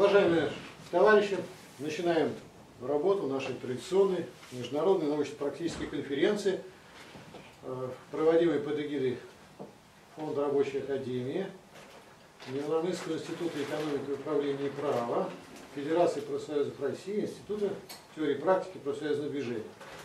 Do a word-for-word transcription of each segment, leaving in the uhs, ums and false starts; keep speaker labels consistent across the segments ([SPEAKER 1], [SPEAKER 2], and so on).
[SPEAKER 1] Уважаемые товарищи, начинаем работу нашей традиционной международной научно-практической конференции, проводимой под эгидой Фонда Рабочей Академии, Невномысского института экономики, управления и права, Федерации профсоюзов России, Института теории и практики профсоюзного движения.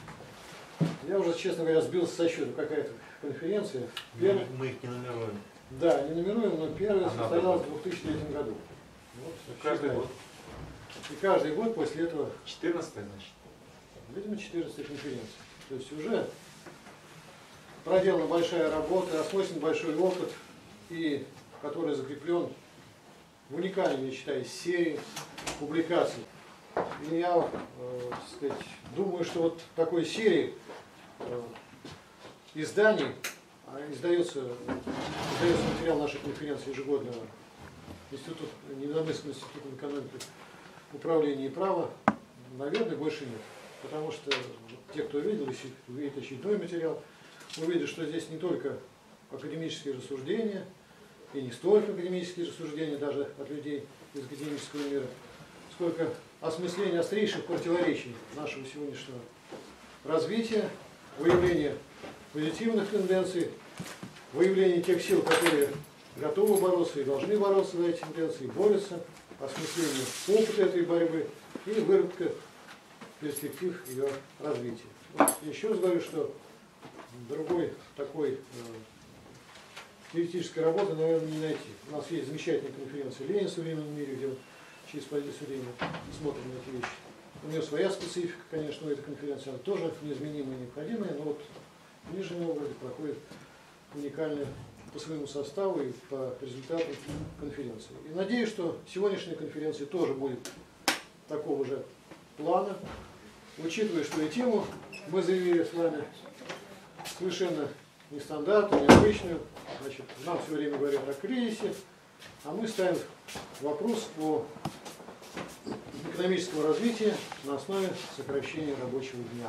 [SPEAKER 1] Я уже, честно говоря, сбился со счета, какая-то конференция. Первый...
[SPEAKER 2] Мы их не нумеруем.
[SPEAKER 1] Да, не нумеруем, но первая состоялась в две тысячи третьем году. Вот,
[SPEAKER 2] каждый год.
[SPEAKER 1] И каждый год после этого...
[SPEAKER 2] четырнадцатая, значит?
[SPEAKER 1] Видимо, четырнадцатая конференция. То есть уже проделана большая работа, осмыслен большой опыт, и который закреплен в уникальной, я считаю, серии публикаций. И я, э, так сказать, думаю, что вот такой серии э, изданий, а издается, издается материал нашей конференции ежегодно Институт, Невномысского института экономики, управления и права, наверное, больше нет. Потому что те, кто видел, если увидит очередной материал, увидят, что здесь не только академические рассуждения, и не столько академические рассуждения даже от людей из академического мира, сколько осмысление острейших противоречий нашего сегодняшнего развития, выявление позитивных тенденций, выявление тех сил, которые готовы бороться и должны бороться за эти тенденции, борются, осмысление опыта этой борьбы и выработка перспектив ее развития. Вот, еще раз говорю, что другой такой э, теоретической работы, наверное, не найти. У нас есть замечательная конференция «Ленин в современном мире», где через позицию Ленина смотрим на эти вещи. У нее своя специфика, конечно, у этой конференции, она тоже неизменимая и необходимая, но вот в Нижнем Новгороде проходит уникальная по своему составу и по результатам конференции. И надеюсь, что сегодняшняя конференция тоже будет такого же плана, учитывая, что и тему мы заявили с вами совершенно нестандартную, необычную. Значит, нам все время говорят о кризисе, а мы ставим вопрос о экономического развития на основе сокращения рабочего дня.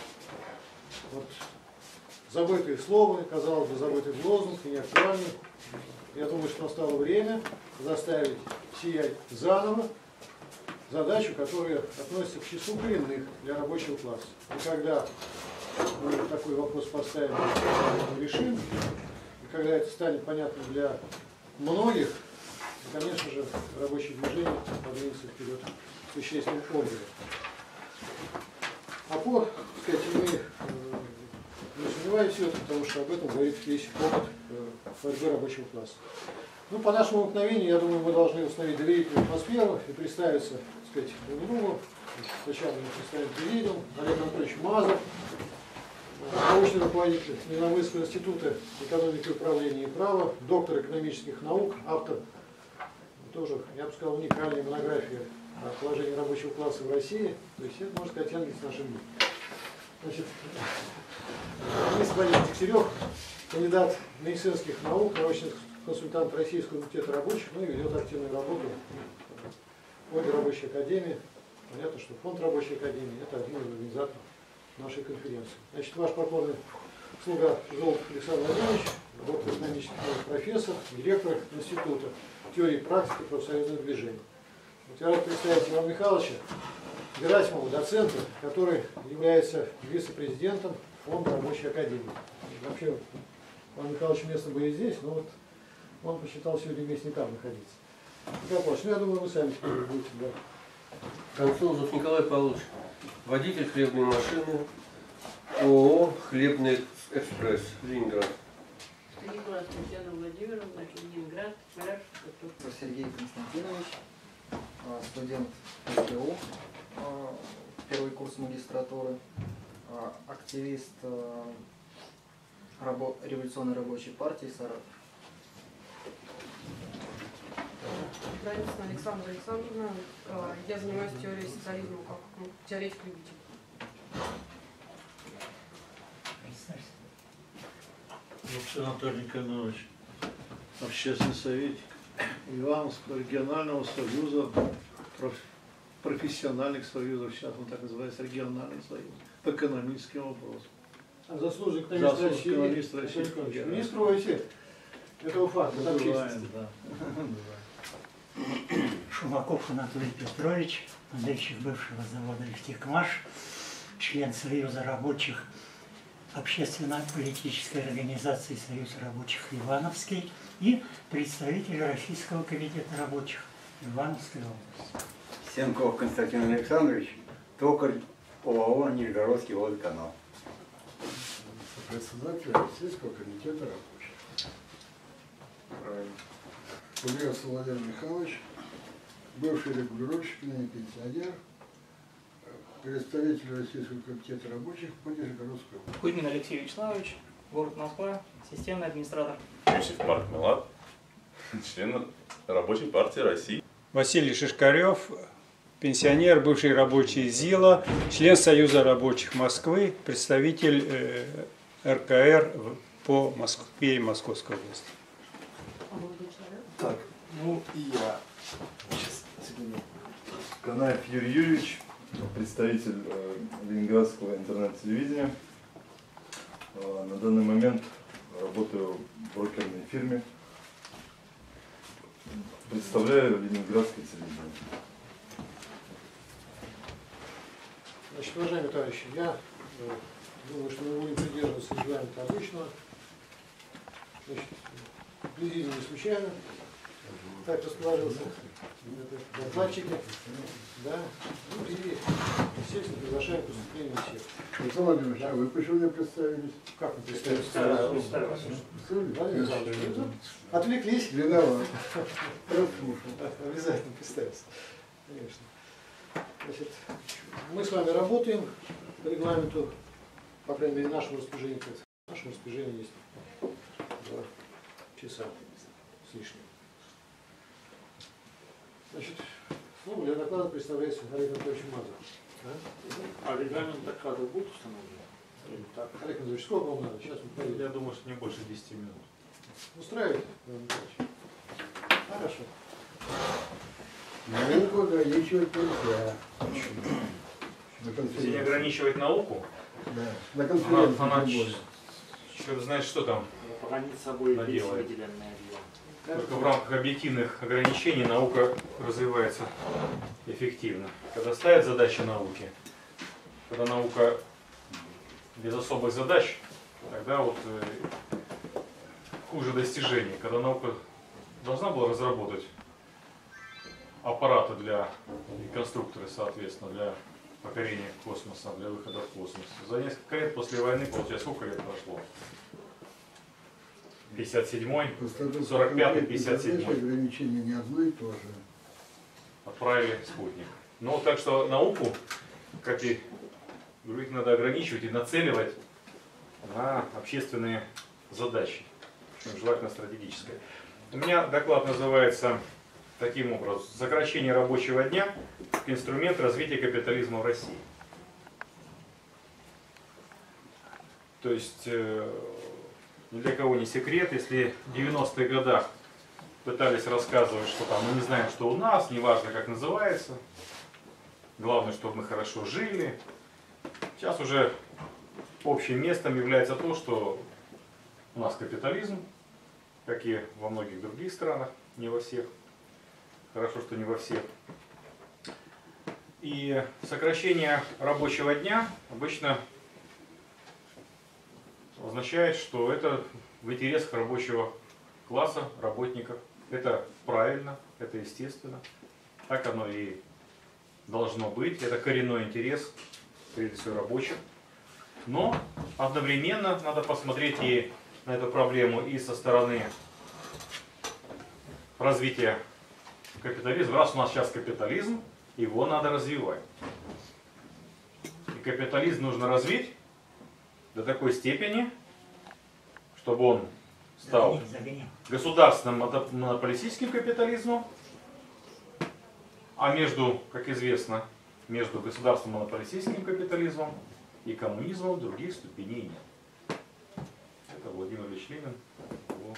[SPEAKER 1] Вот. Забытые слова, казалось бы, забытый лозунг, и не актуальный. Я думаю, что настало время заставить сиять заново задачу, которая относится к числу коренных для рабочего класса. И когда мы такой вопрос поставим и решим, и когда это станет понятно для многих, то, конечно же, рабочее движение подвинется вперед существенным образом. А по, так сказать, мы не сомневаюсь в этом, потому что об этом говорит весь опыт борьбы рабочего класса. Ну, по нашему обыкновению, я думаю, мы должны установить доверительную атмосферу и представиться, так сказать, друг другу. Сначала мы представим президиум, Олег Анатольевич Мазов, научный руководитель Невномысского института экономики, управления и права, доктор экономических наук, автор тоже, я бы сказал, уникальной монографии о положении рабочего класса в России. То есть это, можно сказать, ангел с нашим миром. Значит, господин Дегтярев, кандидат медицинских наук, научный консультант Российского комитета рабочих, ну и ведет активную работу в Фонде Рабочей Академии. Понятно, что Фонд Рабочей Академии – это один из организаторов нашей конференции. Значит, ваш покорный слуга Золотов Александр Владимирович, доктор экономических наук, профессор, директор Института теории и практики профсоюзного движения. Вот я рад представить Ивана Михайловича Герасимова, доцента, который является вице-президентом Фонда Рабочей Академии. Вообще, Иван Михайлович место были здесь, но вот он посчитал сегодня вместе не там находиться. Николай Павлович, ну я думаю, вы сами теперь будете, да.
[SPEAKER 3] Концузов Николай Павлович, водитель хлебной машины, ООО «Хлебный экспресс», Ленинград.
[SPEAKER 4] Николай Татьяна Владимировна, Ленинград, Мараш,
[SPEAKER 5] Сергей Константинович, студент ПТУ, первый курс магистратуры, активист революционной рабочей партии Саратов.
[SPEAKER 6] Границына Александра Александровна, я занимаюсь теорией социализма как ну, теоретик-любитель.
[SPEAKER 7] Лапшин Анатолий Николаевич, общественный советник Ивановского регионального союза, профессиональных союзов, сейчас он так называется, региональный союз, по экономическим вопросам.
[SPEAKER 1] А заслуженный экономист России,
[SPEAKER 7] экономист России.
[SPEAKER 1] не скройте этого факта,
[SPEAKER 7] Бывает, да.
[SPEAKER 8] Шумаков Анатолий Петрович, подрядчик бывшего завода «Нефтекмаш», член Союза рабочих общественно-политической организации Союз рабочих Ивановский и представитель Российского комитета рабочих Ивановской области.
[SPEAKER 9] Сенков Константин Александрович, токарь ОАО «Нижегородский водоканал».
[SPEAKER 10] Председатель Российского комитета рабочих.
[SPEAKER 9] Правильно.
[SPEAKER 10] Кудрявцев Владимир Михайлович, бывший регулировщик, ныне пенсионер, представитель Российского комитета рабочих по Нижегородской области.
[SPEAKER 11] Кузьмин Алексей Вячеславович, город Москва, системный администратор.
[SPEAKER 12] Юсиф Марк Милат, член Рабочей партии России.
[SPEAKER 13] Василий Шишкарев, пенсионер, бывший рабочий ЗИЛа, член Союза рабочих Москвы, представитель э, эр ка эр по Москве и Московской области.
[SPEAKER 14] Так, ну и я. Сейчас, секунду. Канаев Юрий Юрьевич, представитель э, Ленинградского интернет-телевидения. Э, на данный момент работаю в брокерной фирме. Представляю Ленинградское телевидение.
[SPEAKER 1] Значит, уважаемые товарищи, я э, думаю, что мы будем придерживаться регламента обычного. Значит, приблизительно не случайно. Так расположился докладчики. Да. Ну и, естественно, приглашаем к выступлению всех.
[SPEAKER 10] Александр Владимирович, а вы почему не представились?
[SPEAKER 1] Как вы представились? Представились? Отвлеклись?
[SPEAKER 10] Виноват. Расслушал.
[SPEAKER 1] Обязательно представиться. Конечно. Значит, мы с вами работаем по регламенту, по крайней мере, нашему распоряжению. В нашем распоряжении есть два часа с лишним. Значит, слово для доклада представляется Олег Анатольевич Мазур.
[SPEAKER 7] А, а регламент доклада будет установлен?
[SPEAKER 1] Так, Олег Анатольевич, сколько вам надо? Сейчас мы поедем.
[SPEAKER 2] Я думаю, что не больше десяти минут.
[SPEAKER 1] Устраивает? Хорошо.
[SPEAKER 10] Науку ограничивать нельзя.
[SPEAKER 2] Если не ограничивать науку,
[SPEAKER 10] да. На конференции
[SPEAKER 2] она, она
[SPEAKER 10] более.
[SPEAKER 2] черт знает, что там
[SPEAKER 7] Погонить с собой весь
[SPEAKER 2] наделает.
[SPEAKER 7] выделенный объем.
[SPEAKER 2] Только в рамках объективных ограничений наука развивается эффективно. Когда ставят задачи науки, когда наука без особых задач, тогда вот э, хуже достижений. Когда наука должна была разработать аппараты для и конструкторы, соответственно, для покорения космоса, для выхода в космос. За несколько лет после войны, получается, сколько лет прошло? пятьдесят седьмой, сорок пятый, пятьдесят седьмой.
[SPEAKER 10] Ограничения не одно и то же.
[SPEAKER 2] Отправили спутник. Ну, так что науку, как и говорить, надо ограничивать и нацеливать на общественные задачи, причем желательно стратегическое. У меня доклад называется таким образом: сокращение рабочего дня как инструмент развития капитализма в России. То есть э, ни для кого не секрет, если в девяностых годах пытались рассказывать, что там мы не знаем, что у нас, неважно как называется, главное, чтобы мы хорошо жили. Сейчас уже общим местом является то, что у нас капитализм, как и во многих других странах, не во всех. Хорошо, что не во всех. И сокращение рабочего дня обычно означает, что это в интересах рабочего класса, работников. Это правильно, это естественно. Так оно и должно быть. Это коренной интерес, прежде всего, рабочих. Но одновременно надо посмотреть и на эту проблему и со стороны развития капитализма. Раз у нас сейчас капитализм, его надо развивать. И капитализм нужно развить до такой степени, чтобы он стал государственным монополистическим капитализмом, а между, как известно, между государственным монополистическим капитализмом и коммунизмом других ступеней нет. Это Владимир Ильич Ленин, его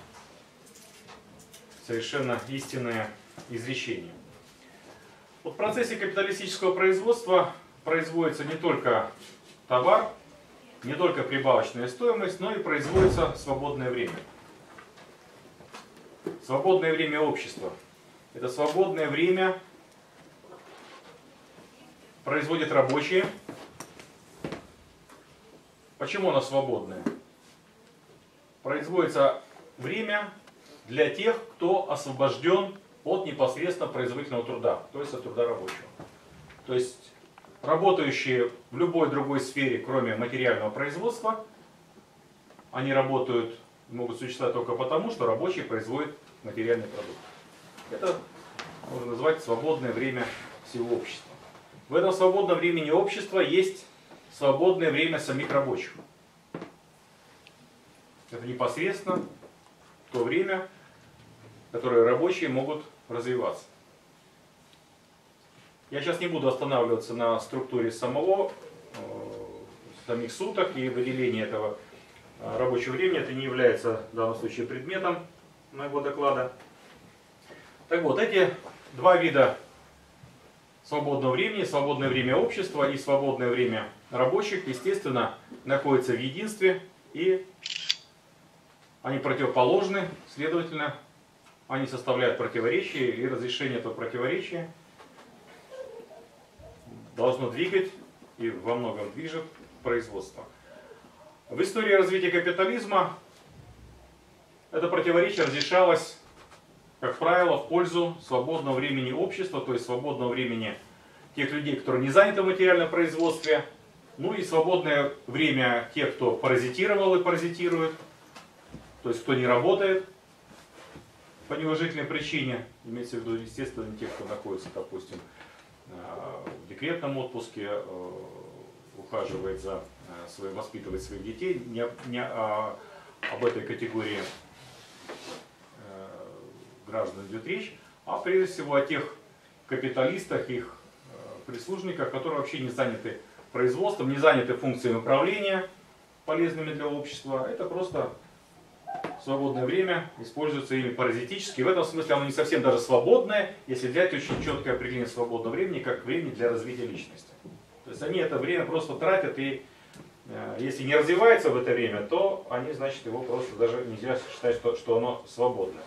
[SPEAKER 2] совершенно истинное изречение. Вот в процессе капиталистического производства производится не только товар, не только прибавочная стоимость, но и производится свободное время. Свободное время общества Это свободное время производят рабочие. Почему оно свободное? Производится время для тех, кто освобожден от непосредственно производительного труда, то есть от труда рабочего. То есть работающие в любой другой сфере, кроме материального производства, они работают, могут существовать только потому, что рабочий производит материальный продукт. Это можно назвать свободное время всего общества. В этом свободном времени общества есть свободное время самих рабочих. Это непосредственно то время, которое рабочие могут развиваться. Я сейчас не буду останавливаться на структуре самого, э, самих суток и выделения этого э, рабочего времени. Это не является в данном случае предметом моего доклада. Так вот, эти два вида свободного времени, свободное время общества и свободное время рабочих, естественно, находятся в единстве, и они противоположны, следовательно, они составляют противоречие, и разрешение этого противоречия должно двигать и во многом движет производство. В истории развития капитализма это противоречие разрешалось, как правило, в пользу свободного времени общества, то есть свободного времени тех людей, которые не заняты в материальном производстве, ну и свободное время тех, кто паразитировал и паразитирует, то есть кто не работает по неуважительной причине, имеется в виду, естественно, тех, кто находится, допустим, в декретном отпуске, ухаживает за своим, воспитывает своих детей. Не, не а, об этой категории граждан идет речь, а прежде всего о тех капиталистах, их прислужниках, которые вообще не заняты производством, не заняты функциями управления, полезными для общества. Это просто свободное время используется ими паразитически. В этом смысле оно не совсем даже свободное, если взять очень четкое определение свободного времени, как времени для развития личности. То есть они это время просто тратят, и э, если не развивается в это время, то они, значит, его просто даже нельзя считать, что, что оно свободное.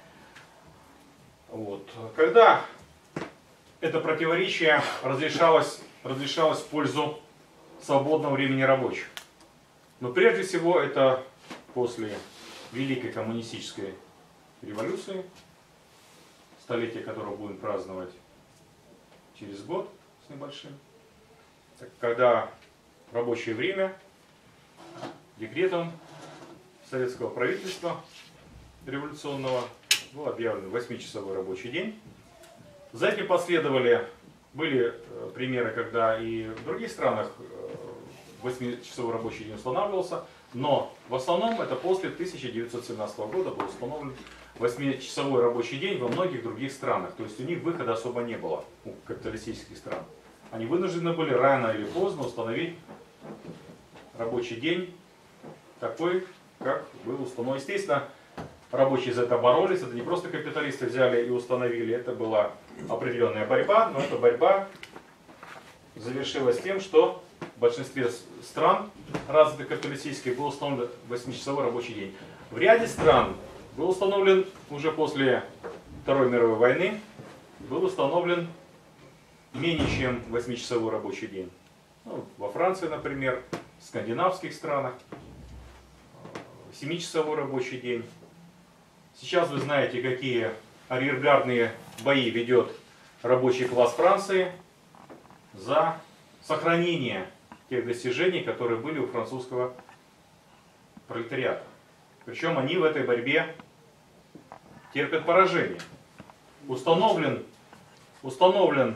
[SPEAKER 2] Вот. Когда это противоречие разрешалось, разрешалось в пользу свободного времени рабочих? Но прежде всего это после Великой коммунистической революции, столетие которого будем праздновать через год с небольшим, когда рабочее время декретом советского правительства революционного был объявлен восьмичасовой рабочий день. За этим последовали, были примеры, когда и в других странах восьмичасовой рабочий день устанавливался, но в основном это после тысяча девятьсот семнадцатого года был установлен восьмичасовой рабочий день во многих других странах. То есть у них выхода особо не было, у капиталистических стран. Они вынуждены были рано или поздно установить рабочий день такой, как был установлен. Естественно, рабочие за это боролись, это не просто капиталисты взяли и установили, это была определенная борьба, но эта борьба завершилась тем, что в большинстве стран развитых капиталистических был установлен восьмичасовой рабочий день. В ряде стран был установлен уже после Второй мировой войны, был установлен менее чем восьмичасовой рабочий день. Ну, во Франции, например, в скандинавских странах семичасовой рабочий день. Сейчас вы знаете, какие арьергардные бои ведет рабочий класс Франции за сохранение тех достижений, которые были у французского пролетариата. Причем они в этой борьбе терпят поражение. Установлен, установлен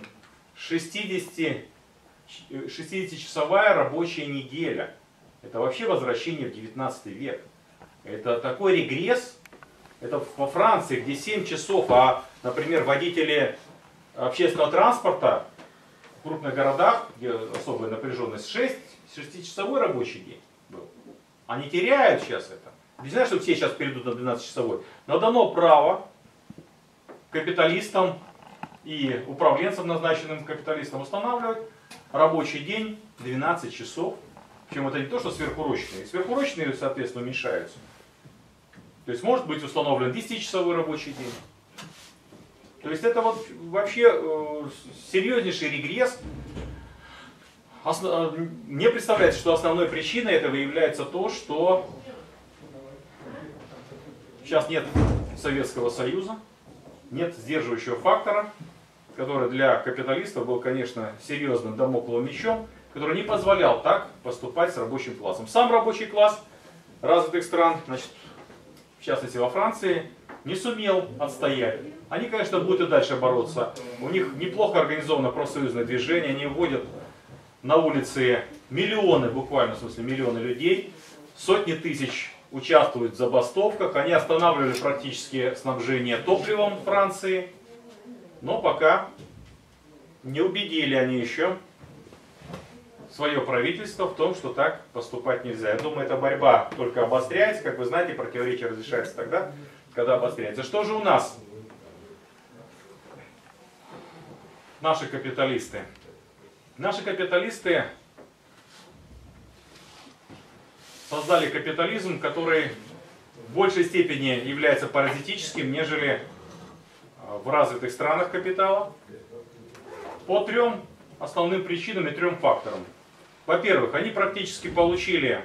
[SPEAKER 2] шестидесятичасовая рабочая неделя. Это вообще возвращение в девятнадцатый век. Это такой регресс. Это во Франции, где семь часов, а, например, водители общественного транспорта в крупных городах, где особая напряженность, шесть, шестичасовой рабочий день был. Они теряют сейчас это. Не знаю, что все сейчас перейдут на двенадцатичасовой. Но дано право капиталистам и управленцам, назначенным капиталистам, устанавливать рабочий день двенадцать часов. Причем это не то, что сверхурочные. Сверхурочные, соответственно, уменьшаются. То есть может быть установлен десятичасовой рабочий день. То есть это вот вообще э, серьезнейший регресс. Основ... Мне представляется, что основной причиной этого является то, что сейчас нет Советского Союза, нет сдерживающего фактора, который для капиталистов был, конечно, серьезным дамокловым мечом, который не позволял так поступать с рабочим классом. Сам рабочий класс развитых стран, значит, в частности во Франции, не сумел отстоять. Они, конечно, будут и дальше бороться. У них неплохо организовано профсоюзное движение, они вводят на улице миллионы, буквально в смысле миллионы людей, сотни тысяч участвуют в забастовках, они останавливали практически снабжение топливом Франции, но пока не убедили они еще свое правительство в том, что так поступать нельзя. Я думаю, эта борьба только обостряется, как вы знаете, противоречие разрешается тогда, когда обостряется. Что же у нас? Наши капиталисты. Наши капиталисты создали капитализм, который в большей степени является паразитическим, нежели в развитых странах капитала, по трем основным причинам и трем факторам. Во-первых, они практически получили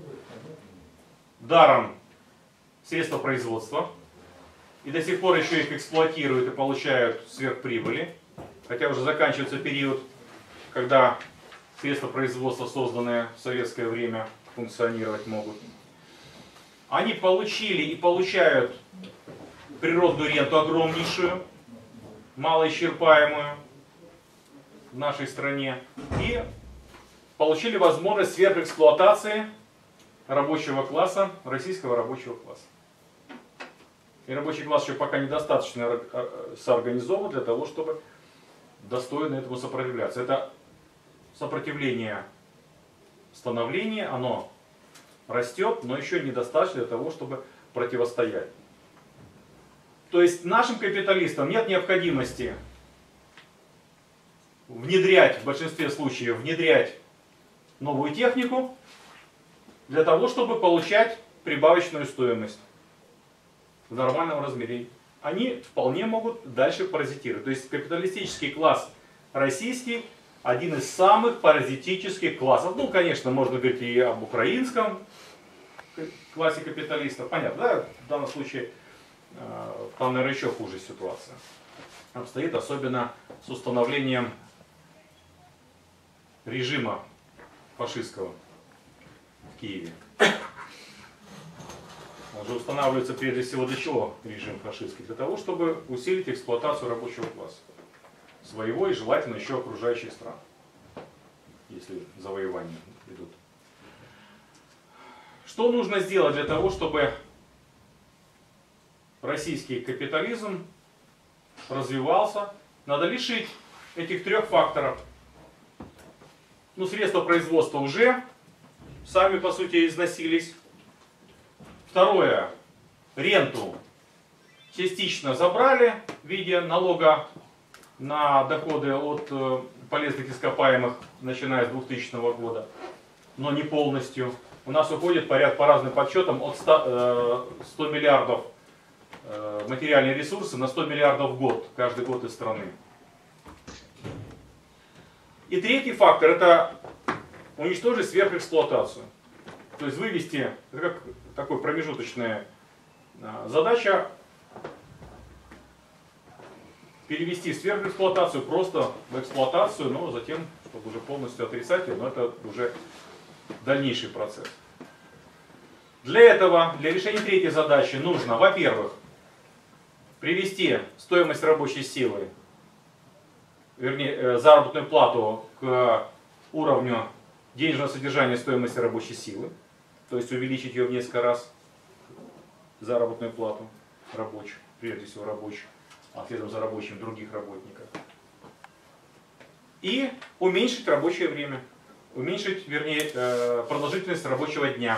[SPEAKER 2] даром средства производства и до сих пор еще их эксплуатируют и получают сверхприбыли, хотя уже заканчивается период, когда средства производства, созданные в советское время, функционировать могут. Они получили и получают природную ренту огромнейшую, малоисчерпаемую в нашей стране, и получили возможность сверхэксплуатации рабочего класса, российского рабочего класса. И рабочий класс еще пока недостаточно соорганизован для того, чтобы достойно этому сопротивляться. Это сопротивление становления, оно растет, но еще недостаточно для того, чтобы противостоять. То есть нашим капиталистам нет необходимости внедрять, в большинстве случаев, внедрять новую технику для того, чтобы получать прибавочную стоимость в нормальном размере. Они вполне могут дальше паразитировать. То есть капиталистический класс российский один из самых паразитических классов. Ну, конечно, можно говорить и об украинском классе капиталистов. Понятно, да? В данном случае там, наверное, еще хуже ситуация обстоит, особенно с установлением режима фашистского в Киеве. Он же устанавливается прежде всего для чего режим фашистский? Для того, чтобы усилить эксплуатацию рабочего класса. Своего и желательно еще окружающих стран, если завоевания идут. Что нужно сделать для того, чтобы российский капитализм развивался? Надо лишить этих трех факторов. Ну, средства производства уже сами, по сути, износились. Второе. Ренту частично забрали в виде налога на доходы от э, полезных ископаемых, начиная с двухтысячного года, но не полностью. У нас уходит поряд, по разным подсчетам от ста миллиардов э, материальные ресурсы на сто миллиардов в год, каждый год из страны. И третий фактор — это уничтожить сверхэксплуатацию. То есть вывести, это как такая промежуточная э, задача, перевести сверхэксплуатацию просто в эксплуатацию, но затем, чтобы уже полностью отрицать ее, но это уже дальнейший процесс. Для этого, для решения третьей задачи нужно, во-первых, привести стоимость рабочей силы, вернее, заработную плату к уровню денежного содержания стоимости рабочей силы, то есть увеличить ее в несколько раз, заработную плату рабочих, прежде всего рабочих, а следом за рабочим других работников. И уменьшить рабочее время, уменьшить, вернее, продолжительность рабочего дня.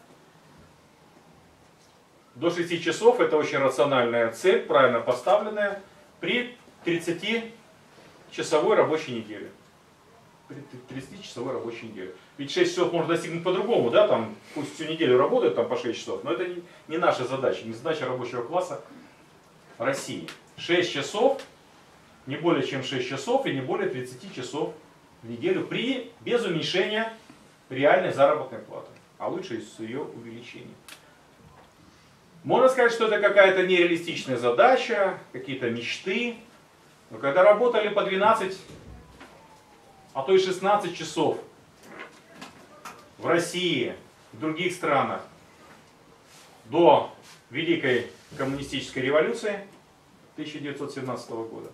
[SPEAKER 2] До шести часов — это очень рациональная цель, правильно поставленная, при тридцатичасовой рабочей неделе. При тридцатичасовой рабочей неделе. Ведь шесть часов можно достигнуть по-другому, да, там, пусть всю неделю работают там, по шесть часов, но это не, не наша задача, не задача рабочего класса России. шесть часов, не более чем шесть часов и не более тридцати часов в неделю при, без уменьшения реальной заработной платы, а лучше с ее увеличением. Можно сказать, что это какая-то нереалистичная задача, какие-то мечты, но когда работали по двенадцать, а то и шестнадцать часов в России, в других странах до Великой коммунистической революции тысяча девятьсот семнадцатого года,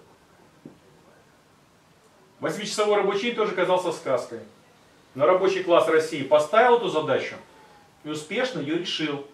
[SPEAKER 2] восьмичасовой рабочий день тоже казался сказкой. Но рабочий класс России поставил эту задачу и успешно ее решил.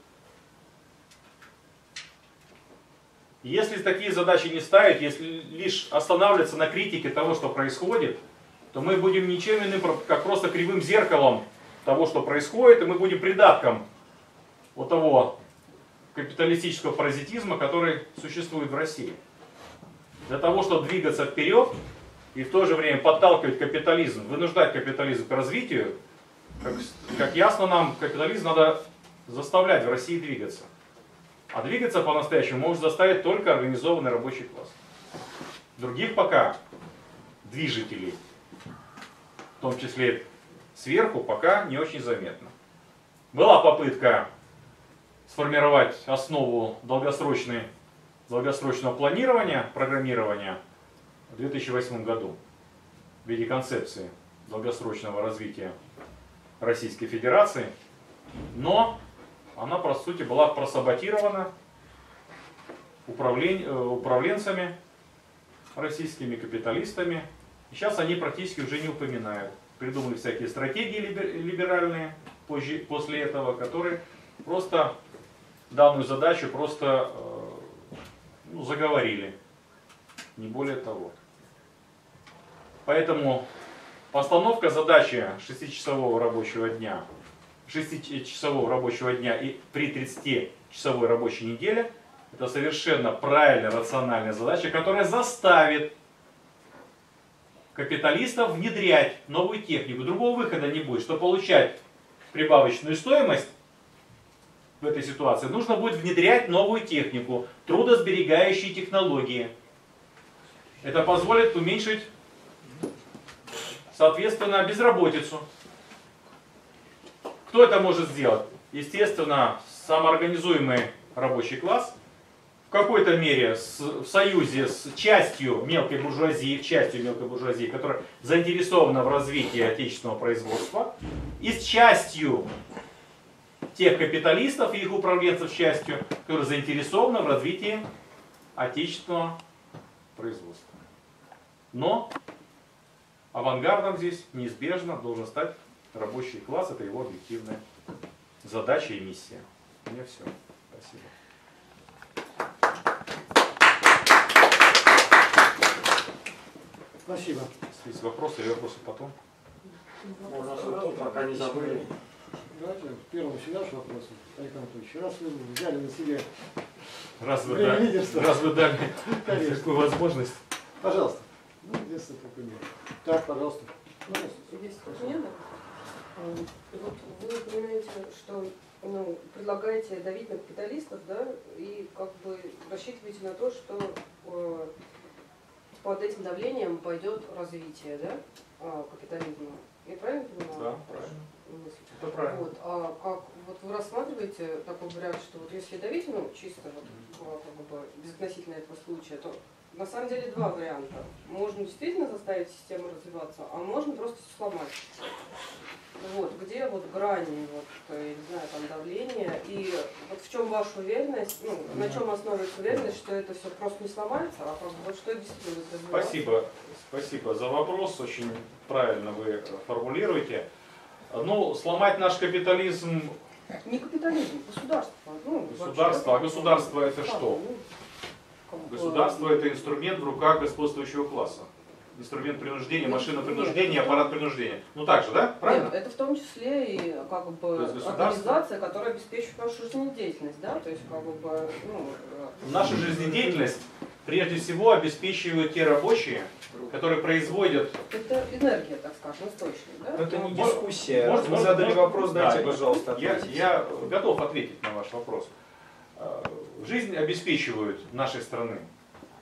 [SPEAKER 2] Если такие задачи не ставить, если лишь останавливаться на критике того, что происходит, то мы будем ничем иным, как просто кривым зеркалом того, что происходит, и мы будем придатком вот того капиталистического паразитизма, который существует в России. Для того, чтобы двигаться вперед и в то же время подталкивать капитализм, вынуждать капитализм к развитию, как, как ясно нам, капитализм надо заставлять в России двигаться. А двигаться по-настоящему может заставить только организованный рабочий класс. Других пока движителей, в том числе сверху, пока не очень заметно. Была попытка сформировать основу долгосрочной, долгосрочного планирования, программирования в две тысячи восьмом году в виде концепции долгосрочного развития Российской Федерации, но она, по сути, была просаботирована управлен... управленцами, российскими капиталистами. И сейчас они практически уже не упоминают. Придумали всякие стратегии либеральные позже, после этого, которые просто данную задачу просто ну, заговорили. Не более того. Поэтому постановка задачи шестичасового рабочего дня шестичасового рабочего дня и при тридцатичасовой рабочей неделе — это совершенно правильная, рациональная задача, которая заставит капиталистов внедрять новую технику. Другого выхода не будет. Чтобы получать прибавочную стоимость в этой ситуации, нужно будет внедрять новую технику, трудосберегающие технологии. Это позволит уменьшить, соответственно, безработицу. Кто это может сделать? Естественно, самоорганизуемый рабочий класс, в какой-то мере в союзе с частью мелкой буржуазии, частью мелкой буржуазии, которая заинтересована в развитии отечественного производства, и с частью тех капиталистов и их управленцев, частью, которые заинтересованы в развитии отечественного производства. Но авангардом здесь неизбежно должен стать рабочий класс, это его объективная задача и миссия. У меня все. Спасибо.
[SPEAKER 1] Спасибо.
[SPEAKER 2] Если есть вопросы или вопросы потом.
[SPEAKER 1] Можно пока не забыли. Давайте первому всегда же вопросы, Александр Анатольевич. Раз вы взяли на себе
[SPEAKER 2] раз вы дали, раз вы дали такую возможность.
[SPEAKER 1] Пожалуйста. Ну, единственное, только нет. Так, пожалуйста.
[SPEAKER 6] Здесь нет. Вот вы упоминаете, что ну, предлагаете давить на капиталистов, да, и как бы рассчитываете на то, что э, под этим давлением пойдет развитие, да, э, капитализма. Я правильно понимаю?
[SPEAKER 2] Да, правильно.
[SPEAKER 6] Мысль?
[SPEAKER 2] Это правильно.
[SPEAKER 6] Вот, а как вот вы рассматриваете такой вариант, что вот если давить, ну, чисто вот, как бы безотносительно этого случая, то на самом деле два варианта. Можно действительно заставить систему развиваться, а можно просто сломать. Вот, где вот грани, вот, я не знаю, там давление, и вот в чем ваша уверенность, ну, на чем основывается уверенность, что это все просто не сломается, а как бы, вот что это действительно будет развиваться?
[SPEAKER 2] Спасибо, спасибо за вопрос, очень правильно вы формулируете. Ну, сломать наш капитализм...
[SPEAKER 6] Не капитализм, государство. Ну,
[SPEAKER 2] государство, вообще, а государство это что?
[SPEAKER 6] Ну,
[SPEAKER 2] государство это инструмент в руках господствующего класса. Инструмент принуждения, машина принуждения, аппарат принуждения. Ну так же, да? Правильно?
[SPEAKER 6] Нет, это в том числе и как бы
[SPEAKER 2] государство...
[SPEAKER 6] организация, которая обеспечивает нашу жизнедеятельность, да? То есть как бы, ну...
[SPEAKER 2] Наша жизнедеятельность прежде всего обеспечивают те рабочие, которые производят...
[SPEAKER 6] Это энергия, так скажем, источник, да?
[SPEAKER 11] Но это не
[SPEAKER 2] Может,
[SPEAKER 11] дискуссия.
[SPEAKER 2] может,
[SPEAKER 11] Вы
[SPEAKER 2] может,
[SPEAKER 11] задали
[SPEAKER 2] может,
[SPEAKER 11] вопрос, дайте,
[SPEAKER 2] да,
[SPEAKER 11] пожалуйста,
[SPEAKER 2] я,
[SPEAKER 11] ответить.
[SPEAKER 2] я готов ответить на ваш вопрос. Жизнь обеспечивают нашей страны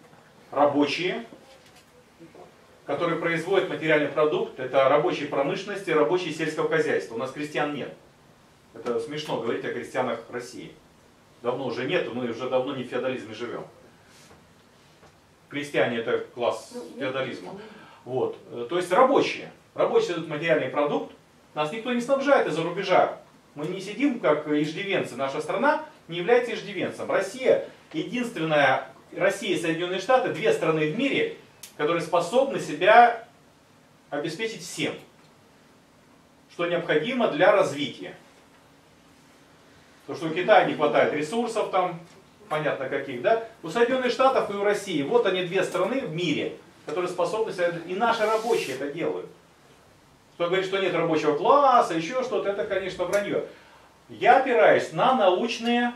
[SPEAKER 2] рабочие, которые производят материальный продукт. Это рабочие промышленности, рабочие сельского хозяйства. У нас крестьян нет. Это смешно говорить о крестьянах России. Давно уже нет, мы уже давно не в феодализме живем. Крестьяне это класс феодализма. Вот. То есть рабочие. Рабочие дают материальный продукт. Нас никто не снабжает из-за рубежа. Мы не сидим как иждивенцы. Наша страна не является иждивенцем. Россия единственная, Россия и Соединенные Штаты, две страны в мире, которые способны себя обеспечить всем, что необходимо для развития. То, что у Китая не хватает ресурсов, там, понятно каких, да? У Соединенных Штатов и у России, вот они две страны в мире, которые способны себя, и наши рабочие это делают. Кто говорит, что нет рабочего класса, еще что-то, это, конечно, вранье. Я опираюсь на научные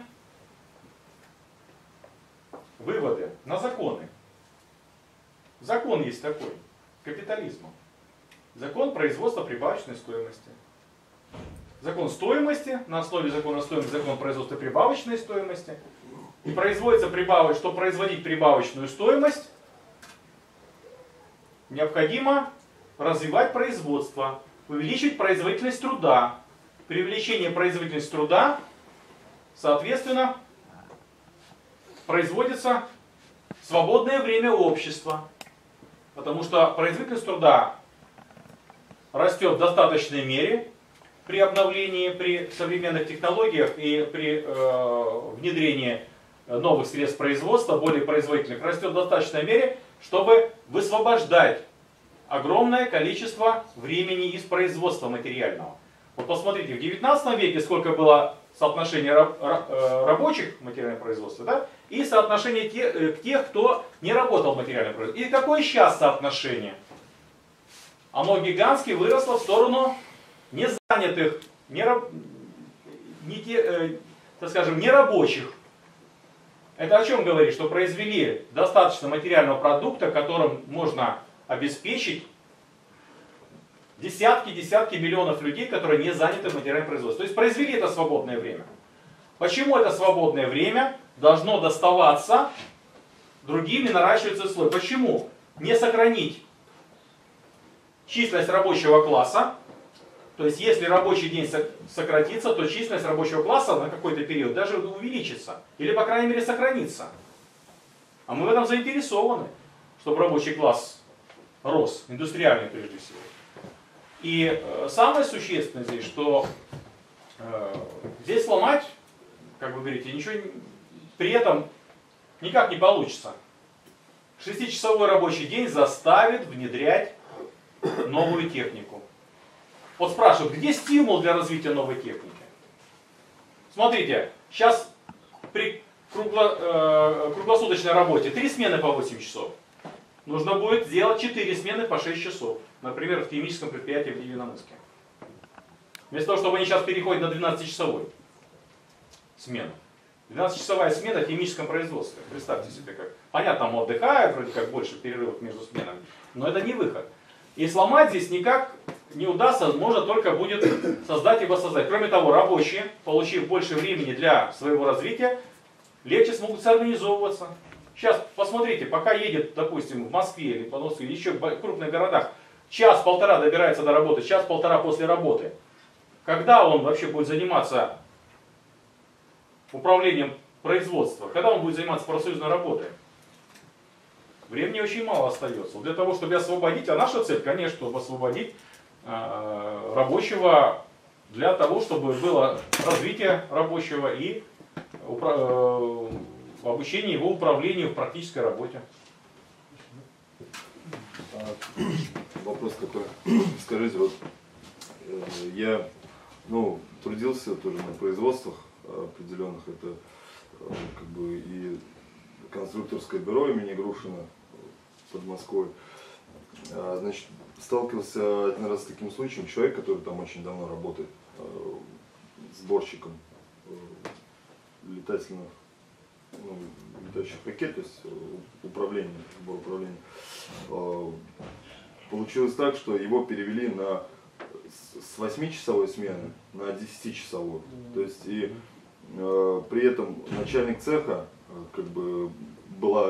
[SPEAKER 2] выводы, на законы. Закон есть такой, капитализма. Закон производства прибавочной стоимости. Закон стоимости, на основе закона стоимости, закон производства прибавочной стоимости. И производится прибавочная, чтобы производить прибавочную стоимость, необходимо развивать производство, увеличивать производительность труда. При увеличении производительности труда, соответственно, производится свободное время общества. Потому что производительность труда растет в достаточной мере при обновлении, при современных технологиях и при э, внедрении новых средств производства, более производительных, растет в достаточной мере, чтобы высвобождать огромное количество времени из производства материального. Вот посмотрите, в девятнадцатом веке сколько было соотношение раб, рабочих в материальном производстве, да, и соотношение тех, тех, кто не работал в материальном производстве. И какое сейчас соотношение? Оно гигантски выросло в сторону незанятых, не, не те, э, так скажем, нерабочих. Это о чем говорит? Что произвели достаточно материального продукта, которым можно обеспечить десятки-десятки миллионов людей, которые не заняты в материальном производстве. То есть произвели это свободное время. Почему это свободное время должно доставаться другим и наращиваться слой? Почему не сохранить численность рабочего класса? То есть если рабочий день сократится, то численность рабочего класса на какой-то период даже увеличится. Или по крайней мере сохранится. А мы в этом заинтересованы, чтобы рабочий класс рос, индустриальный прежде всего. И э, самое существенное здесь, что э, здесь сломать, как вы говорите, ничего при этом никак не получится. Шестичасовой рабочий день заставит внедрять новую технику. Вот спрашивают, где стимул для развития новой техники? Смотрите, сейчас при кругло, э, круглосуточной работе три смены по восемь часов. Нужно будет сделать четыре смены по шесть часов. Например, в химическом предприятии в Невиномысске. Вместо того, чтобы они сейчас переходят на двенадцатичасовую смену. двенадцатичасовая смена в химическом производстве. Представьте себе как. Понятно, там отдыхают, вроде как больше перерывов между сменами. Но это не выход. И сломать здесь никак не удастся, можно только будет создать и воссоздать. Кроме того, рабочие, получив больше времени для своего развития, легче смогут соорганизовываться. Сейчас посмотрите, пока едет, допустим, в Москве или по Москве, или еще в крупных городах, час-полтора добирается до работы, час-полтора после работы. Когда он вообще будет заниматься управлением производства? Когда он будет заниматься профсоюзной работой? Времени очень мало остается. Для того, чтобы освободить, а наша цель, конечно, чтобы освободить э, рабочего для того, чтобы было развитие рабочего и э, обучение его управлению в практической работе.
[SPEAKER 14] Вопрос такой. Скажите, вот э, я ну, трудился тоже на производствах определенных. Это э, как бы и конструкторское бюро имени Грушина под Москвой. А, значит, сталкивался один раз с таким случаем. Человек, который там очень давно работает, э, сборщиком э, летательных, ну, летающих ракет, то есть управление, сбор управления. Э, получилось так, что его перевели на с восьмичасовой смены на десятичасовую. То есть и э, при этом начальник цеха э, как бы была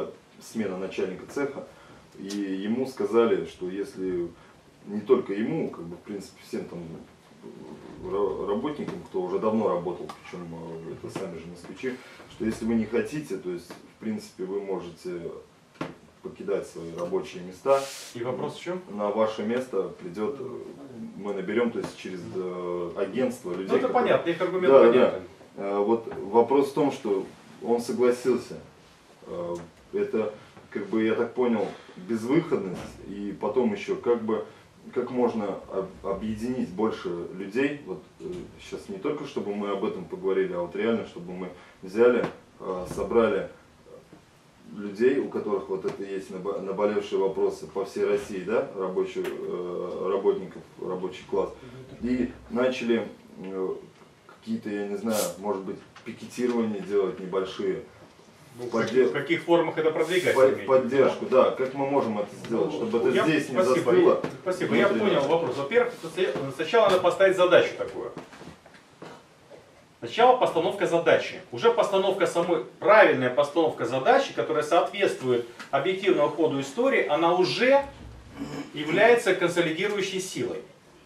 [SPEAKER 14] смена начальника цеха, и ему сказали, что если не только ему, как бы в принципе всем там работникам, кто уже давно работал, причем это сами же москвичи, что если вы не хотите, то есть в принципе вы можете покидать свои рабочие места.
[SPEAKER 2] И вопрос в чем?
[SPEAKER 14] На ваше место придет, мы наберем, то есть через э, агентство людей.
[SPEAKER 2] Ну это
[SPEAKER 14] которые...
[SPEAKER 2] понятно, их аргумент
[SPEAKER 14] да,
[SPEAKER 2] понятен.
[SPEAKER 14] Да. Э, вот вопрос в том, что он согласился. Э, это, как бы, я так понял, безвыходность, и потом еще, как бы, как можно объединить больше людей, вот э, сейчас не только, чтобы мы об этом поговорили, а вот реально, чтобы мы взяли, э, собрали людей, у которых вот это есть наболевшие вопросы по всей России, да, рабочих, э, работников, рабочий класс, и начали э, какие-то, я не знаю, может быть, пикетирования делать небольшие.
[SPEAKER 2] Ну,
[SPEAKER 14] Поддерж...
[SPEAKER 2] В каких формах это продвигать?
[SPEAKER 14] Под, поддержку, да, как мы можем это сделать, чтобы это
[SPEAKER 2] я,
[SPEAKER 14] здесь не
[SPEAKER 2] спасибо,
[SPEAKER 14] застыло.
[SPEAKER 2] Спасибо, я понял вопрос. Во-первых, сначала надо поставить задачу такую. Сначала постановка задачи. Уже постановка самой, правильная постановка задачи, которая соответствует объективному ходу истории, она уже является консолидирующей силой.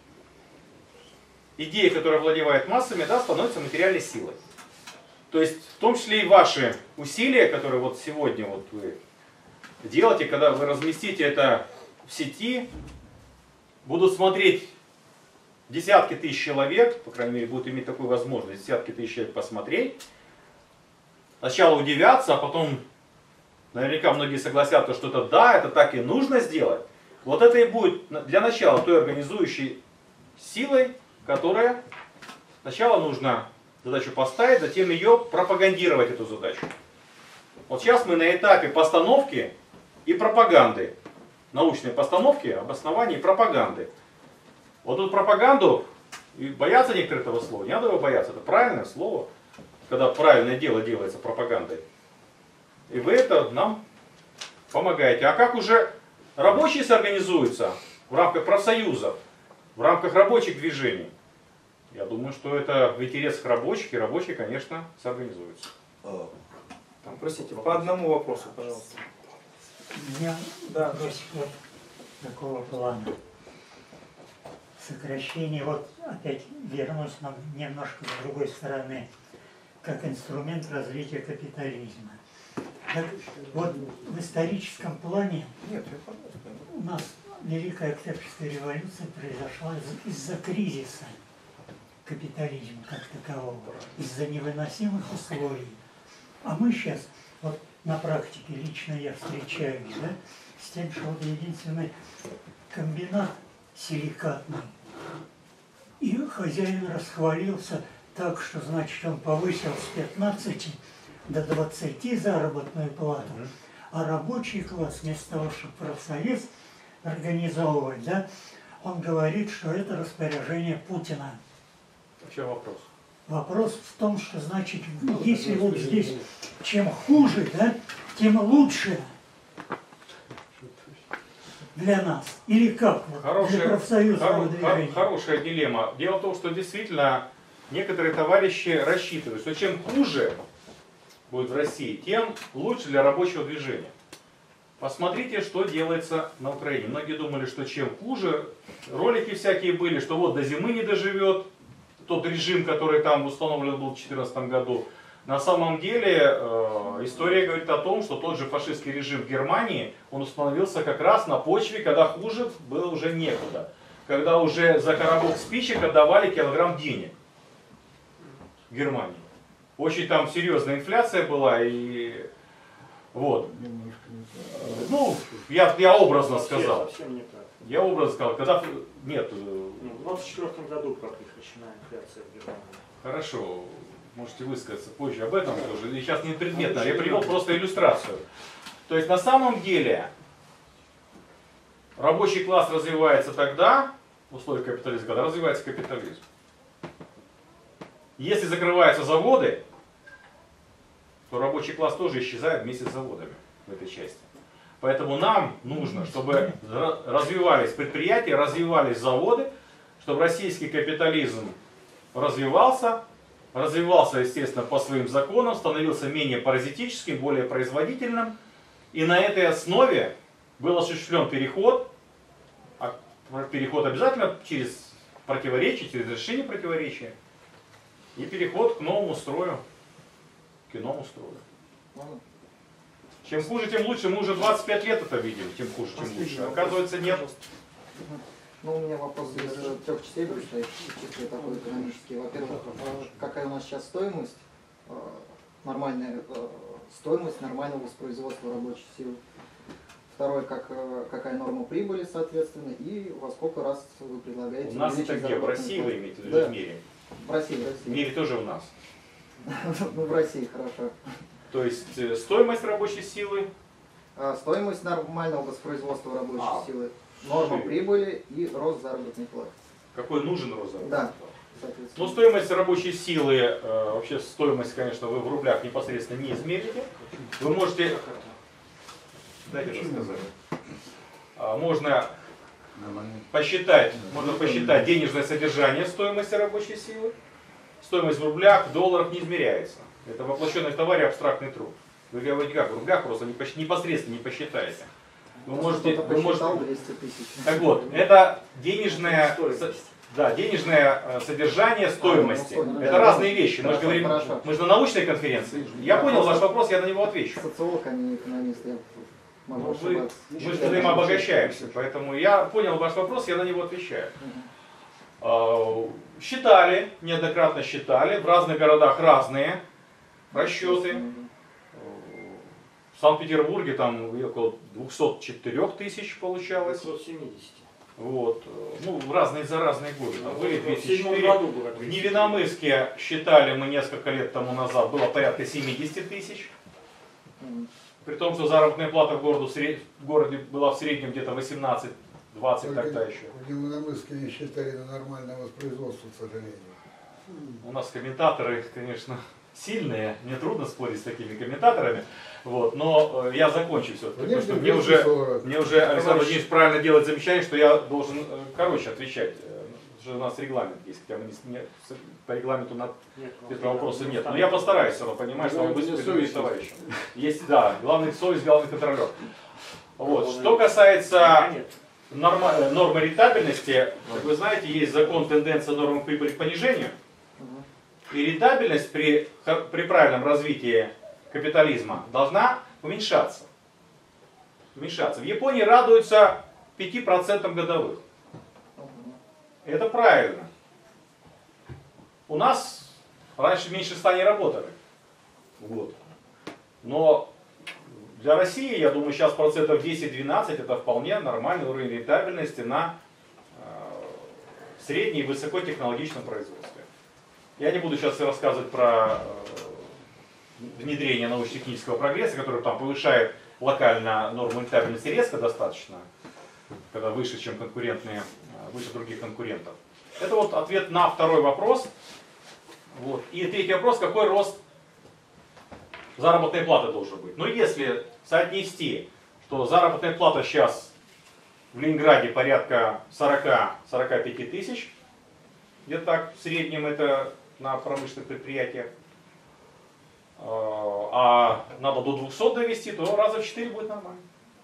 [SPEAKER 2] Идея, которая владевает массами, да, становится материальной силой. То есть, в том числе и ваши усилия, которые вот сегодня вот вы делаете, когда вы разместите это в сети, будут смотреть десятки тысяч человек, по крайней мере, будут иметь такую возможность, десятки тысяч человек посмотреть. Сначала удивятся, а потом наверняка многие согласятся, что это да, это так и нужно сделать. Вот это и будет для начала той организующей силой, которая сначала нужно задачу поставить, затем ее пропагандировать, эту задачу. Вот сейчас мы на этапе постановки и пропаганды, научной постановки, обоснования и пропаганды. Вот тут пропаганду, и боятся некоторые этого слова, не надо его бояться, это правильное слово, когда правильное дело делается пропагандой. И вы это нам помогаете. А как уже рабочие соорганизуются в рамках профсоюзов, в рамках рабочих движений? Я думаю, что это в интересах рабочих, и рабочие, конечно, соорганизуются.
[SPEAKER 11] Там, простите, по одному вопросу, пожалуйста.
[SPEAKER 8] У меня да, вопрос вот такого плана. Сокращение, вот опять вернусь нам немножко с другой стороны, как инструмент развития капитализма. Так, вот в историческом плане у нас Великая Октябрьская революция произошла из-за кризиса капитализма как такового, из-за невыносимых условий. А мы сейчас, вот на практике лично я встречаюсь, да, с тем, что вот единственный комбинат силикатный, и хозяин расхвалился так, что, значит, он повысил с пятнадцати до двадцати заработную плату, а рабочий класс, вместо того, чтобы профсоюз организовывать, да, он говорит, что это распоряжение Путина.
[SPEAKER 2] В чем вопрос?
[SPEAKER 8] Вопрос в том, что, значит, если вот здесь чем хуже, да, тем лучше для нас. Или как?
[SPEAKER 2] Хорошая,
[SPEAKER 8] для профсоюзного
[SPEAKER 2] хоро,
[SPEAKER 8] движения.
[SPEAKER 2] Хорошая дилемма. Дело в том, что действительно некоторые товарищи рассчитывают, что чем хуже будет в России, тем лучше для рабочего движения. Посмотрите, что делается на Украине. Многие думали, что чем хуже, ролики всякие были, что вот до зимы не доживет тот режим, который там установлен был в две тысячи четырнадцатом году. На самом деле э, история говорит о том, что тот же фашистский режим в Германии, он установился как раз на почве, когда хуже было уже некуда. Когда уже за коробок спичек отдавали килограмм денег в Германии. Очень там серьезная инфляция была, и вот. Ну, я, я образно сказал.
[SPEAKER 11] Совсем не так.
[SPEAKER 2] Я образно сказал, когда... Нет.
[SPEAKER 11] В двадцать четвёртом году как прекращена инфляция в Германии.
[SPEAKER 2] Хорошо, можете высказаться позже об этом тоже. И сейчас не предметно, я привел просто иллюстрацию. То есть на самом деле рабочий класс развивается тогда, в условиях капитализма, когда развивается капитализм. Если закрываются заводы, то рабочий класс тоже исчезает вместе с заводами в этой части. Поэтому нам нужно, чтобы развивались предприятия, развивались заводы, чтобы российский капитализм развивался, развивался, естественно, по своим законам, становился менее паразитическим, более производительным. И на этой основе был осуществлен переход, а переход обязательно через противоречие, через решение противоречия, и переход к новому строю, к иному строю. Чем хуже, тем лучше. Мы уже двадцать пять лет это видели, тем хуже, тем лучше. Оказывается, нет.
[SPEAKER 5] Ну, у меня вопрос из трех частей состоит, чисто такой экономический. Во-первых, какая у нас сейчас стоимость, нормальная стоимость нормального воспроизводства рабочей силы? Второе, как, какая норма прибыли, соответственно, и во сколько раз вы предлагаете?
[SPEAKER 2] У нас это где? В России вы имеете в виду,
[SPEAKER 5] да.
[SPEAKER 2] в мире?
[SPEAKER 5] В России, в России.
[SPEAKER 2] В мире тоже у нас.
[SPEAKER 5] Ну, в России, хорошо.
[SPEAKER 2] То есть стоимость рабочей силы?
[SPEAKER 5] Стоимость нормального воспроизводства рабочей
[SPEAKER 2] а,
[SPEAKER 5] силы, норма прибыли и рост заработной платы.
[SPEAKER 2] Какой нужен рост заработной
[SPEAKER 5] да,
[SPEAKER 2] платы? Ну, стоимость рабочей силы, э, вообще стоимость, конечно, вы в рублях непосредственно не измерите. Вы можете... Дайте рассказать. Можно посчитать, можно посчитать денежное содержание стоимости рабочей силы. Стоимость в рублях, в долларах не измеряется. Это воплощенный в товаре абстрактный труд. Вы говорите как, в рублях просто непосредственно не посчитаете. Вы можете, вы можете...
[SPEAKER 5] двести тысяч.
[SPEAKER 2] Так вот, это денежное, да, денежное содержание стоимости. А, ну, это разные вещи. Мы же говорим, хорошо. Мы же на научной конференции. Я понял ваш вопрос, я на него отвечу.
[SPEAKER 5] Социолог, а не экономист. Я могу
[SPEAKER 2] вы, мы же взаимообогащаемся, поэтому я понял ваш вопрос, я на него отвечаю. Угу. Считали, неоднократно считали, в разных городах разные расчеты. В Санкт-Петербурге там около двухсот четырёх тысяч получалось.
[SPEAKER 1] двухсот семидесяти.
[SPEAKER 2] Вот. Ну, разные за разные годы. Там были две тысячи четыре. В Невиномысске считали мы несколько лет тому назад, было порядка семидесяти тысяч. При том, что заработная плата в, городу, в городе была в среднем где-то восемнадцать-двадцать тогда еще.
[SPEAKER 10] В Невиномысске не считали на нормальное воспроизводство, к сожалению.
[SPEAKER 2] У нас комментаторы, конечно, сильные, мне трудно спорить с такими комментаторами, вот, но э, я закончу все-таки, потому что мне уже, мне уже Александр Владимирович правильно делает замечание, что я должен э, короче отвечать, что у нас регламент есть, хотя мы не, не, по регламенту на этого вопроса нет, но я постараюсь все равно понимать, что он будет перед товарищем. Есть, да, главный совесть, главный контролер. Вот. Что касается норма, нормы рентабельности, как вы знаете, есть закон тенденция нормы прибыли к понижению. И рентабельность при, при правильном развитии капитализма должна уменьшаться. уменьшаться. В Японии радуются пяти процентам годовых. Это правильно. У нас раньше меньше ста не работали. Вот. Но для России, я думаю, сейчас процентов десять-двенадцать это вполне нормальный уровень рентабельности на э, среднем и высокотехнологичном производстве. Я не буду сейчас рассказывать про внедрение научно-технического прогресса, который там повышает локально норму рентабельности резко достаточно, когда выше, чем конкурентные, выше других конкурентов. Это вот ответ на второй вопрос. Вот. И третий вопрос, какой рост заработной платы должен быть. Но если соотнести, что заработная плата сейчас в Ленинграде порядка сорока-сорока пяти тысяч, где-то так в среднем это на промышленных предприятиях, а надо до двухсот довести, то раза в четыре будет нормально.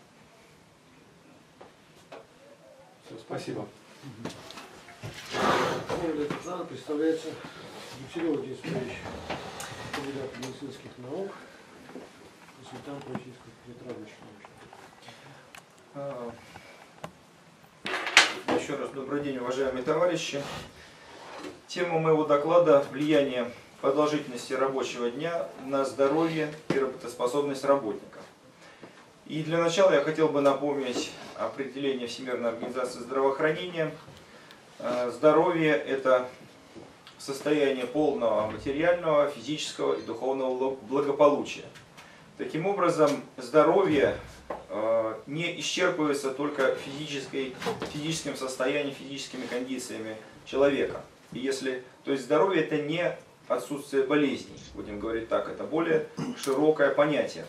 [SPEAKER 2] Все, спасибо.
[SPEAKER 1] Представляется Дегтярева Денис Петрович, кандидат медицинских наук, консультант Российской рабочих наук.
[SPEAKER 15] Еще раз добрый день, уважаемые товарищи. Тема моего доклада – влияние продолжительности рабочего дня на здоровье и работоспособность работника. И для начала я хотел бы напомнить определение Всемирной организации здравоохранения. Здоровье – это состояние полного материального, физического и духовного благополучия. Таким образом, здоровье не исчерпывается только физической, физическим состоянием, физическими кондициями человека. И если, то есть здоровье это не отсутствие болезней, будем говорить так, это более широкое понятие.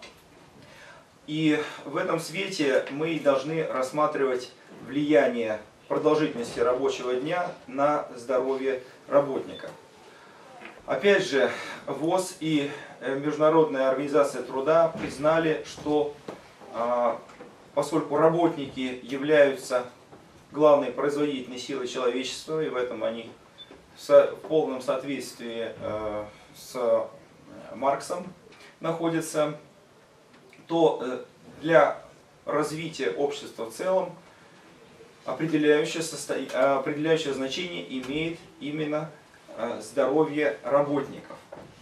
[SPEAKER 15] И в этом свете мы должны рассматривать влияние продолжительности рабочего дня на здоровье работника. Опять же, ВОЗ и Международная организация труда признали, что поскольку работники являются главной производительной силой человечества, и в этом они в полном соответствии с Марксом находятся, то для развития общества в целом определяющее, состо... определяющее значение имеет именно здоровье работников.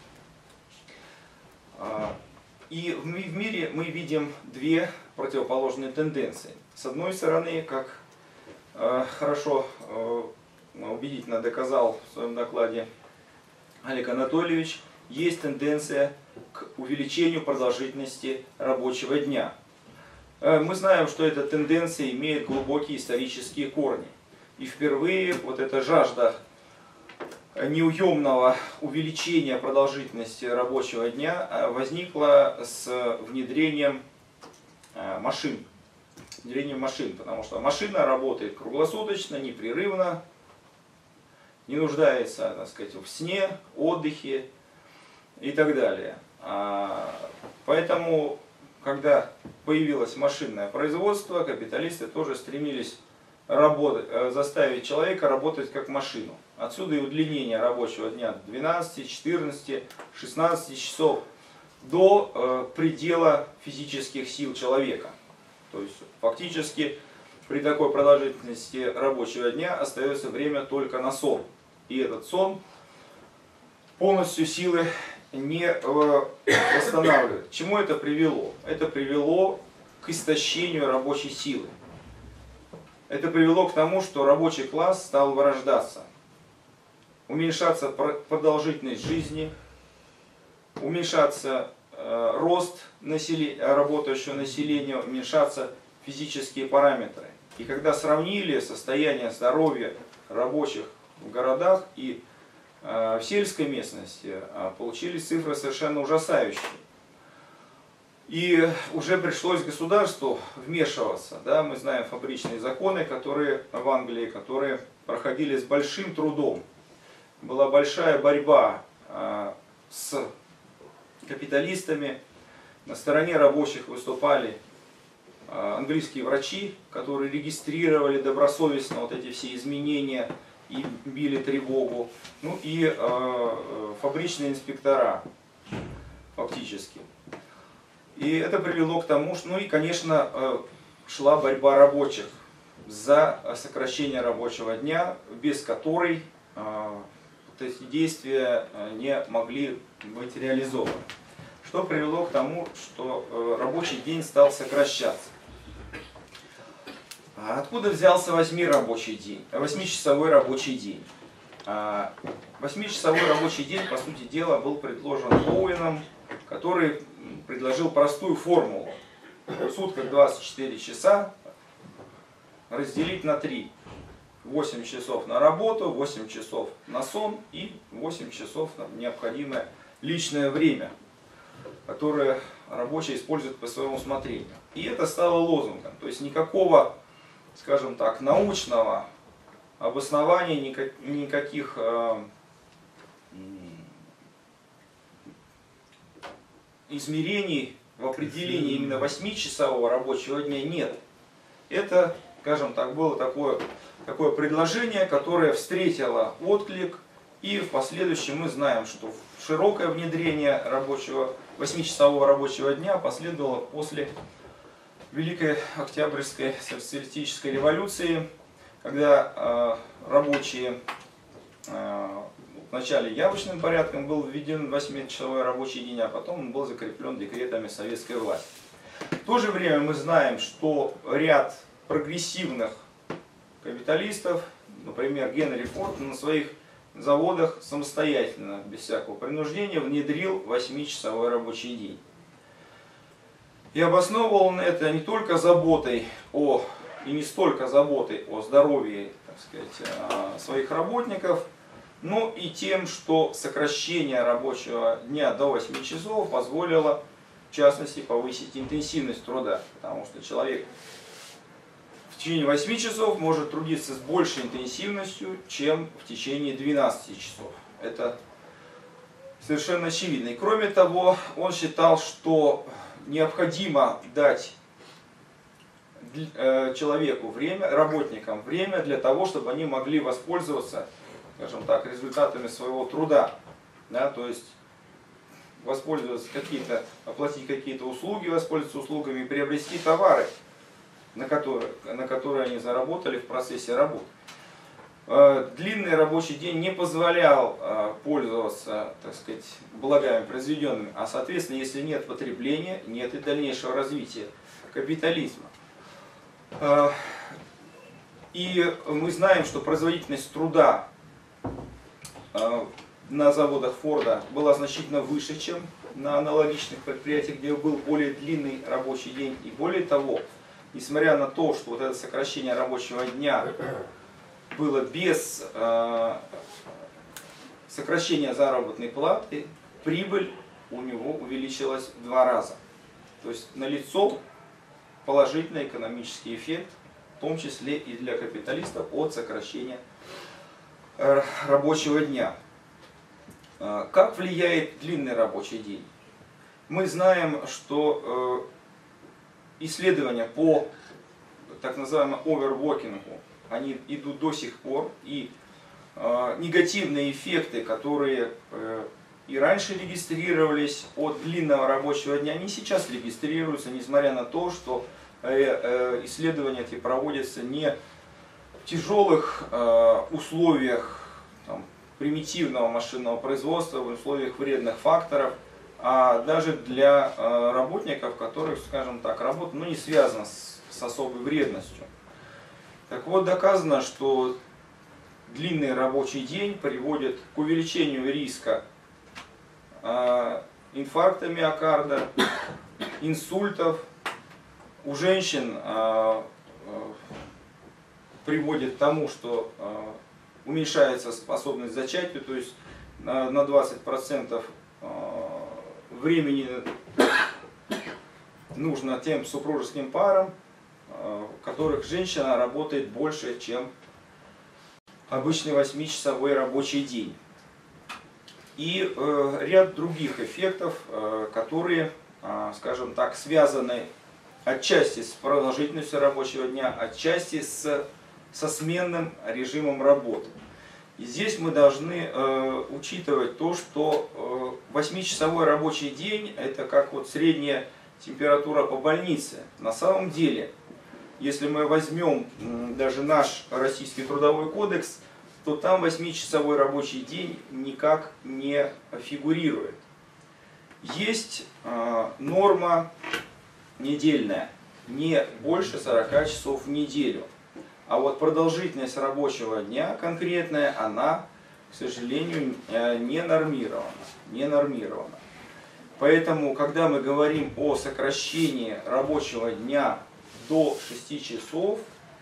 [SPEAKER 15] И в мире мы видим две противоположные тенденции. С одной стороны, как хорошо убедительно доказал в своем докладе Олег Анатольевич, есть тенденция к увеличению продолжительности рабочего дня. Мы знаем, что эта тенденция имеет глубокие исторические корни. И впервые вот эта жажда неуемного увеличения продолжительности рабочего дня возникла с внедрением машин. Внедрением машин, потому что машина работает круглосуточно, непрерывно, не нуждается, так сказать, в сне, отдыхе и так далее. Поэтому, когда появилось машинное производство, капиталисты тоже стремились работать, заставить человека работать как машину. Отсюда и удлинение рабочего дня до двенадцати, четырнадцати, шестнадцати часов до э, предела физических сил человека. То есть фактически при такой продолжительности рабочего дня остается время только на сон. И этот сон полностью силы не э, восстанавливает. К чему это привело? Это привело к истощению рабочей силы. Это привело к тому, что рабочий класс стал вырождаться. Уменьшаться продолжительность жизни, уменьшаться э, рост населения, работающего населения, уменьшаться физические параметры. И когда сравнили состояние здоровья рабочих в городах и э, в сельской местности, э, получились цифры совершенно ужасающие. И уже пришлось государству вмешиваться. Да? Мы знаем фабричные законы, которые в Англии, которые проходили с большим трудом. Была большая борьба э, с капиталистами. На стороне рабочих выступали э, английские врачи, которые регистрировали добросовестно вот эти все изменения и били тревогу. Ну и э, фабричные инспектора фактически. И это привело к тому, что, ну и, конечно, э, шла борьба рабочих за сокращение рабочего дня, без которой э, эти действия не могли быть реализованы. Что привело к тому, что рабочий день стал сокращаться. А откуда взялся восьми рабочий день, восьмичасовой рабочий день? Восьмичасовой рабочий день, по сути дела, был предложен Оуэном, который предложил простую формулу. В сутках двадцать четыре часа разделить на три. восемь часов на работу, восемь часов на сон и восемь часов на необходимое личное время, которое рабочий использует по своему усмотрению. И это стало лозунгом. То есть никакого, скажем так, научного обоснования, никаких э, измерений в определении именно восьмичасового рабочего дня нет. Это, скажем так, было такое... Такое предложение, которое встретило отклик, и в последующем мы знаем, что широкое внедрение рабочего, восьмичасового рабочего дня последовало после Великой Октябрьской социалистической революции, когда э, рабочие э, вначале явочным порядком был введен восьмичасовой рабочий день, а потом он был закреплен декретами советской власти. В то же время мы знаем, что ряд прогрессивных капиталистов, например, Генри Форд, на своих заводах самостоятельно, без всякого принуждения, внедрил восьмичасовой рабочий день. И обосновывал он это не только заботой о, и не столько заботой о здоровье, так сказать, своих работников, но и тем, что сокращение рабочего дня до восьми часов позволило, в частности, повысить интенсивность труда, потому что человек в течение восьми часов может трудиться с большей интенсивностью, чем в течение двенадцати часов. Это совершенно очевидной. Кроме того, он считал, что необходимо дать человеку время, работникам время для того, чтобы они могли воспользоваться, скажем так, результатами своего труда. Да, то есть воспользоваться какие-то, оплатить какие-то услуги, воспользоваться услугами, приобрести товары, на которые, на которые они заработали в процессе работы. Длинный рабочий день не позволял пользоваться, так сказать, благами произведенными, а соответственно, если нет потребления, нет и дальнейшего развития капитализма. И мы знаем, что производительность труда на заводах Форда была значительно выше, чем на аналогичных предприятиях, где был более длинный рабочий день. И более того, несмотря на то, что вот это сокращение рабочего дня было без э, сокращения заработной платы, прибыль у него увеличилась в два раза. То есть налицо положительный экономический эффект, в том числе и для капиталистов, от сокращения э, рабочего дня. Э, как влияет длинный рабочий день? Мы знаем, что э, исследования по так называемому оверворкингу, они идут до сих пор, и э, негативные эффекты, которые э, и раньше регистрировались от длинного рабочего дня, они сейчас регистрируются, несмотря на то, что э, э, исследования эти проводятся не в тяжелых э, условиях там, примитивного машинного производства, в условиях вредных факторов, а даже для э, работников, которых, скажем так, работа ну, не связана с, с особой вредностью. Так вот, доказано, что длинный рабочий день приводит к увеличению риска э, инфаркта миокарда, инсультов. У женщин э, э, приводит к тому, что э, уменьшается способность к зачатию, то есть на, на двадцать процентов э, времени нужно тем супружеским парам, в которых женщина работает больше, чем обычный восьмичасовой рабочий день. И э, ряд других эффектов, э, которые, э, скажем так, связаны отчасти с продолжительностью рабочего дня, отчасти с, со сменным режимом работы. И здесь мы должны э, учитывать то, что э, восьмичасовой рабочий день – это как вот средняя температура по больнице. На самом деле, если мы возьмем даже наш Российский трудовой кодекс, то там восьмичасовой рабочий день никак не фигурирует. Есть э, норма недельная, не больше сорока часов в неделю. А вот продолжительность рабочего дня конкретная, она, к сожалению, не нормирована. Не нормирована. Поэтому, когда мы говорим о сокращении рабочего дня до шести часов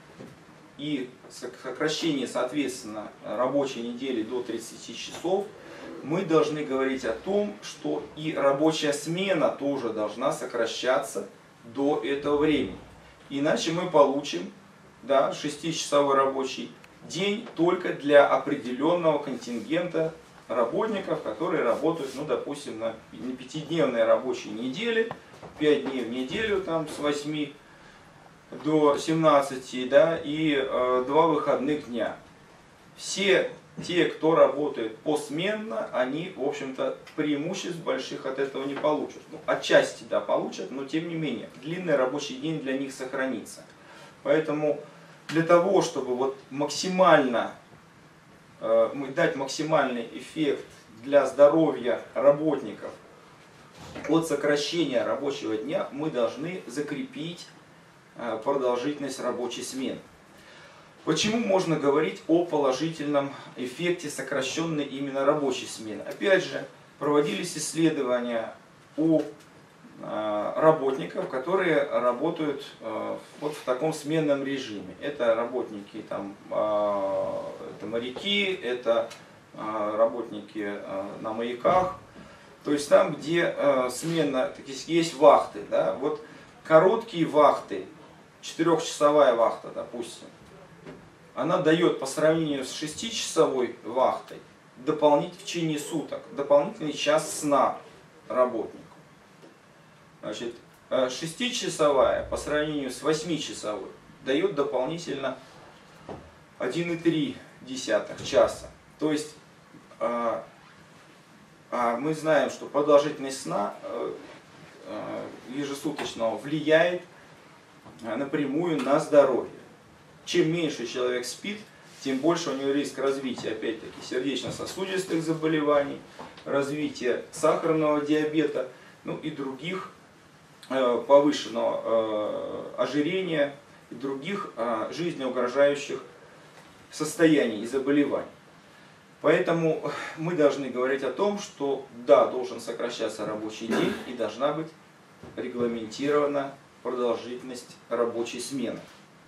[SPEAKER 15] и сокращении, соответственно, рабочей недели до тридцати часов, мы должны говорить о том, что и рабочая смена тоже должна сокращаться до этого времени. Иначе мы получим да, шестичасовой рабочий день только для определенного контингента работников, которые работают, ну, допустим, на пятидневной рабочей неделе, пять дней в неделю, там, с восьми до семнадцати, да, и э, два выходных дня. Все те, кто работает посменно, они, в общем-то, преимуществ больших от этого не получат. Ну, отчасти, да, получат, но тем не менее, длинный рабочий день для них сохранится. Поэтому для того, чтобы вот максимально э, дать максимальный эффект для здоровья работников от сокращения рабочего дня, мы должны закрепить э, продолжительность рабочей смены. Почему можно говорить о положительном эффекте сокращенной именно рабочей смены? Опять же, проводились исследования у работников, которые работают вот в таком сменном режиме. Это работники, там, это моряки, это работники на маяках. То есть там, где смена, есть вахты. Да? Вот короткие вахты, четырехчасовая вахта, допустим, она дает по сравнению с шестичасовой вахтой дополнить в течение суток дополнительный час сна работнику. Значит, шестичасовая по сравнению с восьмичасовой дает дополнительно один и три десятых часа. То есть э, э, мы знаем, что продолжительность сна э, э, ежесуточного влияет напрямую на здоровье. Чем меньше человек спит, тем больше у него риск развития, опять-таки, сердечно-сосудистых заболеваний, развития сахарного диабета, ну и других э, повышенного э, ожирения и других э, жизнеугрожающих состояний и заболеваний. Поэтому мы должны говорить о том, что да, должен сокращаться рабочий день и должна быть регламентирована продолжительность рабочей смены.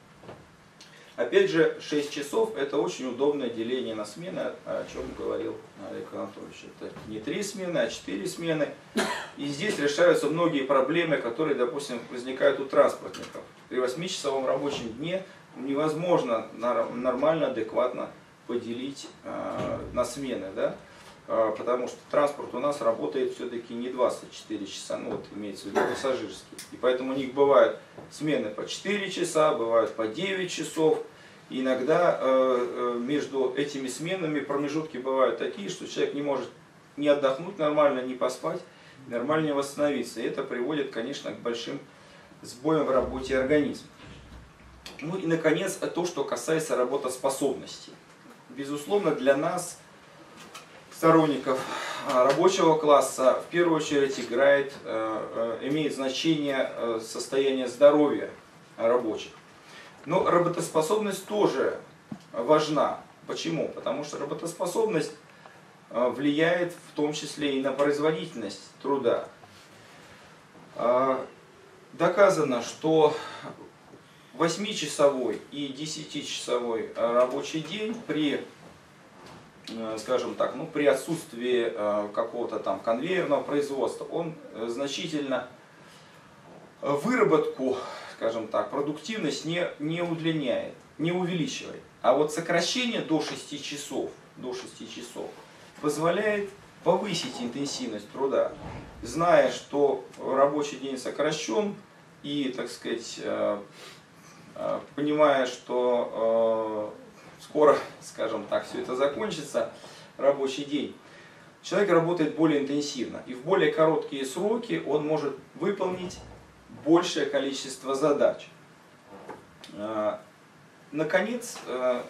[SPEAKER 15] Опять же, шесть часов это очень удобное деление на смены, о чем говорил Олег Анатольевич. Это не три смены, а четыре смены. И здесь решаются многие проблемы, которые, допустим, возникают у транспортников. При восьмичасовом рабочем дне невозможно нормально, адекватно поделить э, на смены, да? э, потому что транспорт у нас работает все-таки не двадцать четыре часа, ну вот имеется в виду пассажирский. И поэтому у них бывают смены по четыре часа, бывают по девять часов. И иногда э, между этими сменами промежутки бывают такие, что человек не может ни отдохнуть нормально, ни поспать, нормально не восстановиться. И это приводит, конечно, к большим сбоям в работе организма. Ну и, наконец, то, что касается работоспособности. Безусловно, для нас, сторонников рабочего класса, в первую очередь играет, имеет значение состояние здоровья рабочих. Но работоспособность тоже важна. Почему? Потому что работоспособность влияет в том числе и на производительность труда. Доказано, что восьмичасовой и десятичасовой рабочий день при, скажем так, ну, при отсутствии какого-то там конвейерного производства, он значительно выработку, скажем так, продуктивность не, не удлиняет, не увеличивает. А вот сокращение до шести часов, до шести часов позволяет повысить интенсивность труда, зная, что рабочий день сокращен и, так сказать, понимая, что э, скоро, скажем так, все это закончится, рабочий день, человек работает более интенсивно. И в более короткие сроки он может выполнить большее количество задач. Э, наконец, э,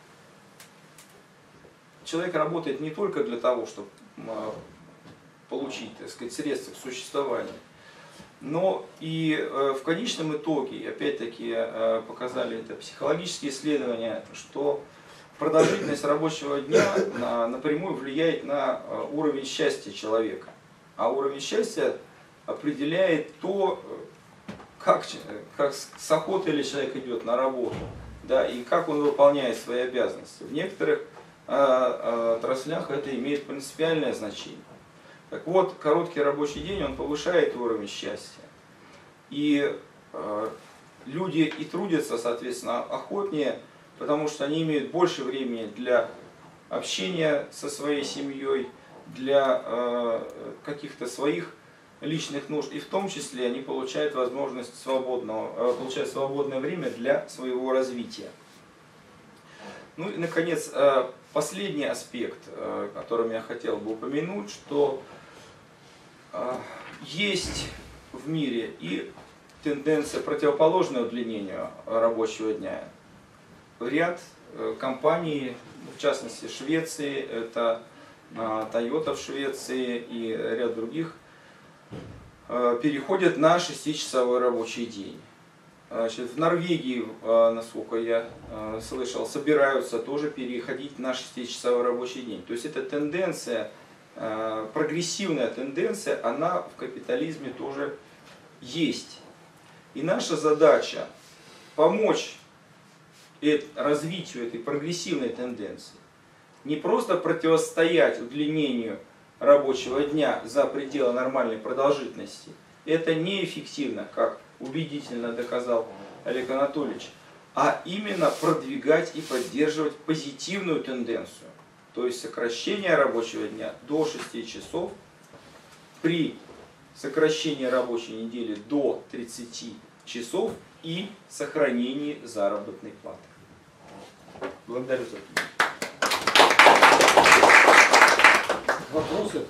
[SPEAKER 15] человек работает не только для того, чтобы э, получить, так сказать, средства к существованию, но и э, в конечном итоге, опять-таки, э, показали это психологические исследования, что продолжительность рабочего дня на, напрямую влияет на э, уровень счастья человека. А уровень счастья определяет то, как, как с охотой ли человек идет на работу, да, и как он выполняет свои обязанности. В некоторых э, э, отраслях это имеет принципиальное значение. Так вот, короткий рабочий день, он повышает уровень счастья. И э, люди и трудятся, соответственно, охотнее, потому что они имеют больше времени для общения со своей семьей, для э, каких-то своих личных нужд. И в том числе они получают возможность свободного, э, получают свободное время для своего развития. Ну и, наконец, э, последний аспект, э, которым я хотел бы упомянуть, что есть в мире и тенденция противоположная удлинению рабочего дня. Ряд компаний, в частности Швеции, это Toyota в Швеции и ряд других, переходят на шестичасовой рабочий день. Значит, в Норвегии, насколько я слышал, собираются тоже переходить на шестичасовой рабочий день. То есть это тенденция, прогрессивная тенденция, она в капитализме тоже есть. И наша задача помочь развитию этой прогрессивной тенденции. Не просто противостоять удлинению рабочего дня за пределы нормальной продолжительности. Это неэффективно, как убедительно доказал Олег Анатольевич, а именно продвигать и поддерживать позитивную тенденцию. То есть сокращение рабочего дня до шести часов при сокращении рабочей недели до тридцати часов и сохранении заработной платы. Благодарю за внимание.
[SPEAKER 1] Вопросы?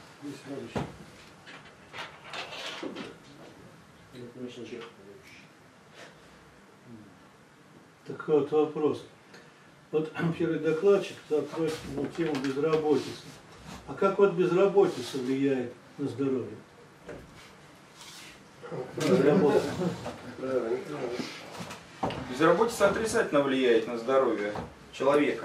[SPEAKER 7] Так вот вопрос. Вот первый докладчик закроет ну, тему безработицы. А как вот безработица влияет на здоровье? Безработица.
[SPEAKER 15] Безработица отрицательно влияет на здоровье человека.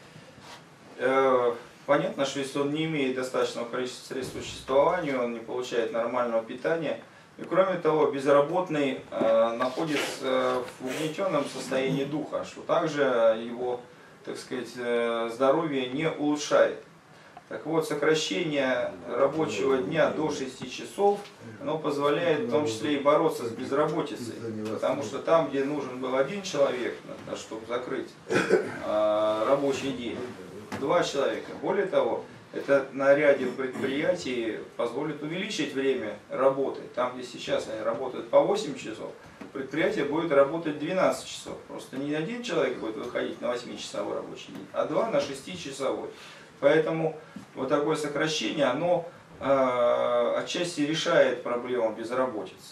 [SPEAKER 15] Понятно, что если он не имеет достаточного количества средств к существованию, он не получает нормального питания. И кроме того, безработный э, находится в угнетенном состоянии духа, что также его, так сказать, э, здоровье не улучшает. Так вот, сокращение рабочего дня до шести часов, оно позволяет в том числе и бороться с безработицей. Потому что там, где нужен был один человек, чтобы закрыть э, рабочий день, два человека. Более того, это на ряде предприятий позволит увеличить время работы. Там, где сейчас они работают по восемь часов, предприятие будет работать двенадцать часов. Просто не один человек будет выходить на восьмичасовой рабочий день, а два на шестичасовой. Поэтому вот такое сокращение, оно э, отчасти решает проблему безработицы.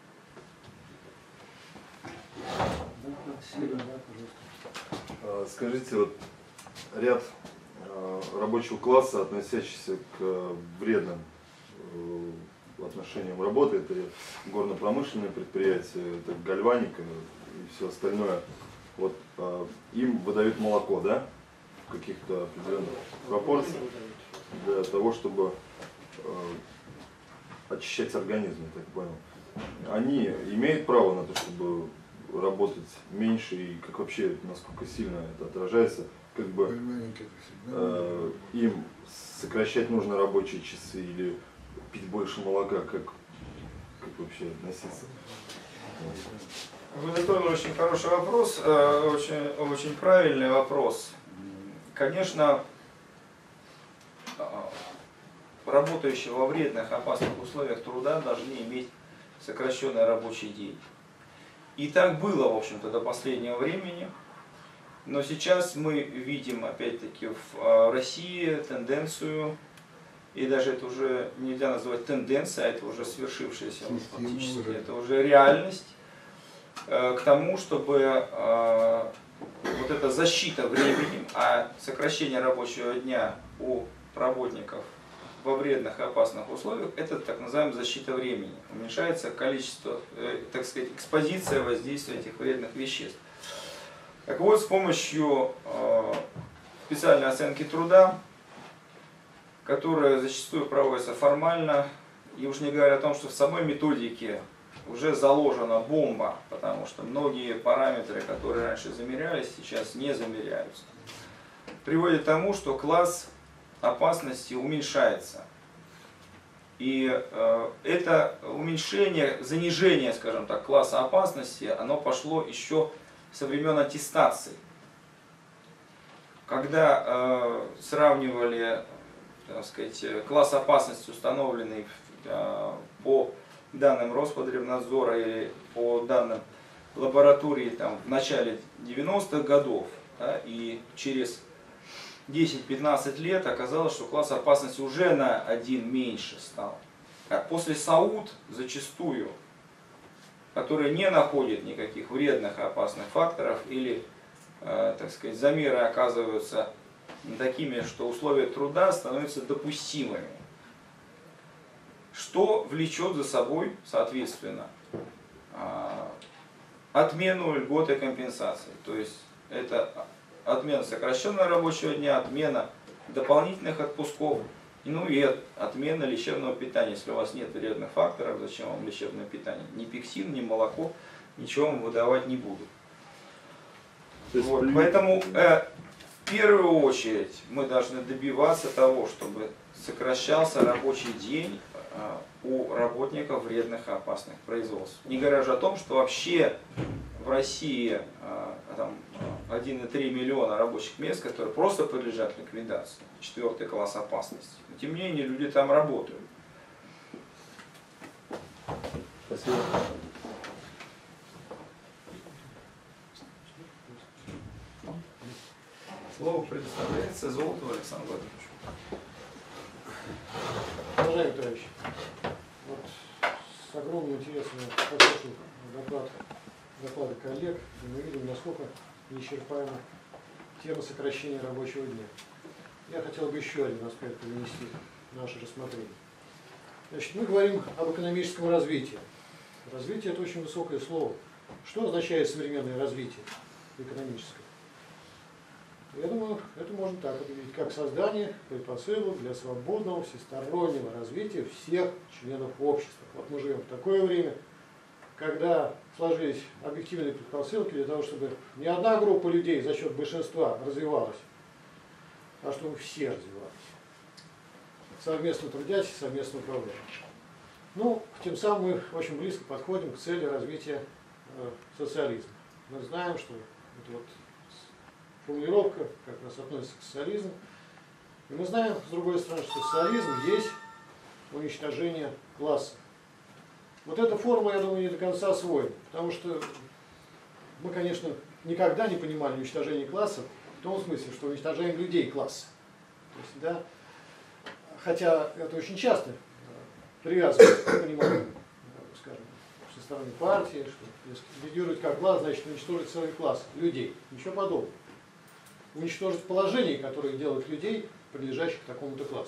[SPEAKER 14] Скажите, вот ряд рабочего класса, относящийся к вредным отношениям работы, это горно-промышленные предприятия, это гальваника и все остальное. Вот им выдают молоко, да, в каких-то определенных пропорциях для того, чтобы очищать организм, я так понял. Они имеют право на то, чтобы работать меньше, и как вообще, насколько сильно это отражается, как бы э, им сокращать нужно рабочие часы или пить больше молока, как, как вообще относиться?
[SPEAKER 15] Вы затронули очень хороший вопрос, очень, очень правильный вопрос. Конечно, работающие во вредных, опасных условиях труда должны иметь сокращенный рабочий день. И так было, в общем-то, до последнего времени. Но сейчас мы видим, опять-таки, в России тенденцию, и даже это уже нельзя называть тенденцией, а это уже свершившаяся фактически, это уже реальность, к тому, чтобы вот эта защита временем, а сокращение рабочего дня у работников во вредных и опасных условиях, это так называемая защита времени. Уменьшается количество, так сказать, экспозиция воздействия этих вредных веществ. Так вот, с помощью э, специальной оценки труда, которая зачастую проводится формально, и уж не говоря о том, что в самой методике уже заложена бомба, потому что многие параметры, которые раньше замерялись, сейчас не замеряются, приводит к тому, что класс опасности уменьшается. И э, это уменьшение, занижение, скажем так, класса опасности, оно пошло еще со времен аттестации, когда э, сравнивали, так сказать, класс опасности, установленный э, по данным Роспотребнадзора или по данным лаборатории там, в начале девяностых годов, да, и через десять-пятнадцать лет оказалось, что класс опасности уже на один меньше стал. А после САУД зачастую, которые не находят никаких вредных и опасных факторов, или, э, так сказать, замеры оказываются такими, что условия труда становятся допустимыми, что влечет за собой, соответственно, э, отмену льгот и компенсаций. То есть это отмена сокращенного рабочего дня, отмена дополнительных отпусков, ну и отмена лечебного питания. Если у вас нет вредных факторов, зачем вам лечебное питание? Ни пексин, ни молоко, ничего вам выдавать не будут. Вот, поэтому э, в первую очередь мы должны добиваться того, чтобы сокращался рабочий день э, у работников вредных и опасных производств. Не говоря же о том, что вообще в России э, там, один и три миллиона рабочих мест, которые просто подлежат ликвидации. Четвертый класс опасности. Но, тем не менее, люди там работают.
[SPEAKER 14] Спасибо.
[SPEAKER 15] Слово предоставляется Золотову Александру Владимировичу.
[SPEAKER 1] Уважаемые товарищи, вот с огромным интересом я послушал доклад, доклады коллег, и мы видим, насколько неисчерпаема тема сокращения рабочего дня. Я хотел бы еще один аспект внести в наше рассмотрение. Значит, мы говорим об экономическом развитии. Развитие – это очень высокое слово. Что означает современное развитие экономическое? Я думаю, это можно так объявить, как создание предпосылок для свободного, всестороннего развития всех членов общества. Вот мы живем в такое время, когда сложились объективные предпосылки для того, чтобы не одна группа людей за счет большинства развивалась, а чтобы все развивались. Совместно трудясь и совместно управляя. Ну, тем самым мы очень близко подходим к цели развития э, социализма. Мы знаем, что это вот формулировка как раз относится к социализму. И мы знаем, с другой стороны, что социализм есть уничтожение класса. Вот эта форма, я думаю, не до конца освоена, потому что мы, конечно, никогда не понимали уничтожение класса в том смысле, что уничтожаем людей класса. То есть, да, хотя это очень часто привязывается к пониманию, скажем, со стороны партии, что если лидирует как класс, значит уничтожить целый класс людей. Ничего подобного. Уничтожить положение, которое делает людей, принадлежащих к такому-то классу.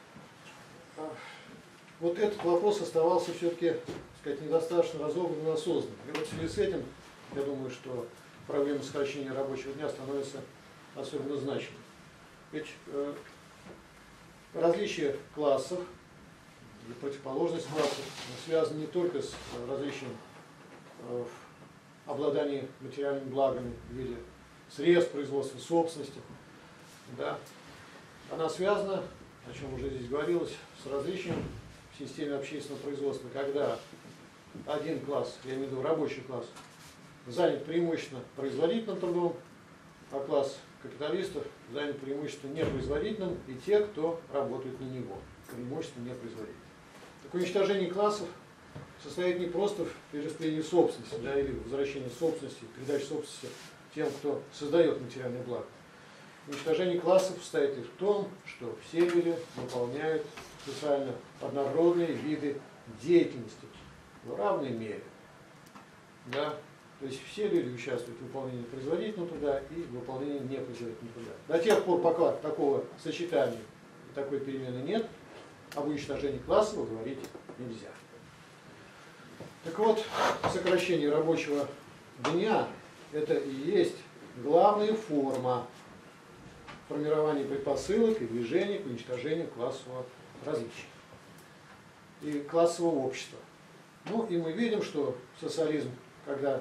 [SPEAKER 1] Вот этот вопрос оставался все-таки, так сказать, недостаточно разобранным и осознанным. И вот в связи с этим, я думаю, что проблема сокращения рабочего дня становится особенно значимой. Ведь э, различие классов и противоположность классов связаны не только с различием э, обладания материальными благами в виде средств производства, собственности. Да. Она связана, о чем уже здесь говорилось, с различием в системе общественного производства, когда один класс, я имею в виду рабочий класс, занят преимущественно производительным трудом, а класс капиталистов занят преимущественно непроизводительным, и те, кто работает на него, преимущественно непроизводительным. Такое уничтожение классов состоит не просто в перераспределении собственности, да, или возвращении собственности, передаче собственности тем, кто создает материальное благо. Уничтожение классов состоит и в том, что все люди выполняют социально однородные виды деятельности в равной мере. Да? То есть все люди участвуют в выполнении производительного труда и в выполнении непроизводительного труда. До тех пор, пока такого сочетания и такой перемены нет, об уничтожении классов говорить нельзя. Так вот, сокращение рабочего дня – это и есть главная форма формирования предпосылок и движения к уничтожению классового различия и классового общества. Ну и мы видим, что социализм, когда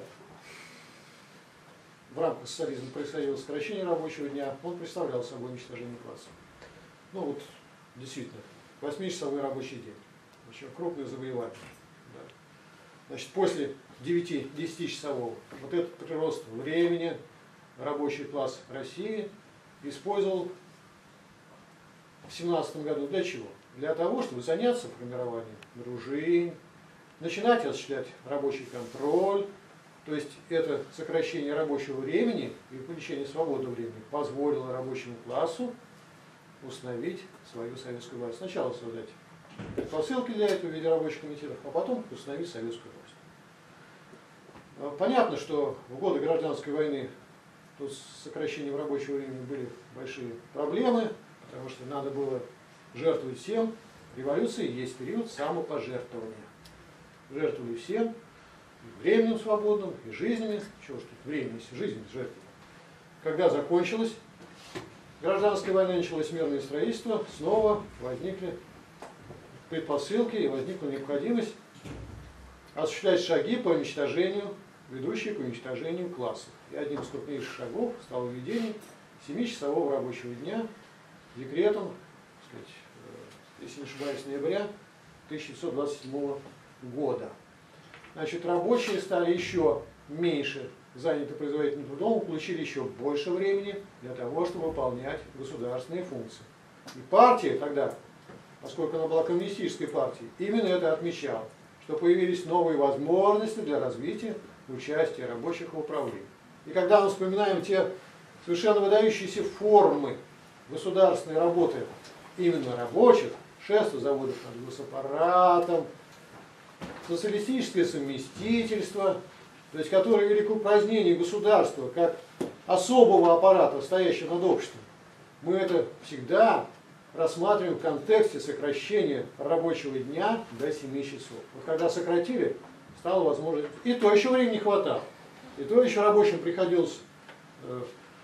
[SPEAKER 1] в рамках социализма происходило сокращение рабочего дня, он представлял собой уничтожение классов. Ну вот, действительно, восьмичасовой рабочий день. Очень крупное завоевание. Да. Значит, после девяти-десятичасового вот этот прирост времени рабочий класс России использовал в семнадцатом году для чего? Для того, чтобы заняться формированием дружин, начинать осуществлять рабочий контроль, то есть это сокращение рабочего времени и увеличение свободного времени позволило рабочему классу установить свою советскую власть. Сначала создать предпосылки для этого в виде рабочих комитетов, а потом установить советскую власть. Понятно, что в годы гражданской войны тут с сокращением рабочего времени были большие проблемы, потому что надо было жертвовать всем. Революция есть период самопожертвования. Жертвовали всем, и временем свободным, и жизнями. Чего ж тут времени, если жизнь жертвовали. Когда закончилась гражданская война, началось мирное строительство, снова возникли предпосылки и возникла необходимость осуществлять шаги по уничтожению, ведущие к уничтожению классов. И одним из крупнейших шагов стало введение семичасового рабочего дня декретом, так сказать, если не ошибаюсь, ноября тысяча девятьсот двадцать седьмого года. Значит, рабочие стали еще меньше заняты производительным трудом, получили еще больше времени для того, чтобы выполнять государственные функции. И партия тогда, поскольку она была коммунистической партией, именно это отмечала, что появились новые возможности для развития участия рабочих в управлении. И когда мы вспоминаем те совершенно выдающиеся формы государственной работы именно рабочих, шествие заводов над госаппаратом, социалистическое совместительство, то есть которые вели к упразднению государства как особого аппарата, стоящего над обществом, мы это всегда рассматриваем в контексте сокращения рабочего дня до семи часов. Вот когда сократили, стало возможно. И то еще времени не хватало. И то еще рабочим приходилось э,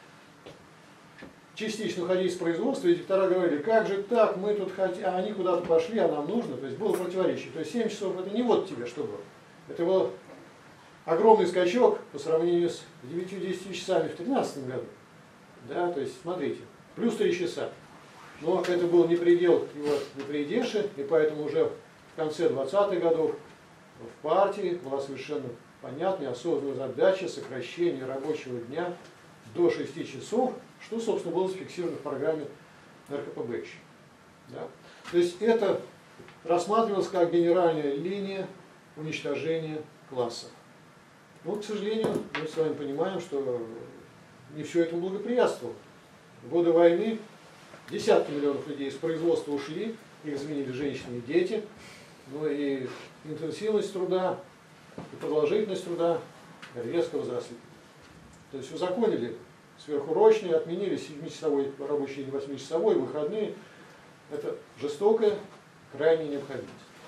[SPEAKER 1] частично уходить с производства, и директора говорили, как же так, мы тут хотим, а они куда-то пошли, а нам нужно. То есть было противоречие. То есть семь часов это не вот тебе что было. Это был огромный скачок по сравнению с девятью-десятью часами в тринадцатом году. Да, то есть смотрите, плюс три часа. Но это был не предел его непредеши, и поэтому уже в конце двадцатых годов в партии была совершенно понятная осознанная задача сокращения рабочего дня до шести часов, что, собственно, было зафиксировано в программе эр ка пэ бэ еще. Да? То есть это рассматривалось как генеральная линия уничтожения классов. Но, к сожалению, мы с вами понимаем, что не все это благоприятствовало. В годы войны десятки миллионов людей из производства ушли, их заменили женщины и дети, но и интенсивность труда, и продолжительность труда резко возросли. То есть узаконили сверхурочные, отменили семичасовой рабочий день, восьмичасовой, выходные. Это жестокая, крайняя необходимость.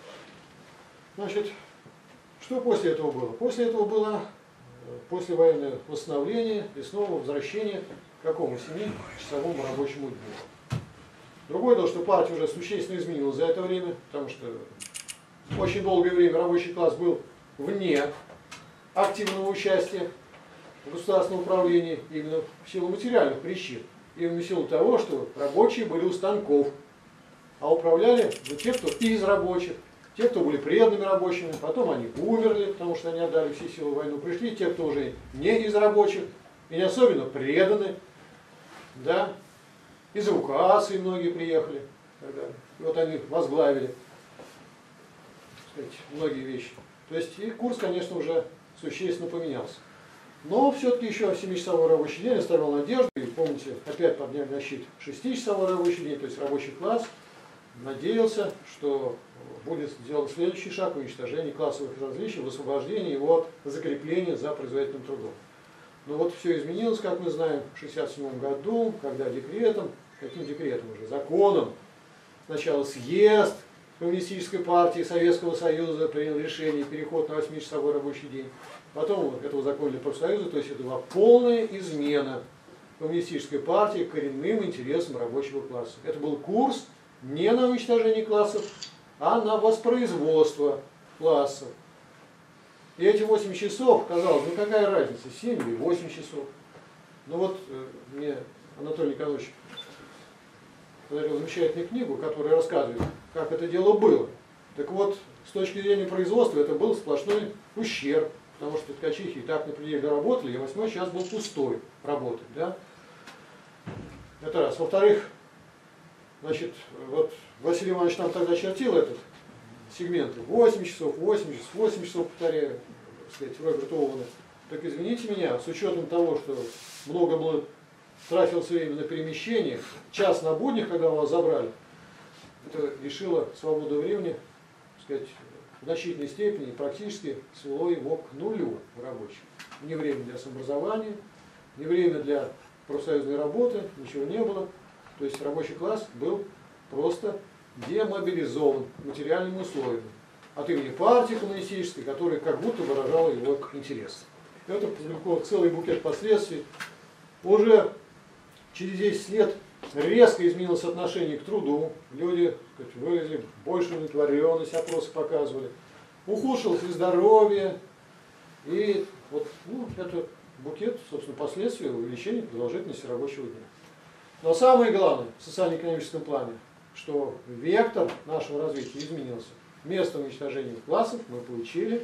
[SPEAKER 1] Значит, что после этого было? После этого было послевоенное восстановление и снова возвращение к какому семичасовому рабочему дню. Другое дело, что партия уже существенно изменилась за это время, потому что очень долгое время рабочий класс был вне активного участия в государственном управлении именно в силу материальных причин. Именно в силу того, что рабочие были у станков, а управляли ну, те, кто из рабочих, те, кто были преданными рабочими, потом они умерли, потому что они отдали все силы в войну, пришли те, кто уже не из рабочих и не особенно преданы, да, из эвакуации многие приехали, и вот они возглавили, так сказать, многие вещи. То есть и курс, конечно, уже существенно поменялся. Но все-таки еще семичасовой рабочий день оставил надежду. И помните, опять подняли на щит шестичасовой рабочий день, то есть рабочий класс надеялся, что будет сделан следующий шаг уничтожения классовых различий, в освобождении его от закрепления за производительным трудом. Но вот все изменилось, как мы знаем, в шестьдесят седьмом году, когда декретом, каким декретом уже, законом, сначала съезд Коммунистической партии Советского Союза принял решение переход на восьмичасовой рабочий день. Потом это узаконили профсоюзы, то есть это была полная измена Коммунистической партии к коренным интересам рабочего класса. Это был курс не на уничтожение классов, а на воспроизводство классов. И эти восемь часов, казалось, ну какая разница, семь или восемь часов. Ну вот э, мне Анатолий Николаевич подарил замечательную книгу, которая рассказывает, как это дело было. Так вот, с точки зрения производства это был сплошной ущерб, потому что ткачихи и так на пределе работали, и восьмой час был пустой работать. Да? Это раз. Во-вторых, значит, вот Василий Иванович нам тогда чертил этот сегменты. восемь часов, восемь часов, восемь часов, повторяю, так сказать, Роберт Оуэна. Так извините меня, с учетом того, что много было тратилось время на перемещение, час на буднях, когда вас забрали, это лишило свободы времени, так сказать, в значительной степени практически свело его к нулю в рабочем. Ни время для самообразования, ни время для профсоюзной работы, ничего не было. То есть рабочий класс был просто демобилизован материальными условиями от имени партии коммунистической, которая как будто выражала его интересы. Это повлекло целый букет последствий. Уже через десять лет резко изменилось отношение к труду. Люди, так сказать, выразили большую удовлетворенность, опросы показывали. Ухудшилось и здоровье. И вот ну, это букет, собственно, последствий увеличения продолжительности рабочего дня. Но самое главное в социально-экономическом плане, что вектор нашего развития изменился. Вместо уничтожения классов мы получили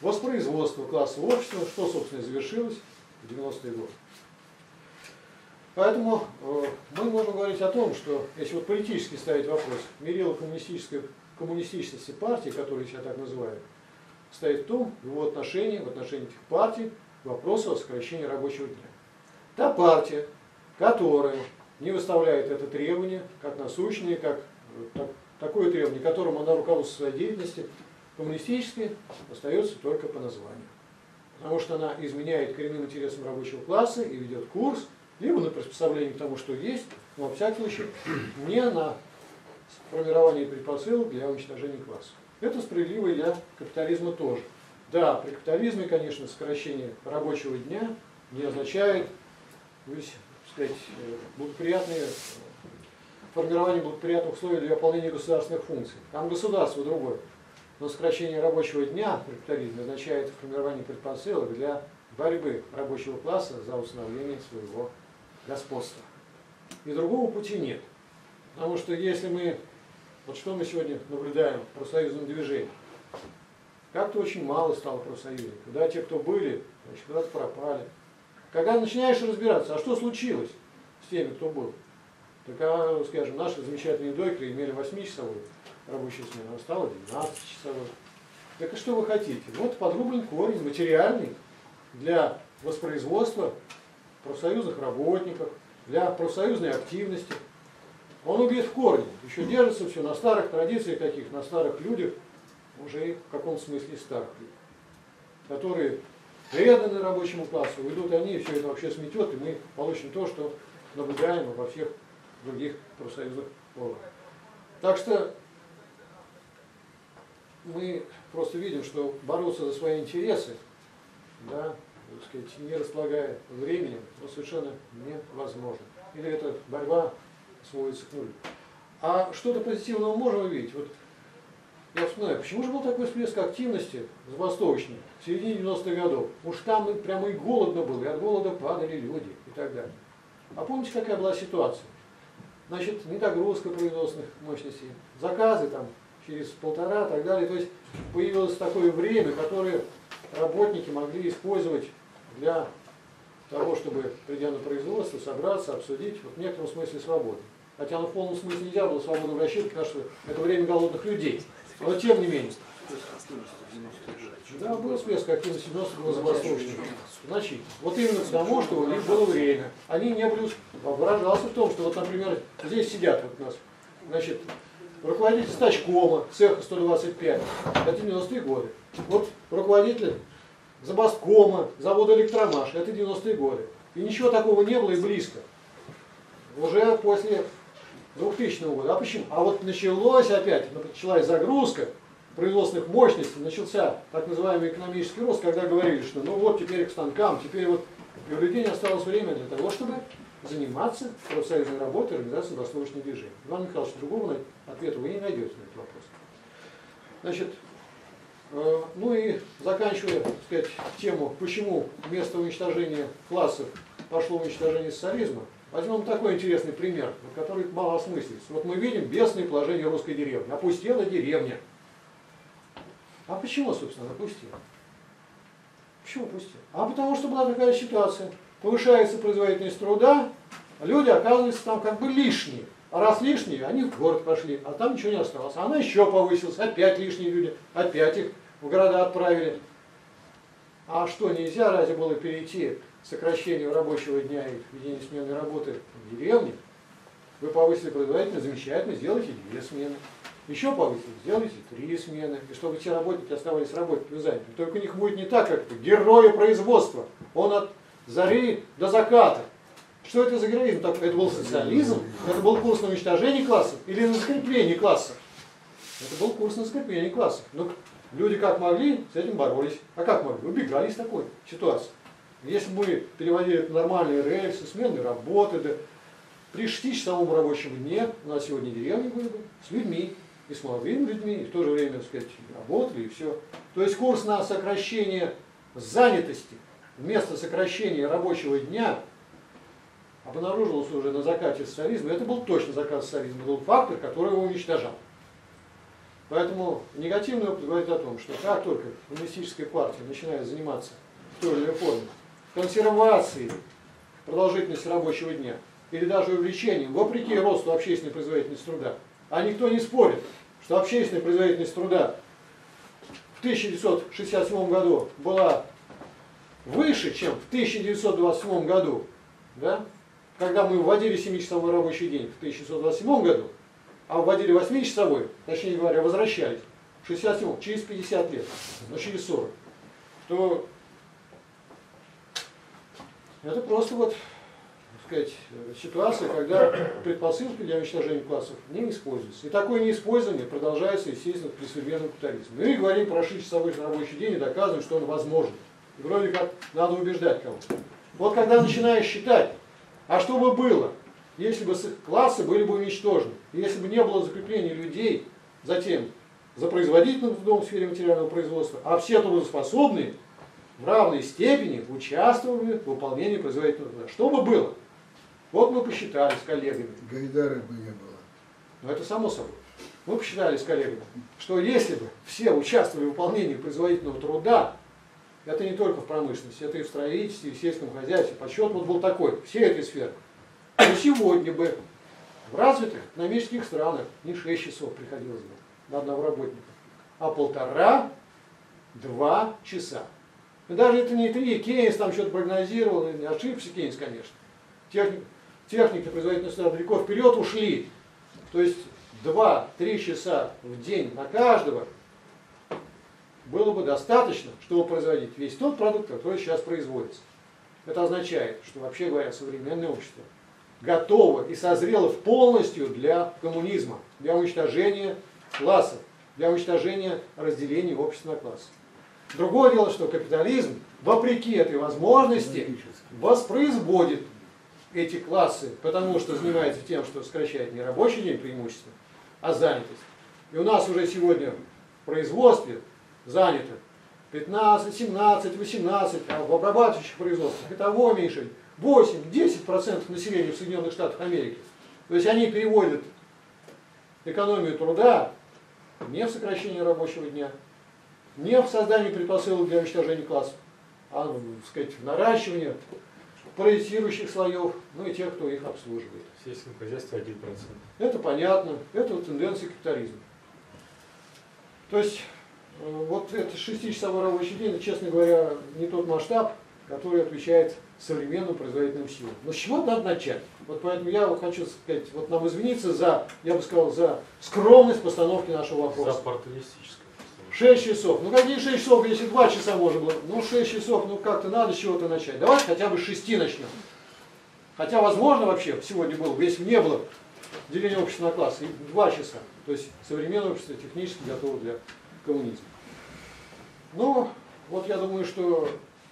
[SPEAKER 1] воспроизводства классового общества, что, собственно, и завершилось в девяностые годы. Поэтому э, мы можем говорить о том, что, если вот политически ставить вопрос, мерило коммунистической, коммунистичности партии, которые себя так называют, стоит в том, в его отношении, в отношении этих партий, вопросу о сокращении рабочего дня. Та партия, которая не выставляет это требование как насущное, как так, такое требование, которым она руководствует своей деятельности, коммунистической, остается только по названию. Потому что она изменяет коренным интересам рабочего класса и ведет курс, либо на приспособление к тому, что есть, но, во всяком случае, не на формирование предпосылок для уничтожения класса. Это справедливо и для капитализма тоже. Да, при капитализме, конечно, сокращение рабочего дня не означает, так сказать, благоприятные, формирование благоприятных условий для выполнения государственных функций. Там государство другое. Но сокращение рабочего дня при капитализме означает формирование предпосылок для борьбы рабочего класса за установление своего господства. И другого пути нет. Потому что если мы, вот что мы сегодня наблюдаем в профсоюзном движении, как-то очень мало стало профсоюзников. Да, те, кто были, значит, куда-то пропали. Когда начинаешь разбираться, а что случилось с теми, кто был? Так, а, скажем, наши замечательные дойкеры имели восьмичасовую рабочую смену, а стало двенадцатичасовой. Так и что вы хотите? Вот подрублен корень материальный для воспроизводства профсоюзных работников, для профсоюзной активности. Он убит в корне. Еще держится все на старых традициях таких, на старых людях, уже и в каком-то смысле старых людях, которые преданы рабочему классу, уйдут они, и все это вообще сметет, и мы получим то, что наблюдаем во всех других профсоюзных органах. Так что мы просто видим, что бороться за свои интересы, да, так сказать, не располагая временем, ну, совершенно невозможно. Или эта борьба сводится к нулю. А что-то позитивного можем увидеть. Вот я вспоминаю, почему же был такой всплеск активности забастовочной в середине девяностых годов? Уж там и прямо и голодно было, и от голода падали люди и так далее. А помните, какая была ситуация? Значит, недогрузка производственных мощностей, заказы там через полтора и так далее. То есть появилось такое время, которое работники могли использовать для того, чтобы, придя на производство, собраться, обсудить, вот в некотором смысле свободу. Хотя в полном смысле нельзя было свободу рассчитывать, потому что это время голодных людей. Но тем не менее. Да, был всплеск активности девяностых было забастовочных. Значит, вот именно потому, что у них было время. Они не были, выражался в том, что вот, например, здесь сидят вот у нас, значит, руководитель стачкома, цеха сто двадцать пять, это девяностые годы. Вот руководитель забасткома, завода Электромаш, это девяностые годы. И ничего такого не было и близко. Уже после двухтысячного года. А почему? А вот началось опять, началась загрузка производственных мощностей, начался так называемый экономический рост, когда говорили, что ну вот теперь к станкам, теперь вот и у людей не осталось времени для того, чтобы заниматься профсоюзной работой, организацией забастовочных движений. Иван Михайлович, другого ответа вы не найдете на этот вопрос. Значит, э, ну и заканчивая, так сказать, тему, почему вместо уничтожения классов пошло уничтожение социализма, возьмем такой интересный пример, который мало осмыслится. Вот мы видим бедственное положение русской деревни. Опустела деревня. А почему, собственно, опустела? Почему опустела? А потому что была такая ситуация. Повышается производительность труда, люди оказываются там как бы лишние. А раз лишние, они в город пошли, а там ничего не осталось. А она еще повысилась, опять лишние люди, опять их в города отправили. А что, нельзя разве было перейти к сокращению рабочего дня и введению сменной работы в деревне? Вы повысили производительность, замечательно, сделайте две смены. Еще повысили, сделайте три смены. И чтобы все работники оставались работниками занятыми. Только у них будет не так, как это, герои производства. Он от зари до заката. Что это за героизм? Это был социализм? Это был курс на уничтожение классов? Или на закрепление классов? Это был курс на закрепление классов. Но люди как могли, с этим боролись. А как могли? Убегали из такой ситуации. Если бы мы переводили это на нормальные рельсы, сменные работы, да, при шестичасовом рабочем дне у нас сегодня деревни были бы с людьми, и с молодыми людьми, и в то же время, так сказать, работали, и все. То есть курс на сокращение занятости вместо сокращения рабочего дня обнаружился уже на закате социализма. Это был точно закат социализма, это был фактор, который его уничтожал. Поэтому негативный опыт говорит о том, что как только коммунистическая партия начинает заниматься в той или иной форме консервацией продолжительности рабочего дня или даже увеличением, вопреки росту общественной производительности труда, а никто не спорит, что общественная производительность труда в тысяча девятьсот шестьдесят седьмом году была выше, чем в тысяча девятьсот двадцать седьмом году, да? Когда мы вводили семичасовой рабочий день в тысяча девятьсот двадцать седьмом году, а вводили восьмичасовой, точнее говоря, возвращались в шестьдесят седьмом, через пятьдесят лет, но через сорок, то это просто вот, так сказать, ситуация, когда предпосылки для уничтожения классов не используются. И такое неиспользование продолжается, естественно, при современном капитализме. Мы говорим про шестичасовой рабочий день и доказываем, что он возможен. И вроде как надо убеждать кого-то. Вот когда начинаешь считать, а что бы было, если бы классы были бы уничтожены, если бы не было закрепления людей затем за производительным трудом в сфере материального производства, а все трудоспособные в равной степени участвовали в выполнении производительного труда. Что бы было? Вот мы посчитали с коллегами.
[SPEAKER 10] Гайдара бы не было.
[SPEAKER 1] Но это само собой. Мы посчитали с коллегами, что если бы все участвовали в выполнении производительного труда, это не только в промышленности, это и в строительстве, и в сельском хозяйстве, подсчет вот был такой, все эти сферы, то сегодня бы в развитых экономических странах не шесть часов приходилось бы на одного работника, а полтора-два часа. И даже это не три, Кейнс там что-то прогнозировал, не ошибся Кейнс, конечно. Техник, техники производительности далеко вперед ушли. То есть два-три часа в день на каждого было бы достаточно, чтобы производить весь тот продукт, который сейчас производится. Это означает, что, вообще говоря, современное общество готово и созрело полностью для коммунизма, для уничтожения классов, для уничтожения разделения общества на классы. Другое дело, что капитализм, вопреки этой возможности, воспроизводит эти классы, потому что занимается тем, что сокращает не рабочий день преимущественно, а занятость. И у нас уже сегодня в производстве занято пятнадцать, семнадцать, восемнадцать, а в обрабатывающих производствах и того меньше, восемь-десять процентов населения в Соединенных Штатах Америки. То есть они переводят экономию труда не в сокращение рабочего дня, не в создании предпосылок для уничтожения классов, а в, сказать, в наращивание паразитирующих слоев, ну и тех, кто их обслуживает.
[SPEAKER 2] В сельском хозяйстве один процент.
[SPEAKER 1] Это понятно, это вот тенденция капитализма. То есть вот этот шестичасовой рабочий день, честно говоря, не тот масштаб, который отвечает современным производительным силам. Но с чего надо начать? Вот поэтому я вот хочу сказать, вот нам извиниться за, я бы сказал, за скромность постановки нашего вопроса.
[SPEAKER 2] За оппортунистическое.
[SPEAKER 1] шесть часов. Ну какие шесть часов, если два часа можно было? Ну шесть часов, ну как-то надо с чего-то начать. Давайте хотя бы с шести начнем. Хотя возможно вообще сегодня было бы, если бы не было деления общества на классы, два часа. То есть современное общество технически готово для коммунизма. Ну, вот я думаю, что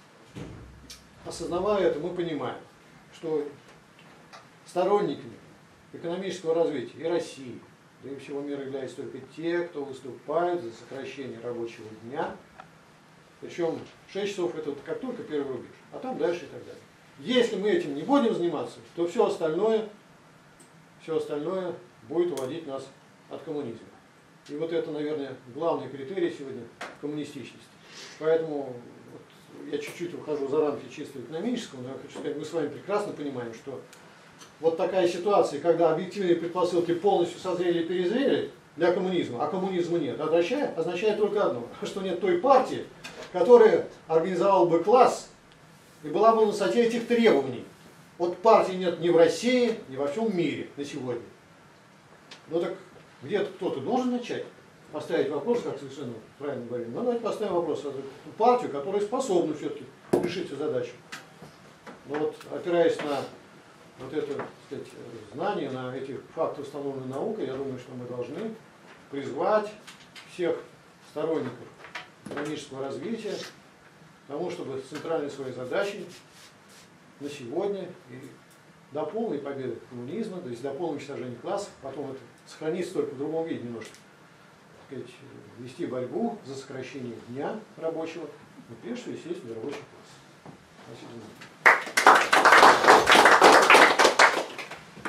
[SPEAKER 1] осознавая это, мы понимаем, что сторонниками экономического развития и России, да и всего мира являются только те, кто выступают за сокращение рабочего дня. Причем шесть часов это как только первый рубеж, а там дальше и так далее. Если мы этим не будем заниматься, то все остальное, все остальное будет уводить нас от коммунизма. И вот это, наверное, главный критерий сегодня коммунистичности. Поэтому вот, я чуть-чуть выхожу за рамки чисто экономического, но я хочу сказать, мы с вами прекрасно понимаем, что вот такая ситуация, когда объективные предпосылки полностью созрели и перезрели для коммунизма, а коммунизма нет, означает, означает только одно, что нет той партии, которая организовала бы класс и была бы на высоте этих требований. Вот партии нет ни в России, ни во всем мире на сегодня. Ну так где-то кто-то должен начать поставить вопрос, как совершенно правильно говорили. Но давайте поставим вопрос о партию, которая способна все-таки решить эту задачу. Но вот опираясь на вот это, так сказать, знание, на эти факты, установленные наукой, я думаю, что мы должны призвать всех сторонников экономического развития к тому, чтобы центральной своей задачей на сегодня и до полной победы коммунизма, то есть до полного уничтожения классов, потом это сохранится только в другом виде немножко, так сказать, вести борьбу за сокращение дня рабочего, но прежде всего, естественно, рабочий класс. Спасибо.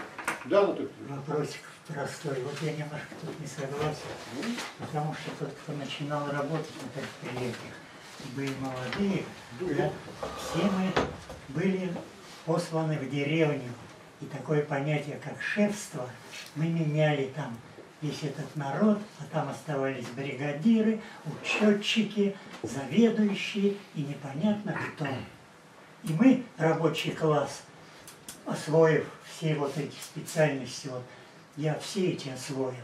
[SPEAKER 1] Да, ну ты.
[SPEAKER 8] Вопросик простой. Вот я немножко тут не согласен, потому что тот, кто начинал работать на предприятиях, были молодые, да, все мы были посланы в деревню. И такое понятие, как шефство, мы меняли там весь этот народ, а там оставались бригадиры, учетчики, заведующие и непонятно кто. И мы, рабочий класс, освоив все вот эти специальности, вот, я все эти освоил,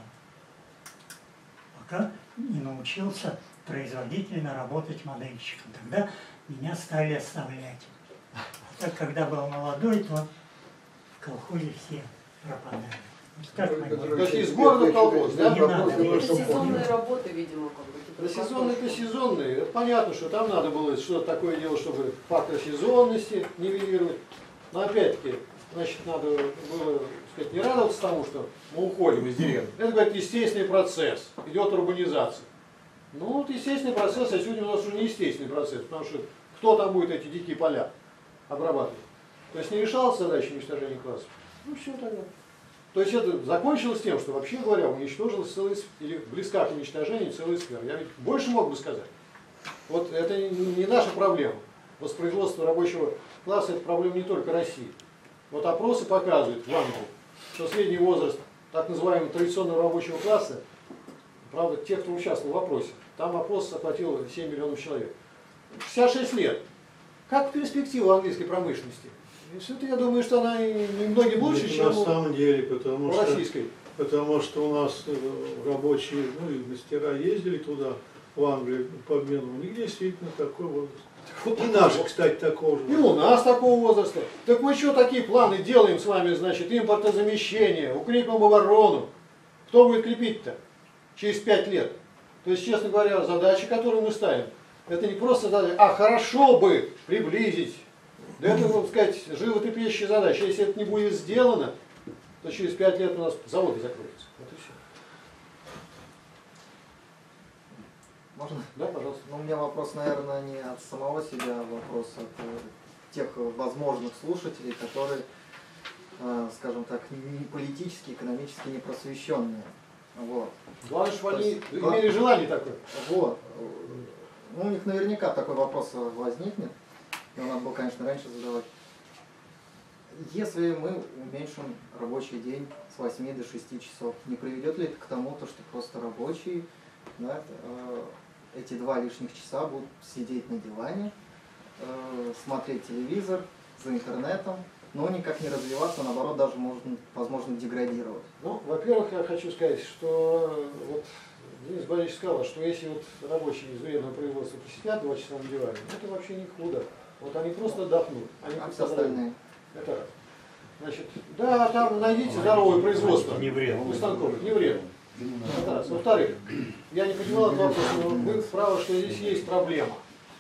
[SPEAKER 8] пока не научился производительно работать модельщиком. Тогда меня стали оставлять. А так, когда был молодой, то в колхозе все пропадали. Как
[SPEAKER 1] То есть из города в колхоз, да?
[SPEAKER 8] Не надо.
[SPEAKER 6] Это сезонные работы, видимо, как бы.
[SPEAKER 1] Да, сезонные это сезонные. Это понятно, что там надо было что-то такое делать, чтобы фактор сезонности нивелировать. Но опять-таки, значит, надо было, сказать, не радоваться тому, что мы уходим из деревни. Это, говорит, естественный процесс. Идет урбанизация. Ну, вот естественный процесс, а сегодня у нас уже не естественный процесс, потому что кто там будет эти дикие поля обрабатывать? То есть не решалась задача уничтожения классов. Ну, все тогда. То есть это закончилось тем, что, вообще говоря, уничтожилась целая, или близка к уничтожению целая сфера. Я ведь больше мог бы сказать. Вот это не наша проблема. Воспроизводство рабочего класса – это проблема не только России. Вот опросы показывают в Англии, что средний возраст так называемого традиционного рабочего класса, правда, те, кто участвовал в опросе, там опрос охватил семь миллионов человек. шестьдесят шесть лет. Как перспектива английской промышленности? И все-таки я думаю, что она и немногим лучше,
[SPEAKER 7] Это
[SPEAKER 1] чем
[SPEAKER 7] на самом деле, потому
[SPEAKER 1] у
[SPEAKER 7] что,
[SPEAKER 1] российской.
[SPEAKER 7] Потому что у нас рабочие, ну и мастера ездили туда, в Англию, по обмену. У них действительно такой возраст. И наши, кстати, такого же.
[SPEAKER 1] И у нас такого возраста. Так мы что такие планы делаем с вами, значит, импортозамещение, укрепим оборону. Кто будет крепить-то через пять лет? То есть, честно говоря, задача, которую мы ставим, это не просто задача, а хорошо бы приблизить. Да это, так сказать, животрепещущая задача. Если это не будет сделано, то через пять лет у нас заводы закроются. Вот и все.
[SPEAKER 5] Можно?
[SPEAKER 1] Да, пожалуйста.
[SPEAKER 5] Ну, у меня вопрос, наверное, не от самого себя, а вопрос от э, тех возможных слушателей, которые, э, скажем так, не политически, экономически не просвещенные. Вот.
[SPEAKER 1] Главное, чтобы они
[SPEAKER 5] есть,
[SPEAKER 1] имели желание такое.
[SPEAKER 5] Вот. Ну, у них наверняка такой вопрос возникнет. Его надо было, конечно, раньше задавать. Если мы уменьшим рабочий день с восьми до шести часов, не приведет ли это к тому, то, что просто рабочие, да, э, эти два лишних часа будут сидеть на диване, э, смотреть телевизор, за интернетом, но никак не развиваться, наоборот, даже можно, возможно, деградировать?
[SPEAKER 1] Ну, во-первых, я хочу сказать, что вот Денис Борисович сказал, что если вот рабочие из вредного производства посидят два часа на диване, это вообще не худо. Вот они просто отдохнут. Они
[SPEAKER 5] а все остальные?
[SPEAKER 1] Это раз. Значит, да, там найдите здоровое производство.
[SPEAKER 2] Не вредно.
[SPEAKER 1] У станков. Не вредно. Это раз. Во-вторых, я не понимал этот вопрос, но вы правы, что здесь есть проблема.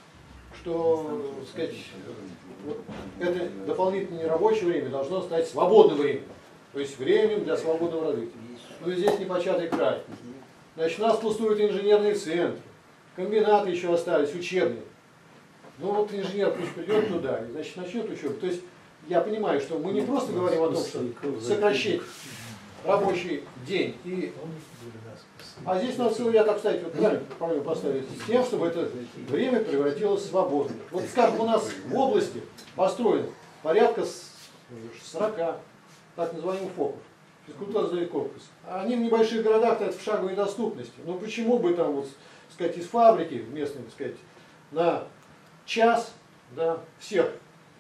[SPEAKER 1] Что, так сказать, вот это дополнительное нерабочее время должно стать свободным временем. То есть временем для свободного развития. Но здесь непочатый край. Значит, у нас пустуют инженерные центры, комбинаты еще остались, учебные. Ну вот инженер пусть придет туда и, значит, начнет учебу. То есть я понимаю, что мы не просто говорим о том, что сокращать рабочий день. И... А здесь надо целый ряд обстоятельств, вот правильно, правильно поставить, с тем, чтобы это время превратилось в свободное. Вот скажем, у нас в области построено порядка сорока так называемых фокусов. Физкультура сдает корпус. А они в небольших городах это в шаговой доступности. Ну почему бы там, вот, сказать, из фабрики местной, так сказать, на час, да, всех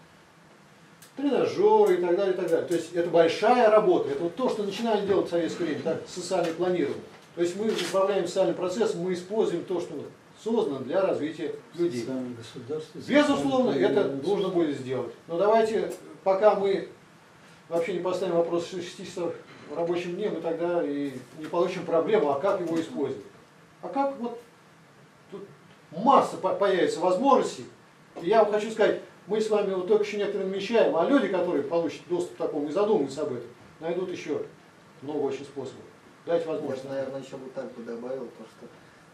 [SPEAKER 1] тренажеры и так далее, и так далее. То есть это большая работа. Это вот то, что начинали делать в советское время, так, социальное планирование. То есть мы управляем социальным процессом, мы используем то, что создано для развития людей. Безусловно, это нужно будет сделать. Но давайте, пока мы вообще не поставим вопрос шести часов в рабочем дне, мы тогда и не получим проблему, а как его использовать. А как вот тут масса появится возможностей. И я вам хочу сказать, мы с вами вот только еще некоторые намечаем, а люди, которые получат доступ к такому и задумаются об этом, найдут еще много очень способов. Дайте возможность.
[SPEAKER 5] Я, наверное, еще бы так бы добавил, то, что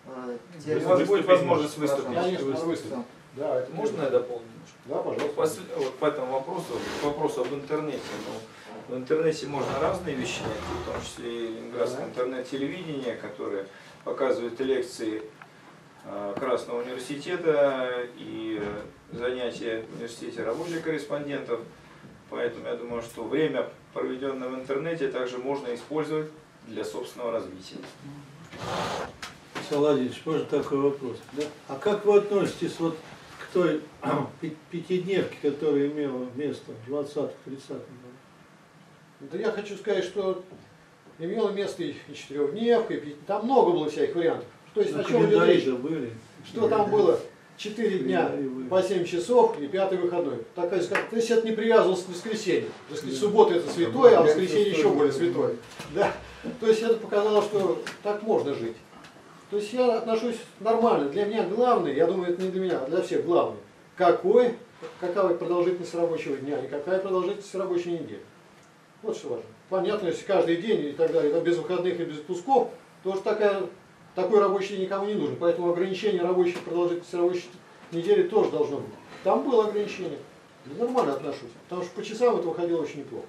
[SPEAKER 5] э,
[SPEAKER 15] У вас будет возможность выступить.
[SPEAKER 1] Конечно, выступить. Да, это
[SPEAKER 15] Можно я дополню?
[SPEAKER 1] Да, пожалуйста.
[SPEAKER 15] После, вот по этому вопросу, к вопросу об интернете. Ну, в интернете можно разные вещи найти, в том числе и ленинградское интернет-телевидение, которое показывает лекции э, Красного университета и занятия в университете рабочих корреспондентов. Поэтому я думаю, что время, проведенное в интернете, также можно использовать для собственного развития.
[SPEAKER 7] Александр Владимирович, можно такой вопрос? Да? А как вы относитесь вот к той пятидневке, которая имела место в двадцатых-тридцатых годах?
[SPEAKER 1] Да я хочу сказать, что имело место и четырехдневка, и пять... там много было всяких вариантов. То есть,
[SPEAKER 7] ну,
[SPEAKER 1] о чем идет речь?
[SPEAKER 7] Были.
[SPEAKER 1] Что там было? Четыре дня по семь часов и пятый выходной. Такая, то есть это не привязывалось к воскресенью. Воскресенье, суббота это святое, а воскресенье еще более святое. Да. То есть это показало, что так можно жить. То есть я отношусь нормально. Для меня главное, я думаю, это не для меня, а для всех главное, какой, какая продолжительность рабочего дня и какая продолжительность рабочей недели. Вот что важно. Понятно, если каждый день и так далее, без выходных и без отпусков, то уж такая, такой рабочий день никому не нужен. Поэтому ограничение рабочей продолжительности рабочей недели тоже должно быть. Там было ограничение. Я нормально отношусь. Потому что по часам это выходило очень неплохо.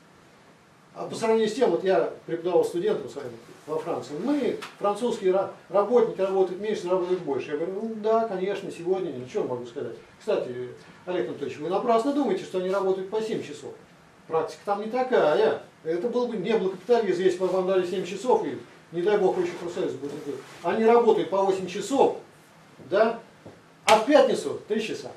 [SPEAKER 1] А по сравнению с тем, вот я преподавал студентам с вами во Франции, мы, французские работники, работают меньше, работают больше. Я говорю, ну да, конечно, сегодня, ничего могу сказать. Кстати, Олег Анатольевич, вы напрасно думаете, что они работают по семь часов. Практика там не такая. Это был бы, не был капитализм, если бы вам дали семь часов, и не дай бог еще профсоюз будет. Они работают по восемь часов, да, а в пятницу три часа.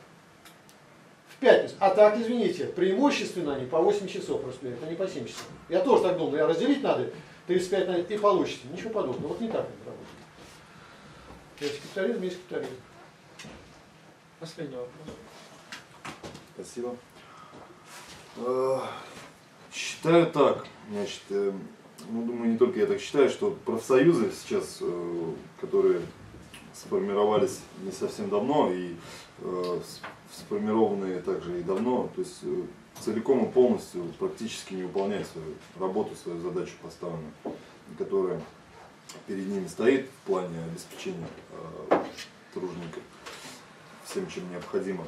[SPEAKER 1] В пятницу. А так, извините, преимущественно они по восемь часов распределяют, а не по семь часов. Я тоже так думал, я разделить надо, тридцать пять на и получите. Ничего подобного. Вот не так это работает. То есть капитализм есть капитализм.
[SPEAKER 15] Последний вопрос.
[SPEAKER 14] Спасибо. Считаю так, значит, ну, думаю, не только я так считаю, что профсоюзы сейчас, которые сформировались не совсем давно и сформированные также и давно, то есть целиком и полностью практически не выполняют свою работу, свою задачу поставленную, которая перед ними стоит в плане обеспечения тружеников всем, чем необходимо.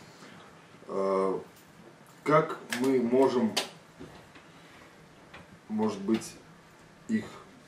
[SPEAKER 14] Как мы можем, может быть, их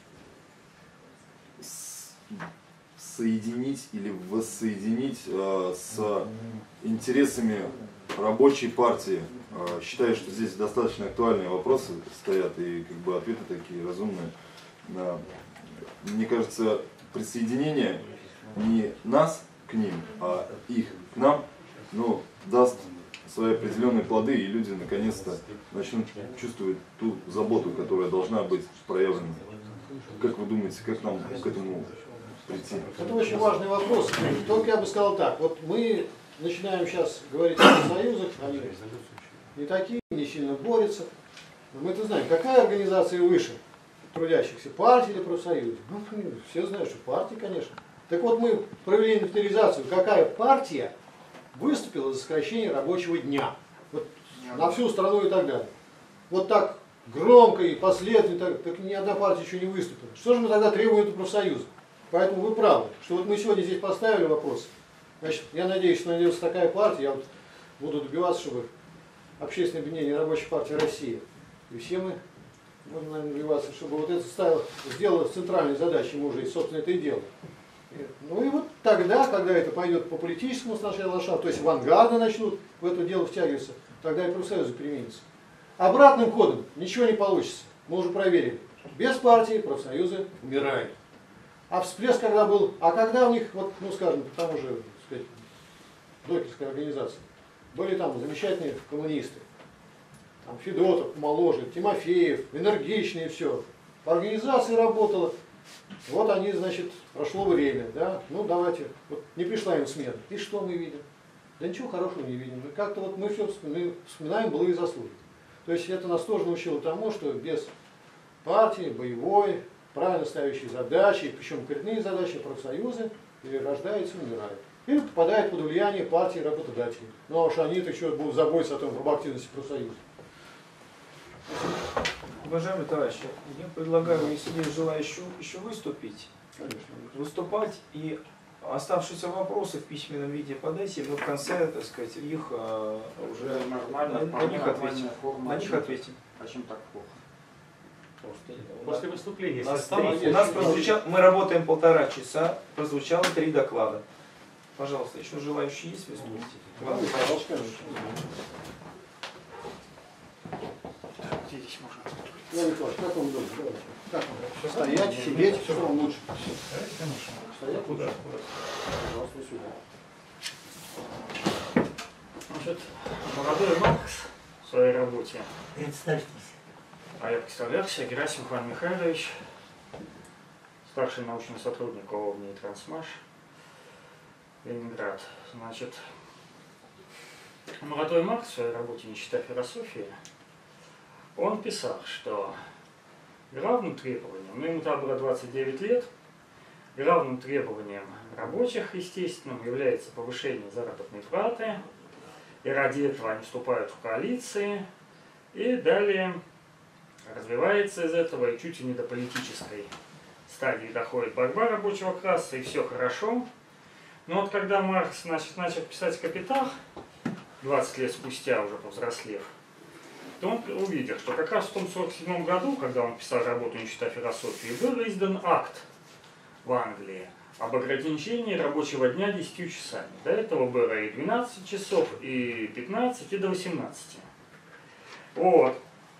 [SPEAKER 14] соединить или воссоединить э, с интересами рабочей партии? Э, считаю, что здесь достаточно актуальные вопросы стоят и как бы ответы такие разумные. Э, мне кажется, присоединение не нас к ним, а их к нам, ну, даст свои определенные плоды, и люди наконец-то начнут чувствовать ту заботу, которая должна быть проявлена. Как вы думаете, как нам к этому прийти?
[SPEAKER 1] Это очень важный вопрос. Только я бы сказал так. Вот мы начинаем сейчас говорить о союзах, они не такие, не сильно борются. Но мы-то знаем, какая организация выше трудящихся, партия или профсоюз? Ну, все знают, что партия, конечно. Так вот, мы провели инвентаризацию, какая партия выступила за сокращение рабочего дня. Вот, на всю страну и так далее. Вот так громко и последовательно, так, так ни одна партия еще не выступила. Что же мы тогда требуем от профсоюза? Поэтому вы правы, что вот мы сегодня здесь поставили вопрос. Значит, я надеюсь, что найдется такая партия, я вот буду добиваться, чтобы общественное объединение Рабочей партии России, и все мы будем, наверное, добиваться, чтобы вот это стало, сделало центральной задачей, мы уже, и, собственно, это и делаем. Ну и вот тогда, когда это пойдет по политическому сначала ландшафту, то есть авангарды начнут в это дело втягиваться, тогда и профсоюзы применятся. Обратным ходом ничего не получится. Мы уже проверили. Без партии профсоюзы умирают. А всплеск когда был, а когда у них, вот, ну скажем, по тому же, так сказать, докерской организации, были там замечательные коммунисты, там Федотов, моложе, Тимофеев, энергичные, все. Организация работала. Вот они, значит, прошло время, да, ну давайте, вот не пришла им смена. И что мы видим? Да ничего хорошего не видим. Как-то вот мы все вспоминаем, вспоминаем былые заслуги. То есть это нас тоже научило тому, что без партии, боевой, правильно ставящей задачи, причем коренные задачи, профсоюзы перерождаются, умирают. Или попадают под влияние партии работодателей. Ну а уж они-то еще будут заботиться о том, об активности профсоюза.
[SPEAKER 15] Уважаемые товарищи, я предлагаю, если есть желающие еще выступить, выступать, и оставшиеся вопросы в письменном виде подайте, и мы в конце, так сказать, их э, уже
[SPEAKER 11] нормально,
[SPEAKER 15] на, на них ответим.
[SPEAKER 11] Форма,
[SPEAKER 15] На них ответим.
[SPEAKER 11] А чем так плохо?
[SPEAKER 2] После выступления
[SPEAKER 15] У нас,
[SPEAKER 2] составов-
[SPEAKER 15] три- у нас прозвучало, мы работаем полтора часа, прозвучало три доклада. Пожалуйста, еще желающие есть выступить? Ладно, пожалуйста.
[SPEAKER 11] Здесь можно.
[SPEAKER 1] Иван Николаевич, как вам удобно? Давайте. Как вам? Все стоять, сидеть, все вам лучше. Стоять лучше? Пожалуйста, сюда.
[SPEAKER 11] Значит, молодой Маркс в своей работе.
[SPEAKER 8] Представьтесь.
[SPEAKER 11] А я представлялся, Герасимов Иван Михайлович, старший научный сотрудник ООО «ВНИИ Трансмаш», Ленинград. Значит, молодой Маркс в своей работе «Нищета философии», он писал, что главным требованием, ну ему тогда было двадцать девять лет, главным требованием рабочих, естественно, является повышение заработной платы, и ради этого они вступают в коалиции, и далее развивается из этого, и чуть ли не до политической стадии доходит борьба рабочего класса, и все хорошо. Но вот когда Маркс значит, начал писать «Капитал», двадцать лет спустя, уже повзрослев, то он увидел, что как раз в том сорок седьмом году, когда он писал работу «Нищета философии», был издан акт в Англии об ограничении рабочего дня десятью часами. До этого было и двенадцать часов, и пятнадцать, и до восемнадцати. Вот.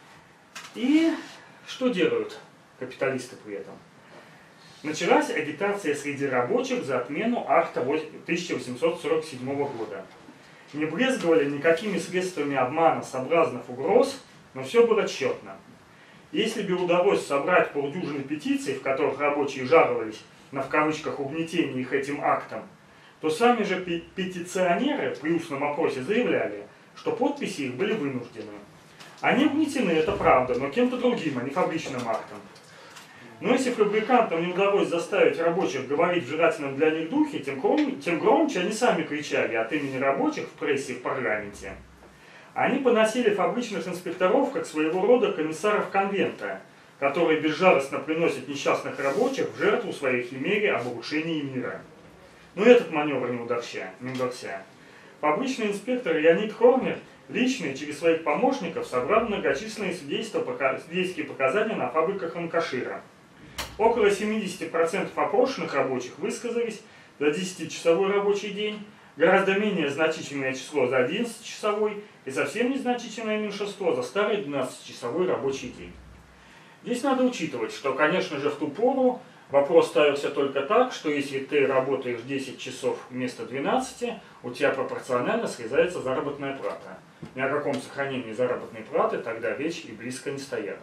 [SPEAKER 11] И что делают капиталисты при этом? Началась агитация среди рабочих за отмену акта тысяча восемьсот сорок седьмого года. Не брезговали никакими средствами обмана, соблазнов, угроз, но все было тщетно. Если бы удалось собрать полдюжины петиций, в которых рабочие жаловались на в кавычках угнетение их этим актом, то сами же петиционеры при устном опросе заявляли, что подписи их были вынуждены. Они угнетены, это правда, но кем-то другим, а не фабричным актом. Но если фабрикантам не удалось заставить рабочих говорить в желательном для них духе, тем, гром, тем громче они сами кричали от имени рабочих в прессе и в парламенте. Они поносили фабричных инспекторов как своего рода комиссаров конвента, которые безжалостно приносят несчастных рабочих в жертву своей химере об улучшении мира. Но этот маневр не удался. Не удался. Фабричный инспектор Леонид Хорнер лично через своих помощников собрал многочисленные свидетельские показания на фабриках Анкашира. Около семидесяти процентов опрошенных рабочих высказались за десятичасовой рабочий день, гораздо менее значительное число за одиннадцатичасовой и совсем незначительное меньшинство за старый двенадцатичасовой рабочий день. Здесь надо учитывать, что, конечно же, в ту пору вопрос ставился только так, что если ты работаешь десять часов вместо двенадцати, у тебя пропорционально срезается заработная плата. Ни о каком сохранении заработной платы тогда речь и близко не стояла.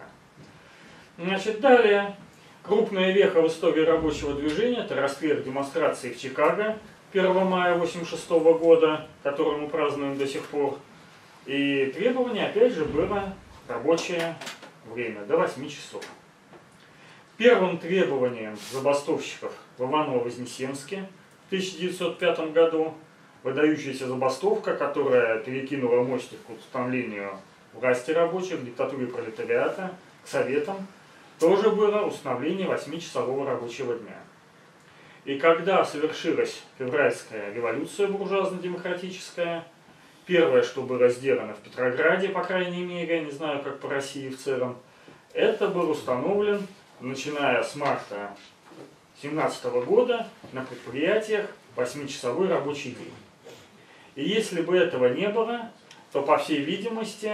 [SPEAKER 11] Значит, далее. Крупная веха в истории рабочего движения – это расстрел демонстрации в Чикаго первого мая тысяча девятьсот восемьдесят шестого года, который мы празднуем до сих пор. И требование, опять же, было рабочее время до восьми часов. Первым требованием забастовщиков в Иваново-Вознесенске в тысяча девятьсот пятом году, выдающаяся забастовка, которая перекинула мостик к установлению власти рабочих, диктатуре пролетариата, к советам, тоже было установление восьмичасового рабочего дня. И когда совершилась февральская революция буржуазно-демократическая, первое, что было сделано в Петрограде, по крайней мере, не знаю, как по России в целом, это был установлен, начиная с марта тысяча девятьсот семнадцатого года, на предприятиях восьмичасовой рабочий день. И если бы этого не было, то, по всей видимости,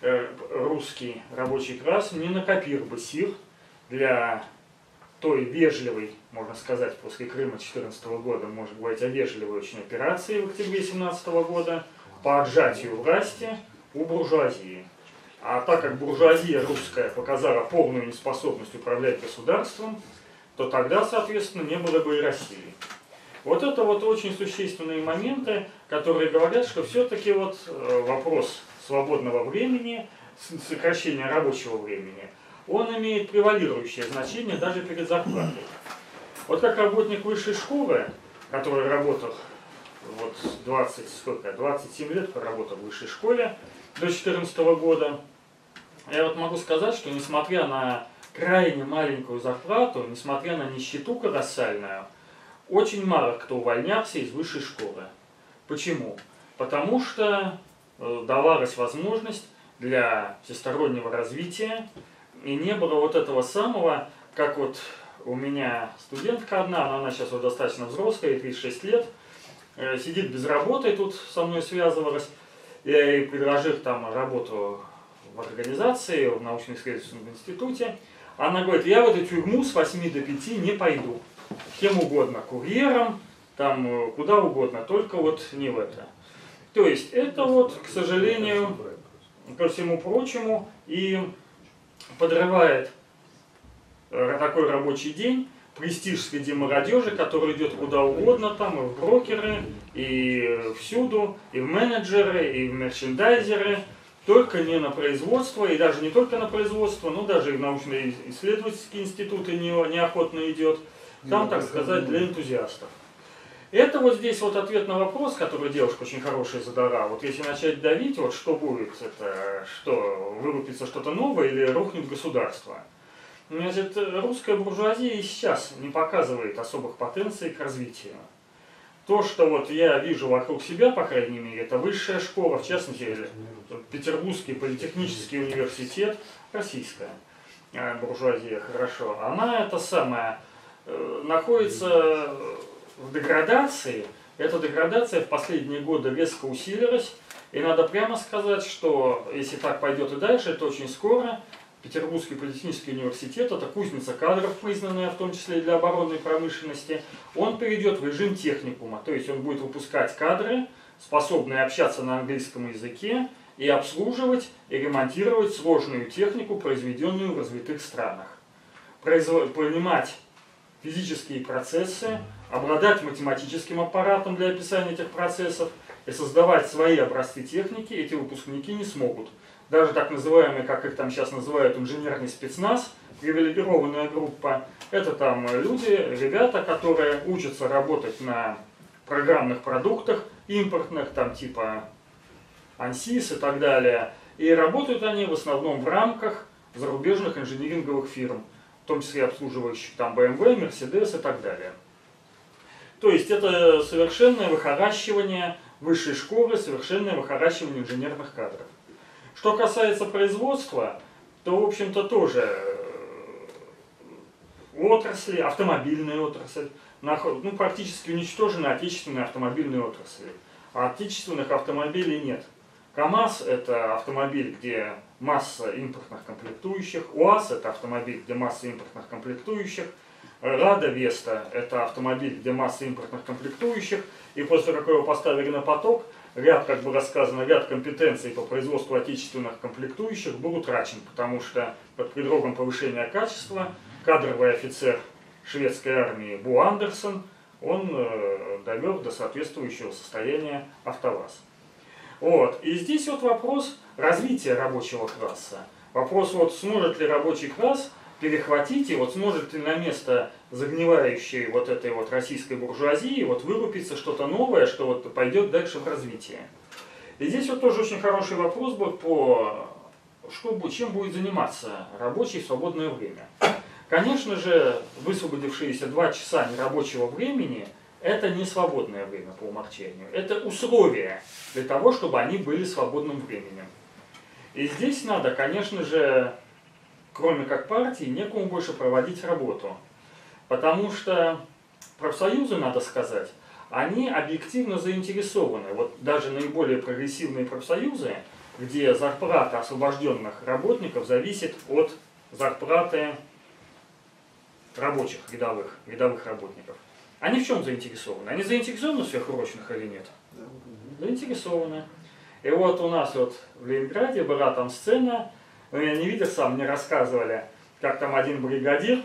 [SPEAKER 11] русский рабочий класс не накопил бы сил для той вежливой, можно сказать, после Крыма две тысячи четырнадцатого года, может говорить о вежливой очень операции в октябре две тысячи семнадцатого года по отжатию власти у буржуазии. А так как буржуазия русская показала полную неспособность управлять государством, то тогда, соответственно, не было бы и России. Вот это вот очень существенные моменты, которые говорят, что все-таки вот вопрос свободного времени, сокращения рабочего времени, он имеет превалирующее значение даже перед зарплатой. Вот как работник высшей школы, который работал вот двадцать, сколько, двадцать семь лет проработал в высшей школе до две тысячи четырнадцатого года, я вот могу сказать, что несмотря на крайне маленькую зарплату, несмотря на нищету колоссальную, очень мало кто увольнялся из высшей школы. Почему? Потому что э, давалась возможность для всестороннего развития, и не было вот этого самого, как вот у меня студентка одна, но она сейчас уже достаточно взрослая, ей тридцать шесть лет, э, сидит без работы, тут со мной связывалась, я ей предложил там работу в организации, в научно-исследовательском институте. Она говорит, я в эту тюрьму с восьми до пяти не пойду. Кем угодно, курьером, там куда угодно, только вот не в это. То есть это вот, к сожалению, ко всему прочему, и подрывает такой рабочий день, престиж среди молодежи, который идет куда угодно, там и в брокеры, и всюду, и в менеджеры, и в мерчендайзеры, только не на производство, и даже не только на производство, но даже и в научно-исследовательские институты не, неохотно идет, там, так сказать, для энтузиастов. Это вот здесь вот ответ на вопрос, который девушка очень хорошая задала. Вот если начать давить, вот что будет, это что, вырубится что-то новое или рухнет государство? Значит, русская буржуазия и сейчас не показывает особых потенций к развитию. То, что вот я вижу вокруг себя, по крайней мере, это высшая школа, в частности, Петербургский политехнический университет, российская буржуазия, хорошо, она это самое, находится в деградации. Эта деградация в последние годы резко усилилась, и надо прямо сказать, что если так пойдет и дальше, то очень скоро Петербургский политехнический университет, это кузница кадров, признанная в том числе и для оборонной промышленности, он перейдет в режим техникума, то есть он будет выпускать кадры, способные общаться на английском языке и обслуживать и ремонтировать сложную технику, произведенную в развитых странах. Произв... Понимать физические процессы, обладать математическим аппаратом для описания этих процессов и создавать свои образцы техники эти выпускники не смогут. Даже так называемый, как их там сейчас называют, инженерный спецназ, привилегированная группа, это там люди, ребята, которые учатся работать на программных продуктах импортных, там типа ансис и так далее. И работают они в основном в рамках зарубежных инжиниринговых фирм, в том числе обслуживающих там бэ эм вэ, Мерседес и так далее. То есть это совершенное выхоращивание высшей школы, совершенное выхоращивание инженерных кадров. Что касается производства, то, в общем-то, тоже отрасли, автомобильная отрасль, ну, практически уничтожены отечественные автомобильные отрасли. А отечественных автомобилей нет. КАМАЗ – это автомобиль, где масса импортных комплектующих, УАЗ – это автомобиль, где масса импортных комплектующих, Рада Веста – это автомобиль, где масса импортных комплектующих, и после того, как его поставили на поток, ряд, как было сказано, ряд компетенций по производству отечественных комплектующих был утрачен, потому что под предлогом повышения качества кадровый офицер шведской армии Бо Андерсон, он э, довел до соответствующего состояния АвтоВАЗ. Вот. И здесь вот вопрос развития рабочего класса. Вопрос, вот, сможет ли рабочий класс перехватить и вот сможет ли на место загнивающей вот этой вот российской буржуазии вот вылупиться что-то новое, что вот пойдет дальше в развитие. И здесь вот тоже очень хороший вопрос был по что, чем будет заниматься рабочий в свободное время. Конечно же, высвободившиеся два часа нерабочего времени это не свободное время по умолчанию. Это условия для того, чтобы они были свободным временем. И здесь надо, конечно же, кроме как партии, некому больше проводить работу. Потому что профсоюзы, надо сказать, они объективно заинтересованы. Вот даже наиболее прогрессивные профсоюзы, где зарплата освобожденных работников зависит от зарплаты рабочих, рядовых, рядовых работников. Они в чем заинтересованы? Они заинтересованы в сверхурочных или нет? Заинтересованы. И вот у нас вот в Ленинграде была там сцена, но я не видел сам, мне рассказывали, как там один бригадир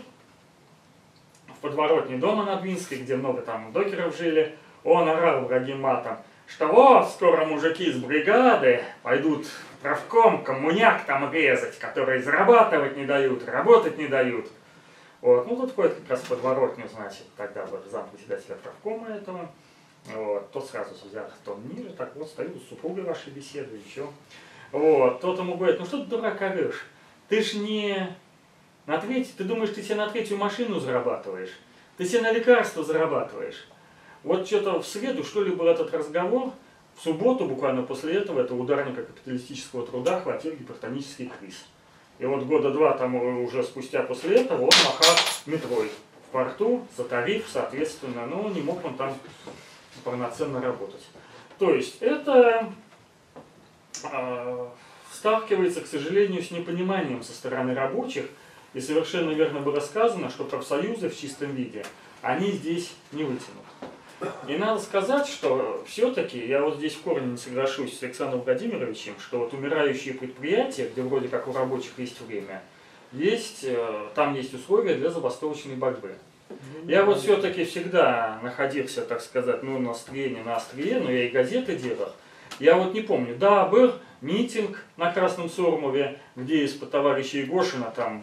[SPEAKER 11] в подворотне дома на Двинской, где много там докеров жили, он орал благим матом, что вот скоро мужики из бригады пойдут в правком коммуняк там резать, которые зарабатывать не дают, работать не дают. Вот. Ну, тут ходит как раз в подворотню, значит, тогда был зам председателя правкома этого. Вот. Тот сразу взял тон ниже, так вот стою с супругой вашей беседы, еще. Вот. Тот ему говорит, ну что ты дурак орешь? Ты ж не На треть, ты думаешь, ты себе на третью машину зарабатываешь? Ты себе на лекарства зарабатываешь? Вот что-то в среду, что ли, был этот разговор, в субботу, буквально после этого, это ударника капиталистического труда хватил гипертонический криз. И вот года два тому уже спустя после этого он махал метрой в порту за тариф, соответственно, но не мог он там полноценно работать. То есть это э, сталкивается, к сожалению, с непониманием со стороны рабочих, и совершенно верно было сказано, что профсоюзы в чистом виде, они здесь не вытянут. И надо сказать, что все-таки, я вот здесь в корне не соглашусь с Александром Владимировичем, что вот умирающие предприятия, где вроде как у рабочих есть время, есть, там есть условия для забастовочной борьбы. Я вот все-таки всегда находился, так сказать, ну на острие, не на острие, но я и газеты делал. Я вот не помню, да, был митинг на Красном Сормове, где из-под товарища Егошина, там,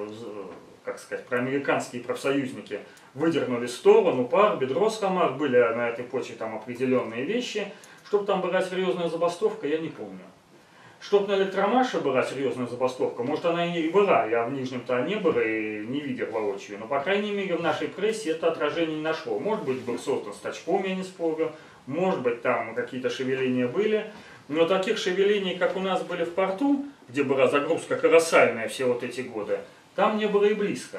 [SPEAKER 11] как сказать, проамериканские профсоюзники выдернули сторону, пар, бедро с хамах, были на этой почве там определенные вещи. Чтобы там была серьезная забастовка, я не помню. Чтоб на Электромаше была серьезная забастовка, может она и была, я в Нижнем-то не был и не видел воочию, но по крайней мере в нашей прессе это отражение не нашло. Может быть был создан Стачком, я не спорю, может быть там какие-то шевеления были, но таких шевелений, как у нас были в порту, где была загрузка колоссальная все вот эти годы, там не было и близко.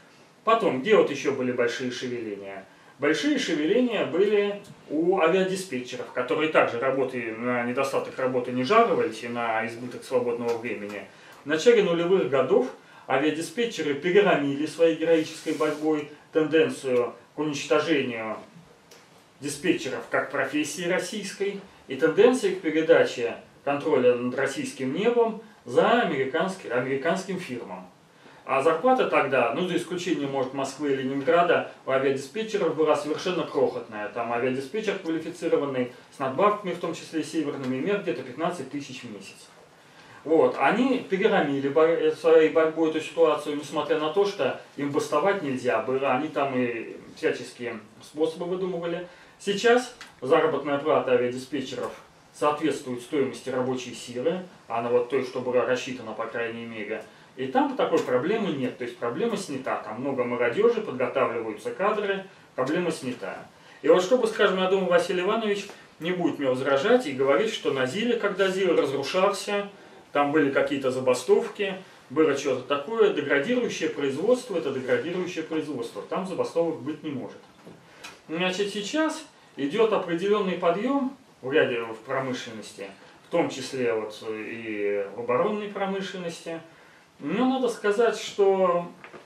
[SPEAKER 11] Потом, где вот еще были большие шевеления? Большие шевеления были у авиадиспетчеров, которые также работы, на недостаток работы не жаловались и на избыток свободного времени. В начале нулевых годов авиадиспетчеры переломили своей героической борьбой тенденцию к уничтожению диспетчеров как профессии российской и тенденции к передаче контроля над российским небом за американским, американским фирмам. А зарплата тогда, ну за исключением, может, Москвы и Ленинграда, у авиадиспетчеров была совершенно крохотная. Там авиадиспетчер квалифицированный, с надбавками, в том числе северными, имел где-то пятнадцать тысяч в месяц. Вот. Они переломили своей борьбой эту ситуацию, несмотря на то, что им бастовать нельзя было. Они там и всяческие способы выдумывали. Сейчас заработная плата авиадиспетчеров соответствует стоимости рабочей силы. Она вот той, что была рассчитана, по крайней мере. И там такой проблемы нет, то есть проблема снята. Там много молодежи, подготавливаются кадры, проблема снята. И вот чтобы, скажем, я думаю, Василий Иванович не будет мне возражать и говорить, что на ЗИЛе, когда ЗИЛ разрушался, там были какие-то забастовки, было что-то такое, деградирующее производство, это деградирующее производство, там забастовок быть не может. Значит, сейчас идет определенный подъем в ряде в промышленности, в том числе вот и в оборонной промышленности. Но надо сказать, что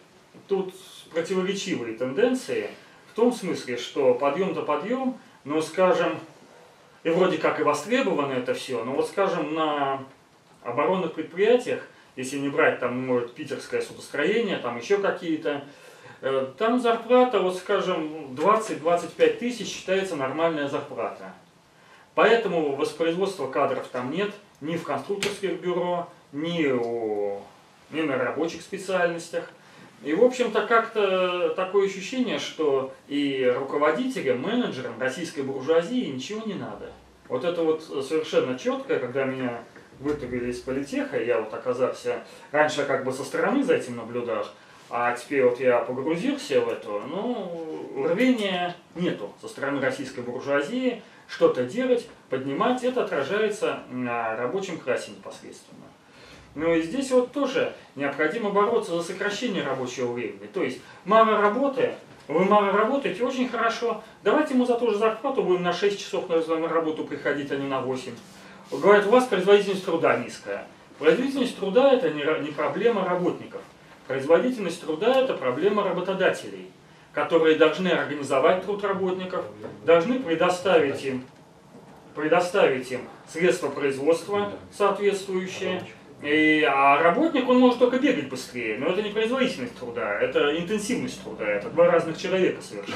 [SPEAKER 11] тут противоречивые тенденции, в том смысле, что подъем-то подъем, но, скажем, и вроде как и востребовано это все, но вот, скажем, на оборонных предприятиях, если не брать там, может, питерское судостроение, там еще какие-то, там зарплата, вот, скажем, двадцать-двадцать пять тысяч считается нормальная зарплата. Поэтому воспроизводства кадров там нет ни в конструкторских бюро, ни у... не на рабочих специальностях. И, в общем-то, как-то такое ощущение, что и руководителям, менеджерам российской буржуазии ничего не надо. Вот это вот совершенно четко, когда меня вытащили из политеха, я вот оказался, раньше как бы со стороны за этим наблюдал, а теперь вот я погрузился в это, ну, рвения нету со стороны российской буржуазии, что-то делать, поднимать, это отражается на рабочем классе непосредственно. Ну и здесь вот тоже необходимо бороться за сокращение рабочего времени. То есть мало работы, вы мало работаете, очень хорошо, давайте ему за ту же зарплату будем на шесть часов на работу приходить, а не на восемь. Говорят, у вас производительность труда низкая. Производительность труда это не проблема работников. Производительность труда это проблема работодателей, которые должны организовать труд работников, должны предоставить им, предоставить им средства производства соответствующие. И, а работник, он может только бегать быстрее, но это не производительность труда, это интенсивность труда, это два разных человека совершенно.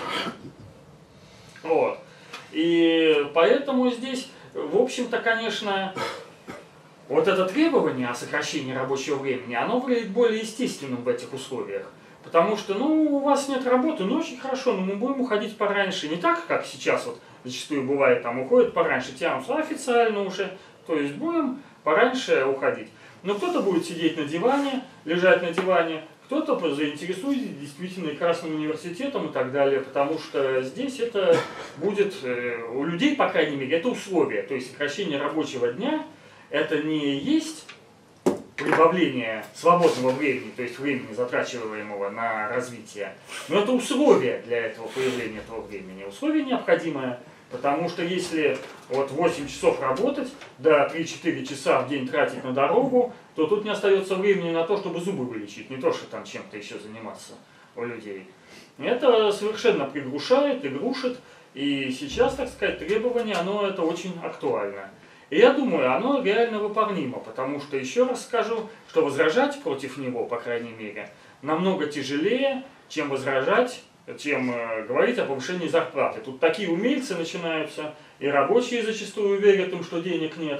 [SPEAKER 11] Вот. И поэтому здесь, в общем-то, конечно, вот это требование о сокращении рабочего времени, оно выглядит более естественным в этих условиях. Потому что, ну, у вас нет работы, ну, очень хорошо, но мы будем уходить пораньше. Не так, как сейчас вот зачастую бывает, там уходят пораньше, тянутся официально уже, то есть будем пораньше уходить. Но кто-то будет сидеть на диване, лежать на диване, Кто-то заинтересуется действительно и Красным университетом и так далее, потому что здесь это будет, у людей, по крайней мере, это условие. То есть сокращение рабочего дня это не есть прибавление свободного времени, то есть времени, затрачиваемого на развитие, но это условие для этого появления этого времени. Условие необходимое, потому что если вот восемь часов работать, да три-четыре часа в день тратить на дорогу, то тут не остается времени на то, чтобы зубы вылечить, не то, что там чем-то еще заниматься у людей. Это совершенно пригрушает и грушит, и сейчас, так сказать, требование, оно это очень актуально. И я думаю, оно реально выполнимо, потому что, еще раз скажу, что возражать против него, по крайней мере, намного тяжелее, чем возражать, чем э, говорить о повышении зарплаты. Тут такие умельцы начинаются, и рабочие зачастую верят им, что денег нет,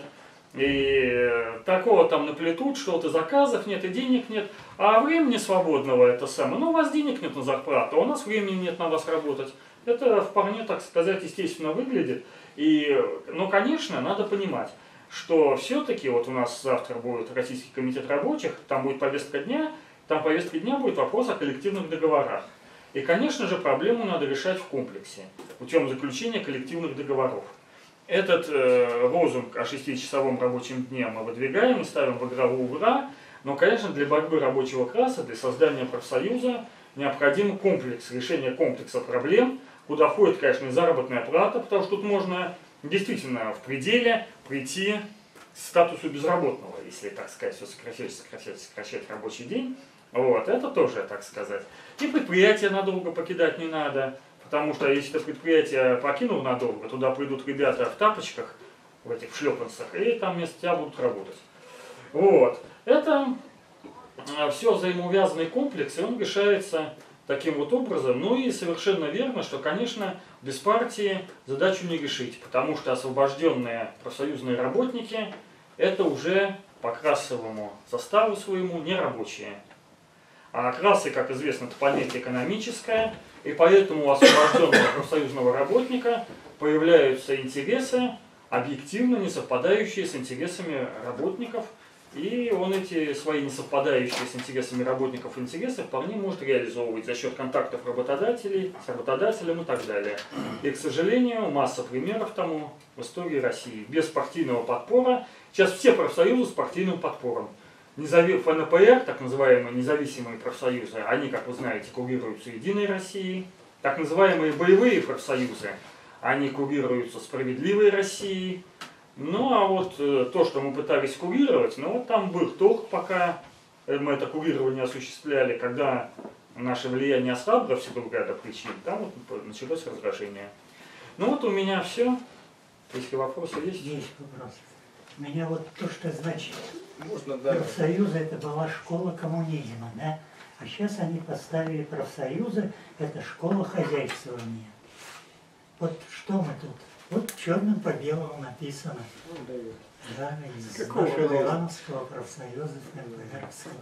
[SPEAKER 11] и такого там наплетут, что вот и заказов нет, и денег нет, а времени свободного это самое. Ну, у вас денег нет на зарплату, а у нас времени нет на вас работать. Это вполне, так сказать, естественно выглядит. И, ну, конечно, надо понимать, что все-таки вот у нас завтра будет Российский комитет рабочих, там будет повестка дня, там повестка дня будет вопрос о коллективных договорах. И, конечно же, проблему надо решать в комплексе, путем заключения коллективных договоров. Этот э, лозунг о шестичасовом рабочем дне мы выдвигаем и ставим в игровую «Ура», но, конечно, для борьбы рабочего класса, для создания профсоюза необходим комплекс, решение комплекса проблем, куда входит, конечно, и заработная плата, потому что тут можно действительно в пределе прийти к статусу безработного, если, так сказать, все сокращать, сокращать, сокращать рабочий день. Вот, это тоже, так сказать. И предприятие надолго покидать не надо, потому что если ты предприятие покинул надолго, туда придут ребята в тапочках, в этих шлепанцах, и там вместо тебя будут работать. Вот. Это все взаимоувязанный комплекс, и он решается таким вот образом. Ну и совершенно верно, что, конечно, без партии задачу не решить, потому что освобожденные профсоюзные работники это уже по классовому составу своему не рабочие. А классы, как известно, это понятие экономическое, и поэтому у освобожденного профсоюзного работника появляются интересы, объективно не совпадающие с интересами работников, и он эти свои несовпадающие с интересами работников интересы вполне может реализовывать за счет контактов работодателей, с работодателем и так далее. И, к сожалению, масса примеров тому в истории России. Без партийного подпора, сейчас все профсоюзы с партийным подпором. эф эн пэ эр, так называемые независимые профсоюзы, они, как вы знаете, курируются Единой Россией. Так называемые боевые профсоюзы, они курируются Справедливой Россией. Ну, а вот э, то, что мы пытались курировать, ну, вот там был толк, пока мы это курирование осуществляли, когда наше влияние ослабло в силу ряда причин, там вот началось раздражение. Ну, вот у меня все. Если вопросы есть?
[SPEAKER 8] Есть вопросы. У меня вот то, что значит,
[SPEAKER 15] Можно, да.
[SPEAKER 8] профсоюзы это была школа коммунизма, да? А сейчас они поставили профсоюзы, это школа хозяйствования. Вот что мы тут? Вот черным по белому написано. Да, из нашего Ивановского профсоюза ФНПРовского.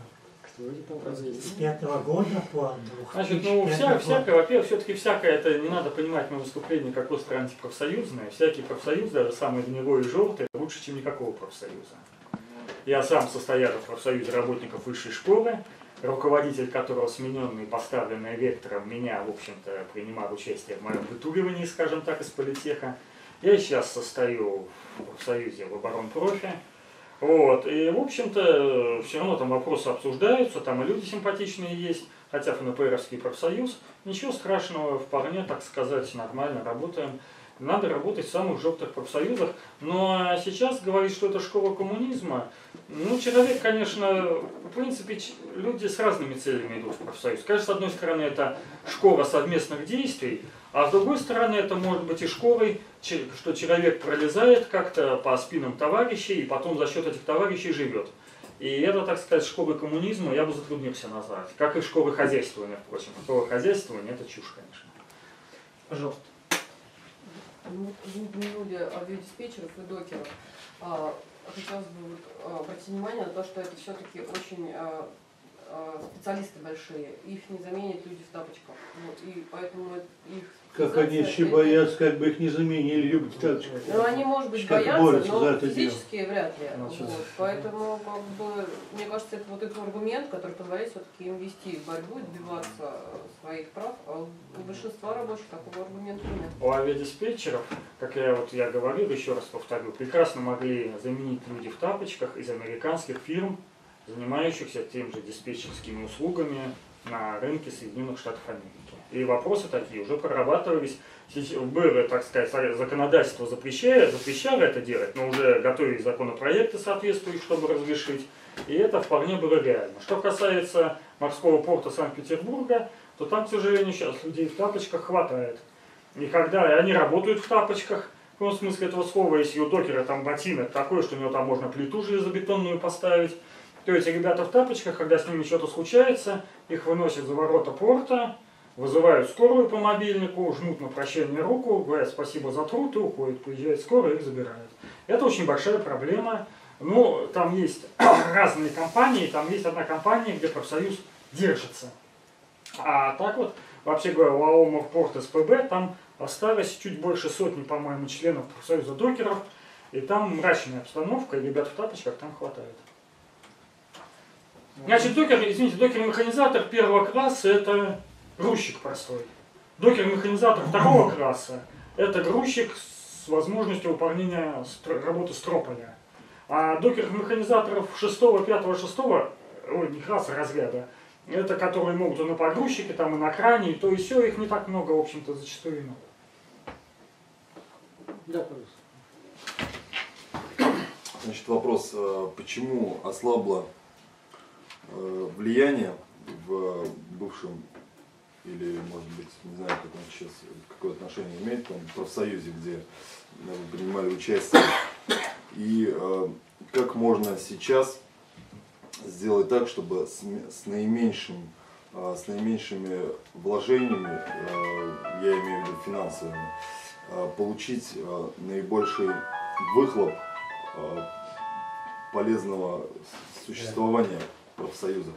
[SPEAKER 8] С пятого года по двух тысячи
[SPEAKER 11] Значит, ну, вся, всякое, во-первых, все-таки всякое, это не надо понимать на выступление как остро антипрофсоюзное. Всякий профсоюз, даже самый гнилой и желтый, лучше, чем никакого профсоюза. Я сам состою в профсоюзе работников высшей школы, руководитель которого, смененный и поставленный ректором, меня, в общем-то, принимал участие в моем вытуривании, скажем так, из политеха. Я сейчас состою в профсоюзе в оборонпрофи. Вот. И, в общем-то, все равно там вопросы обсуждаются, там и люди симпатичные есть, хотя ФНПРовский профсоюз. Ничего страшного, вполне, так сказать, нормально работаем. Надо работать в самых желтых профсоюзах. Но сейчас говорить, что это школа коммунизма, ну, человек, конечно, в принципе, люди с разными целями идут в профсоюз. Конечно, с одной стороны, это школа совместных действий, а с другой стороны, это может быть и школой, что человек пролезает как-то по спинам товарищей, и потом за счет этих товарищей живет. И это, так сказать, школы коммунизма я бы затруднился назвать. Как и школы хозяйствования, впрочем. Школа хозяйствования – это чушь, конечно.
[SPEAKER 6] Пожалуйста. Ну, вот вы упомянули авиадиспетчеров и докеров. А, хотелось бы вот, обратить внимание на то, что это все-таки очень а, а, специалисты большие, их не заменят люди в тапочках. Вот, и поэтому их...
[SPEAKER 7] Как они еще
[SPEAKER 6] это...
[SPEAKER 7] боятся, как бы их не заменили, любят тапочки.
[SPEAKER 6] Ну, они, может быть,
[SPEAKER 7] Как
[SPEAKER 6] боятся,
[SPEAKER 7] борются за
[SPEAKER 6] но
[SPEAKER 7] это
[SPEAKER 6] физически
[SPEAKER 7] дело.
[SPEAKER 6] вряд ли.
[SPEAKER 7] Ну,
[SPEAKER 6] Вот. Поэтому, как бы, мне кажется, это вот этот аргумент, который позволяет все-таки им вести борьбу и добиваться своих прав. А у большинства рабочих такого аргумента нет.
[SPEAKER 11] У авиадиспетчеров, как я, вот, я говорил, еще раз повторю, прекрасно могли заменить люди в тапочках из американских фирм, занимающихся тем же диспетчерскими услугами на рынке Соединенных Штатов Америки. И вопросы такие уже прорабатывались. Было, так сказать, законодательство запрещало, запрещало это делать, но уже готовились законопроекты соответствующие, чтобы разрешить. И это вполне было реально. Что касается морского порта Санкт-Петербурга, то там, к сожалению, сейчас людей в тапочках хватает. И когда они работают в тапочках, в том смысле этого слова, если у докера там ботинок такой, что у него там можно плиту железобетонную поставить, то эти ребята в тапочках, когда с ними что-то случается, их выносят за ворота порта, вызывают скорую по мобильнику, жмут на прощание руку, говорят спасибо за труд и уходят. Приезжает скорая, их забирают. Это очень большая проблема. Ну, там есть разные компании, там есть одна компания, где профсоюз держится. А так вот, вообще говоря, у АО «Морпорт СПБ» там осталось чуть больше сотни, по-моему, членов профсоюза докеров, и там мрачная обстановка, и ребят в тапочках там хватает. Значит, докер, извините, докер-механизатор первого класса – это грузчик простой. Докер-механизатор второго класса – это грузчик с возможностью выполнения работы строполя. А докер-механизаторов шестого, пятого, шестого, ой, не класса, разряда, это которые могут и на погрузчике, там, и на кране, и то и все, их не так много, в общем-то, зачастую и надо.
[SPEAKER 1] Да, пожалуйста.
[SPEAKER 14] Значит, вопрос, почему ослабло влияние в бывшем, или, может быть, не знаю, как он сейчас, какое отношение имеет, там, в профсоюзе, где вы принимали участие, и э, как можно сейчас сделать так, чтобы с, с, наименьшим, э, с наименьшими вложениями, э, я имею в виду финансовыми, э, получить э, наибольший выхлоп э, полезного существования профсоюзов?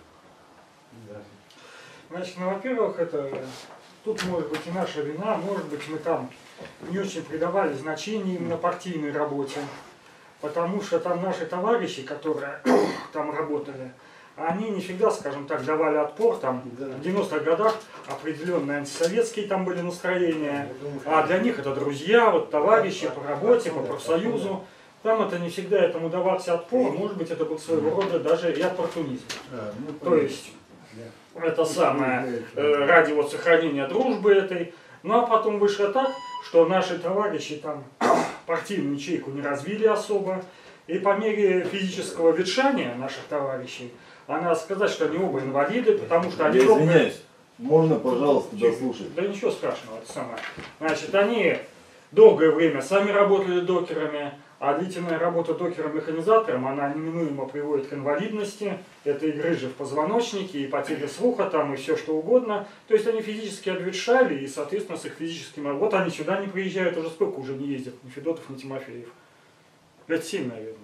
[SPEAKER 11] Значит, ну, во-первых, это тут может быть и наша вина, может быть, мы там не очень придавали значения именно партийной работе, потому что там наши товарищи, которые там работали, они не всегда, скажем так, давали отпор, там в девяностых годах определенные антисоветские там были настроения, а для них это друзья, вот товарищи по работе, по профсоюзу. Там это не всегда этому давался отпор, может быть, это был своего рода даже и оппортунизм. То есть это самое, э, ради вот сохранения дружбы этой. Ну а потом вышло так, что наши товарищи там партийную ячейку не развили особо. И по мере физического ветшания наших товарищей, а надо сказать, что они оба инвалиды, потому что они...
[SPEAKER 14] Я извиняюсь, можно, пожалуйста, дослушать?
[SPEAKER 11] Да ничего страшного, это самое. Значит, они долгое время сами работали докерами, а длительная работа докером-механизатором, она неминуемо приводит к инвалидности. Это и грыжи в позвоночнике, и потеря слуха там, и все что угодно. То есть они физически обветшали, и, соответственно, с их физическим... Вот они сюда не приезжают, уже сколько уже не ездят, ни Федотов, ни Тимофеев. Лет семь, наверное.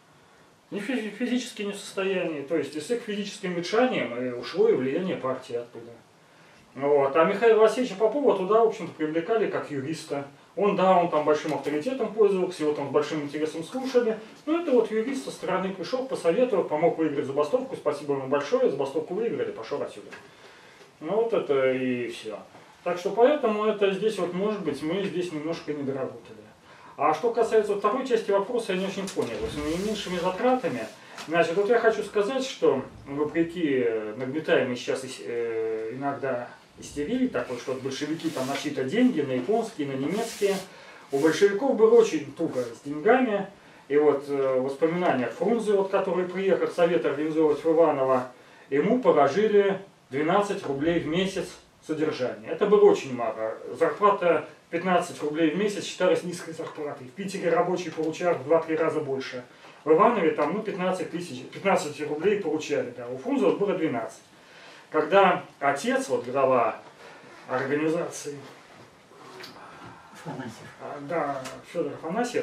[SPEAKER 11] Ни физически не в состоянии. То есть и с их физическим ветшанием и ушло и влияние партии оттуда. Вот. А Михаила Васильевича Попова туда, в общем-то, привлекали как юриста. Он, да, он там большим авторитетом пользовался, его там с большим интересом слушали. Ну, это вот юрист со стороны пришел, посоветовал, помог выиграть забастовку. Спасибо ему большое, забастовку выиграли, пошел отсюда. Ну, вот это и все. Так что поэтому это здесь вот, может быть, мы здесь немножко не доработали. А что касается второй части вопроса, я не очень понял. С наименьшими затратами, значит, вот я хочу сказать, что вопреки нагнетаемой сейчас э, иногда истерии, такой, что большевики там нашли-то деньги на японские, на немецкие. У большевиков было очень туго с деньгами. И вот э, воспоминания Фрунзе, вот, который приехал совет организовывать в Иваново, ему положили двенадцать рублей в месяц содержания. Это было очень мало. Зарплата пятнадцать рублей в месяц считалась низкой зарплатой. В Питере рабочие получали в два-три раза больше. В Иванове там ну, пятнадцать тысяч, пятнадцать рублей получали. Да. У Фрунзе вот было двенадцать. Когда отец, вот глава организации,
[SPEAKER 8] Афанасьев.
[SPEAKER 11] да, Федор Афанасьев,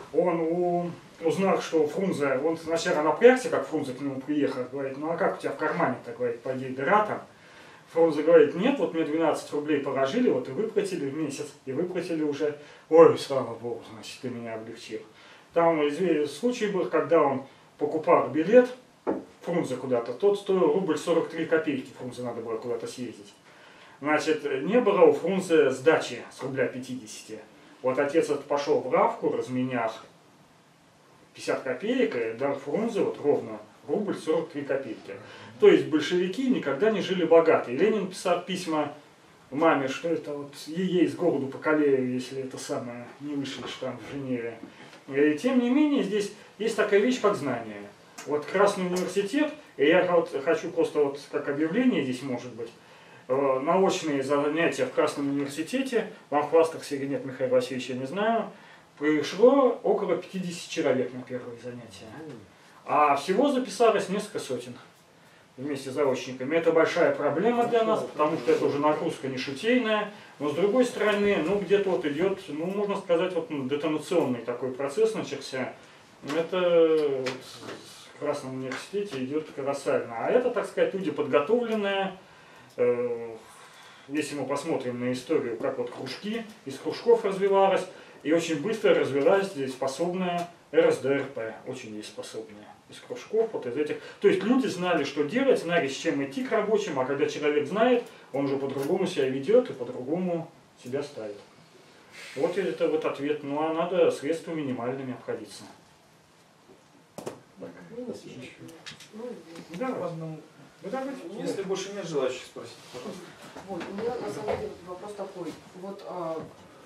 [SPEAKER 11] он у, узнал, что Фрунзе, он сначала напрягся, как Фрунзе к нему приехал, говорит, ну а как у тебя в кармане-то, говорит, по идее, дыра там. Фрунзе говорит, нет, вот мне двенадцать рублей положили, вот и выплатили в месяц, и выплатили уже. Ой, слава богу, значит, ты меня облегчил. Там случай был, когда он покупал билет Фрунзе куда-то, тот стоил рубль сорок три копейки, Фрунзе надо было куда-то съездить. Значит, не было у Фрунзе сдачи с рубля пятидесяти. Вот отец этот пошел в лавку, разменял пятьдесят копеек, и дал Фрунзе вот ровно рубль сорок три копейки. То есть большевики никогда не жили богато. И Ленин писал письма маме, что это вот ей с голоду по колею, если это самое не вышлешь там в Женеве. И тем не менее, здесь есть такая вещь, как знание. Вот Красный университет, и я вот хочу просто вот как объявление здесь может быть, научные занятия в Красном университете, вам хвастаться или нет, Михаил Васильевич, я не знаю, пришло около пятидесяти человек на первые занятия. А всего записалось несколько сотен вместе с заочниками. Это большая проблема для нас, потому что это уже нагрузка не шутейная. Но с другой стороны, ну где-то вот идет, ну можно сказать, вот ну, детонационный такой процесс начался. Это вот, в Красном университете идет колоссально. А это, так сказать, люди подготовленные. Э, если мы посмотрим на историю, как вот кружки из кружков развивалась, и очень быстро развилась здесь способная эр эс дэ эр пэ, очень есть способная из кружков, вот из этих. То есть люди знали, что делать, знали, с чем идти к рабочим, а когда человек знает, он же по-другому себя ведет и по-другому себя ставит. Вот это вот ответ. Ну а надо средствами минимальными обходиться.
[SPEAKER 15] Да, если больше нет желающих спросить, пожалуйста.
[SPEAKER 6] Вот, у меня на самом деле вопрос такой. Вот а,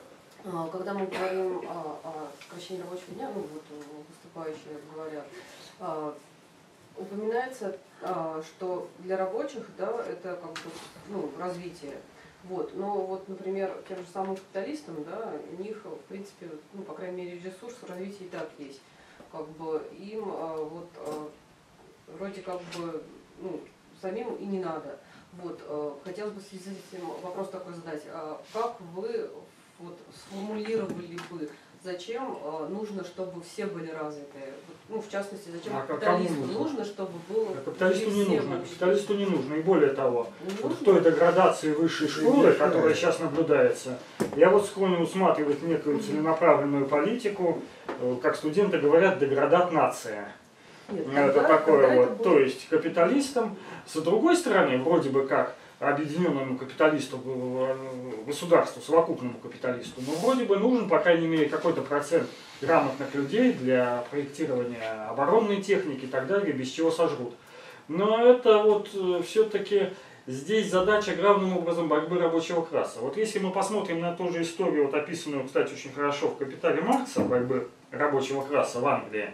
[SPEAKER 6] а, когда мы говорим о, о сокращении рабочего дня, ну вот выступающие говорят, а, упоминается, а, что для рабочих, да, это как бы ну, развитие. Вот, но вот, например, тем же самым капиталистам, да, у них, в принципе, ну, по крайней мере, ресурс развития и так есть. Как бы им а, вот а, вроде как бы ну, самим и не надо. Вот, а, хотелось бы в связи с этим вопрос такой задать. А как вы вот, сформулировали бы, зачем а, нужно, чтобы все были развиты? Ну, в частности, зачем
[SPEAKER 11] а
[SPEAKER 6] капиталисту
[SPEAKER 11] нужно?
[SPEAKER 6] нужно, чтобы было...
[SPEAKER 11] А капиталисту не нужно.
[SPEAKER 6] Были...
[SPEAKER 11] Капиталисту не нужно. И более того,
[SPEAKER 6] не
[SPEAKER 11] вот в той деградации высшей школы, которая сейчас наблюдается, я вот склонен усматривать некую целенаправленную политику, как студенты говорят, деградат нация.
[SPEAKER 6] Нет,
[SPEAKER 11] это
[SPEAKER 6] тогда,
[SPEAKER 11] такое
[SPEAKER 6] тогда
[SPEAKER 11] вот.
[SPEAKER 6] это будет...
[SPEAKER 11] То есть капиталистам, с другой стороны, вроде бы как объединенному капиталисту, государству, совокупному капиталисту, но вроде бы нужен, по крайней мере, какой-то процент грамотных людей для проектирования оборонной техники и так далее, без чего сожрут. Но это вот все-таки здесь задача главным образом борьбы рабочего класса. Вот если мы посмотрим на ту же историю, вот описанную, кстати, очень хорошо в «Капитале» Маркса, борьбы рабочего класса в Англии,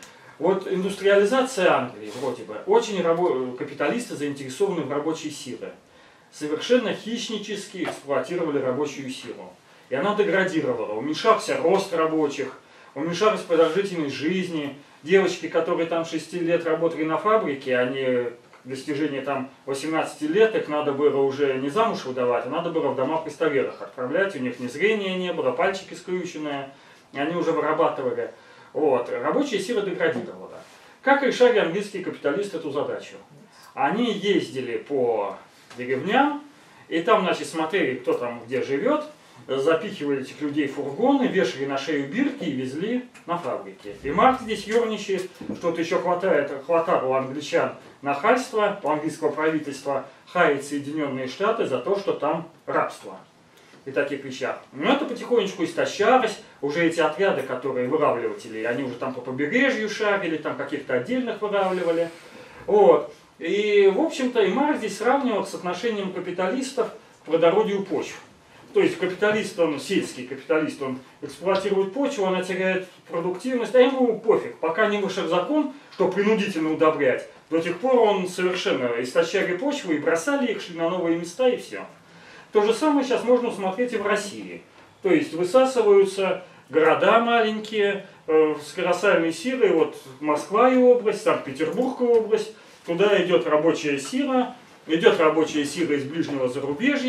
[SPEAKER 11] вот индустриализация Англии, вроде бы, очень рабо... капиталисты заинтересованы в рабочей силе. Совершенно хищнически эксплуатировали рабочую силу. И она деградировала. Уменьшался рост рабочих, уменьшалась продолжительность жизни. Девочки, которые там шести лет работали на фабрике, они к достижению там восемнадцати лет, их надо было уже не замуж выдавать, а надо было в дома престарелых отправлять. У них ни зрения не было, пальчики скрюченные, они уже вырабатывали. Вот. Рабочая сила деградировала. Как решали английские капиталисты эту задачу? Они ездили по деревням, и там, значит, смотрели, кто там где живет, запихивали этих людей в фургоны, вешали на шею бирки и везли на фабрики. И Маркс здесь ерничает, что-то еще хватает, хватало у англичан нахальства, у английского правительства хаять Соединенные Штаты за то, что там рабство. И таких вещах. Но это потихонечку истощалось, уже эти отряды, которые вылавливатели, они уже там по побережью шарили, там каких-то отдельных вылавливали. Вот. И, в общем-то, и Маркс здесь сравнивал с отношением капиталистов к плодородию почв. То есть капиталист, он сельский капиталист, он эксплуатирует почву, она теряет продуктивность, а ему пофиг. Пока не вышел закон, что принудительно удобрять, до тех пор он совершенно истощали почву и бросали их, шли на новые места и все. То же самое сейчас можно усмотреть и в России. То есть высасываются города маленькие э, с колоссальной силой, вот Москва и область, Санкт-Петербург и область, туда идет рабочая сила, идет рабочая сила из ближнего зарубежья,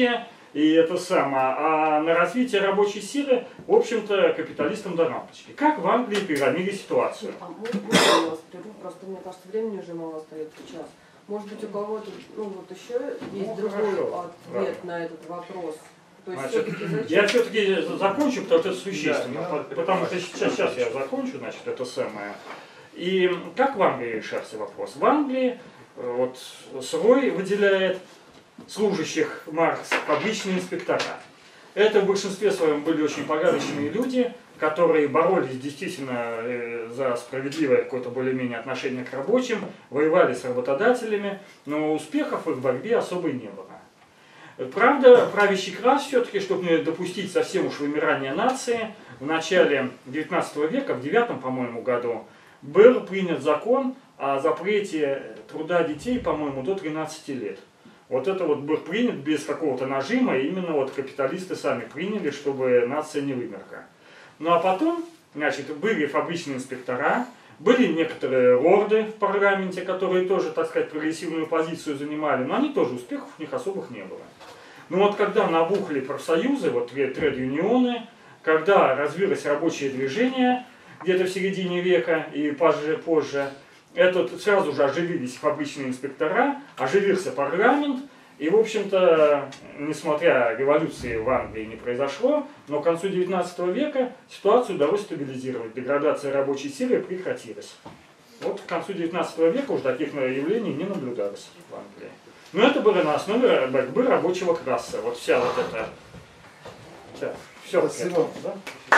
[SPEAKER 11] и это самое, а на развитие рабочей силы, в общем-то, капиталистам до лампочки. Как в Англии переломили ситуацию?
[SPEAKER 6] А можно я вас прерву? Просто мне кажется, времени уже мало остается час. Может быть, у кого-то, ну вот еще есть
[SPEAKER 11] Ну,
[SPEAKER 6] другой
[SPEAKER 11] хорошо.
[SPEAKER 6] ответ
[SPEAKER 11] Да.
[SPEAKER 6] на этот вопрос. То есть
[SPEAKER 11] Значит,
[SPEAKER 6] все-таки зачем?
[SPEAKER 11] я все-таки закончу, потому что это существенно.
[SPEAKER 15] Да,
[SPEAKER 11] По- потому что сейчас, сейчас я закончу, значит, это самое. И как в Англии решался вопрос? В Англии э, вот Срой выделяет служащих Маркс в обычные инспектора. Это в большинстве своем были очень порядочные люди, которые боролись действительно э, за справедливое какое-то более-менее отношение к рабочим, воевали с работодателями, но успехов в их борьбе особо и не было. Правда, правящий класс все-таки, чтобы не допустить совсем уж вымирания нации, в начале девятнадцатого века, в девятом, по-моему, году, был принят закон о запрете труда детей, по-моему, до тринадцати лет. Вот это вот был принят без какого-то нажима, и именно вот капиталисты сами приняли, чтобы нация не вымерла. Ну а потом, значит, были фабричные инспектора, были некоторые лорды в парламенте, которые тоже, так сказать, прогрессивную позицию занимали, но они тоже, успехов у них особых не было. Ну вот когда набухли профсоюзы, вот тред-юнионы, когда развилось рабочее движение, где-то в середине века и позже, позже, это сразу же оживились фабричные инспектора, оживился парламент, и, в общем-то, несмотря революции в Англии не произошло, но к концу девятнадцатого века ситуацию удалось стабилизировать, деградация рабочей силы прекратилась. Вот к концу девятнадцатого века уже таких явлений не наблюдалось в Англии. Но это было на основе борьбы рабочего класса. Вот вся вот эта... Да, все.
[SPEAKER 1] Спасибо. Да?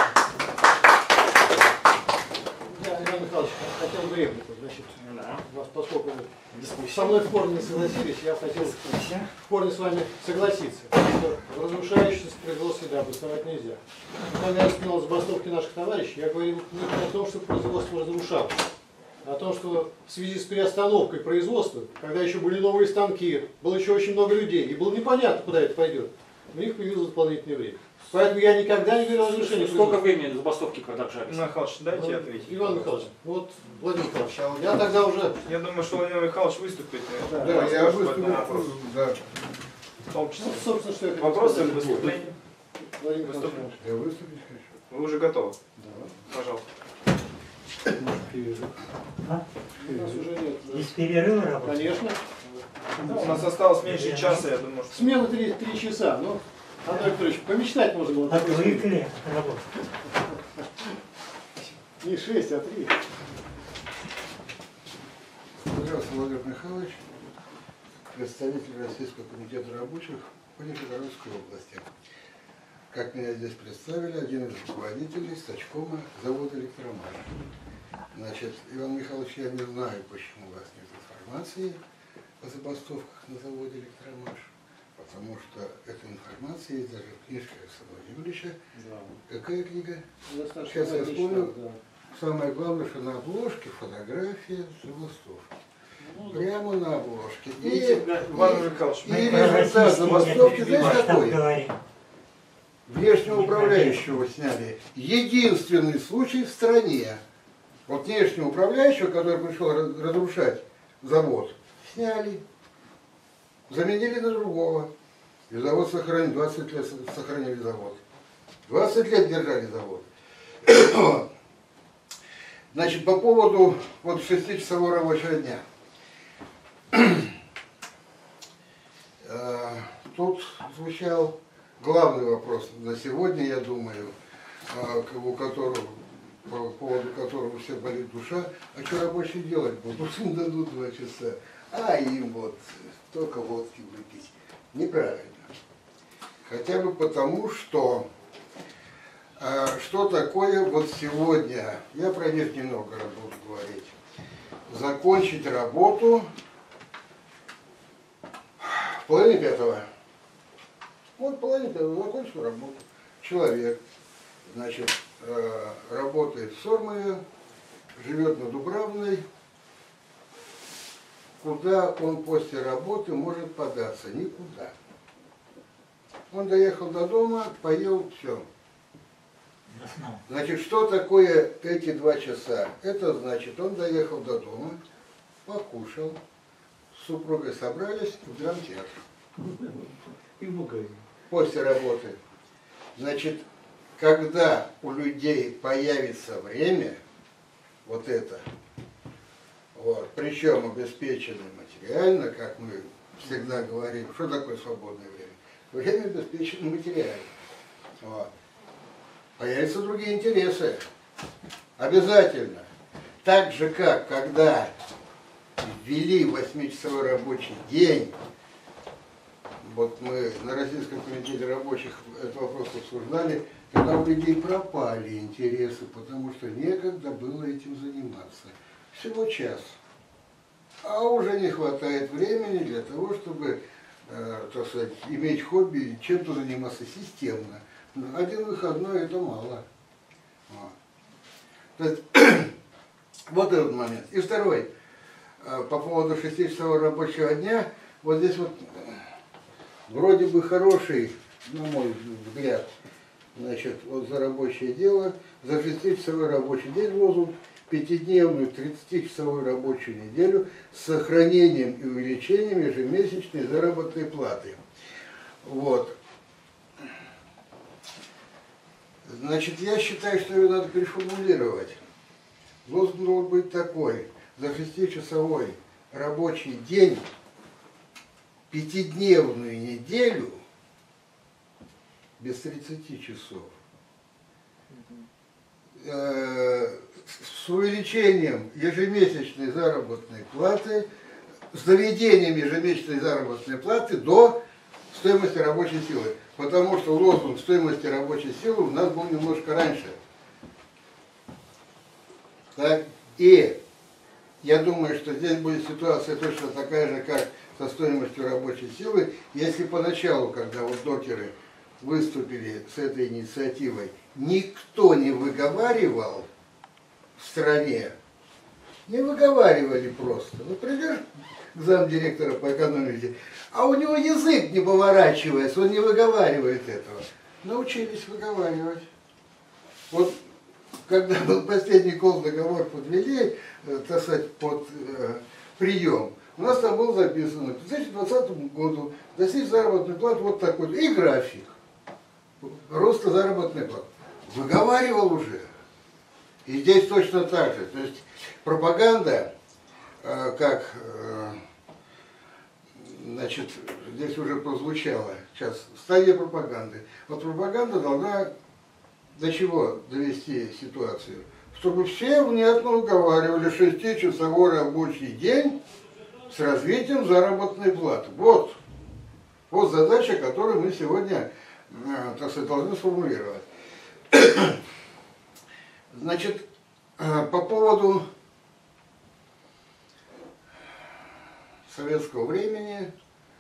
[SPEAKER 1] Я, Иван Михайлович, хотел бы реплику. Значит,
[SPEAKER 11] да.
[SPEAKER 1] вас, поскольку вы со мной в корне не согласились, я хотел в корне с вами согласиться. Что разрушающееся производство еды обосновать нельзя. Когда я снял забастовки наших товарищей, я говорил не о том, что производство разрушалось, а о том, что в связи с приостановкой производства, когда еще были новые станки, было еще очень много людей, и было непонятно, куда это пойдет, у них появилось дополнительное время. Поэтому я никогда не говорил о разрушении.
[SPEAKER 11] Сколько времени забастовки продолжались?
[SPEAKER 15] Иван Михайлович, дайте
[SPEAKER 1] ну,
[SPEAKER 15] ответить.
[SPEAKER 1] Иван Михайлович, вот, Владимир Михайлович, а я тогда уже...
[SPEAKER 15] Я думаю, что Владимир Михайлович выступит.
[SPEAKER 10] Да, да я выступлю. Да.
[SPEAKER 15] Ну,
[SPEAKER 1] собственно, что я хотел
[SPEAKER 15] Вопросы
[SPEAKER 1] сказать.
[SPEAKER 15] к выступлению?
[SPEAKER 1] Владимир Михайлович.
[SPEAKER 10] Я выступить хочу.
[SPEAKER 15] Вы уже готовы?
[SPEAKER 1] Да.
[SPEAKER 15] Пожалуйста.
[SPEAKER 8] А?
[SPEAKER 1] У нас уже нет.
[SPEAKER 8] Без перерыва работать?
[SPEAKER 1] Конечно.
[SPEAKER 15] У нас осталось меньше часа, я думаю, что...
[SPEAKER 1] Смена три, три часа, но, Андрей Петрович, помечтать можно было.
[SPEAKER 8] Отвыкли работать.
[SPEAKER 1] Не шесть, а три.
[SPEAKER 10] Здравствуйте, Владимир Михайлович, представитель Российского комитета рабочих по Нижегородской области. Как меня здесь представили, один из руководителей стачкома завода «Электромаш». Значит, Иван Михайлович, я не знаю, почему у вас нет информации о забастовках на заводе «Электромаш», потому что эта информация есть даже в книжке Александра Юрьевича. Да. Какая книга? Сейчас я вспомню. Да. Самое главное, что на обложке фотография забастовки. Ну, прямо на обложке. И, и,
[SPEAKER 15] Иван Михайлович,
[SPEAKER 10] и результат забастовки, знаете, какой? Внешнего управляющего сняли. Единственный случай в стране. Вот внешнего управляющего, который пришел разрушать завод, сняли. Заменили на другого. И завод сохранили, двадцать лет сохранили завод. двадцать лет держали завод. Значит, по поводу вот шестичасового рабочего дня. Тут звучал главный вопрос на сегодня, я думаю, у которого, по поводу которого у всех болит душа, а что рабочие делать будут? Им дадут два часа, а им вот только водки выпить. Неправильно. Хотя бы потому, что что такое вот сегодня, я про Нижний Новгород буду говорить, закончить работу в половине пятого. Вот в половине пятого закончил работу. Человек, значит, работает в Сормове, живет на Дубравной. Куда он после работы может податься? Никуда. Он доехал до дома, поел, все. Значит, что такое эти два часа? Это значит, он доехал до дома, покушал, с супругой собрались в драмтеатр.
[SPEAKER 7] И в магазин.
[SPEAKER 10] после работы. Значит, когда у людей появится время, вот это, вот, причем обеспечено материально, как мы всегда говорим, что такое свободное время? Время обеспечено материально. Вот. Появятся другие интересы. Обязательно. Так же, как когда ввели восьмичасовой рабочий день, вот мы на Российском комитете рабочих этот вопрос обсуждали, когда у людей пропали интересы, потому что некогда было этим заниматься. Всего час. А уже не хватает времени для того, чтобы, э, так сказать, иметь хобби, чем-то заниматься системно. Один выходной это мало. Вот. То есть, вот этот момент. И второй, э, по поводу шестичасового рабочего дня, вот здесь вот вроде бы хороший, на мой взгляд, значит, вот за рабочее дело, за шестичасовой рабочий день лозунг, пятидневную тридцатичасовую рабочую неделю с сохранением и увеличением ежемесячной заработной платы. Вот. Значит, я считаю, что ее надо переформулировать. Лозунг должен быть такой: за шестичасовой рабочий день, пятидневную неделю без тридцати часов, э, с увеличением ежемесячной заработной платы, с доведением ежемесячной заработной платы до стоимости рабочей силы. Потому что лозунг стоимости рабочей силы у нас был немножко раньше. Так? И я думаю, что здесь будет ситуация точно такая же, как со стоимостью рабочей силы. Если поначалу, когда вот докеры выступили с этой инициативой, никто не выговаривал в стране, не выговаривали просто. Ну, придешь к замдиректора по экономике, а у него язык не поворачивается, он не выговаривает этого. Научились выговаривать. Вот когда был последний колл-договор подвели, так сказать, под э, прием, у нас там было записано, к две тысячи двадцатому году достичь заработной платы вот такой, и график роста заработной платы. Выговаривал уже. И здесь точно так же. То есть пропаганда, э, как, э, значит, здесь уже прозвучало, сейчас стадия пропаганды. Вот пропаганда должна до чего довести ситуацию? Чтобы все внятно уговаривали шестичасовой рабочий день с развитием заработной платы. Вот, вот задача, которую мы сегодня, э, так сказать, должны сформулировать. Значит, э, по поводу советского времени,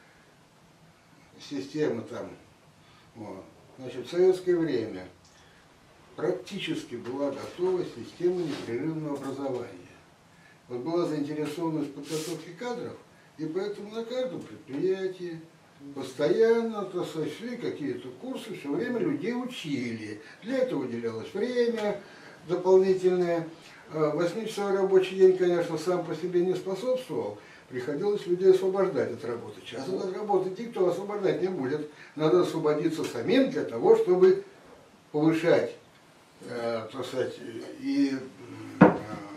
[SPEAKER 10] системы там, вот, значит, в советское время практически была готова система непрерывного образования. Вот была заинтересованность в подготовке кадров, и поэтому на каждом предприятии постоянно, так сказать, шли какие-то курсы, все время людей учили. Для этого уделялось время дополнительное. Восьмичасовой рабочий день, конечно, сам по себе не способствовал. Приходилось людей освобождать от работы. Сейчас от работы никто освобождать не будет. Надо освободиться самим для того, чтобы повышать, э, так сказать, и э,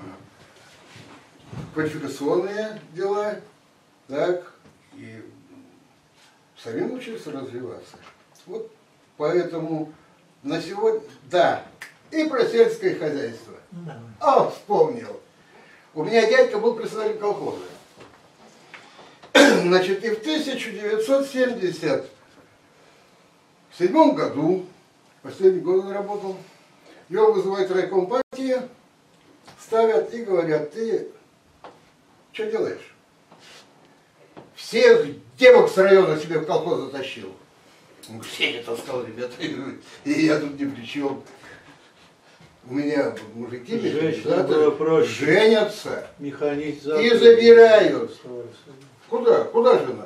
[SPEAKER 10] квалификационные дела, так, и самим учиться развиваться. Вот поэтому на сегодня, да, и про сельское хозяйство. А, вспомнил. У меня дядька был председателем колхоза. Значит, и в тысяча девятьсот семьдесят седьмом году, последний год он работал, его вызывают в райком партии, ставят и говорят: ты что делаешь? Всех девок с района себе в колхоз затащил. Он говорит: все я таскал, ребята, и я тут ни при чем. У меня мужики женятся и забирают. Куда? Куда жена?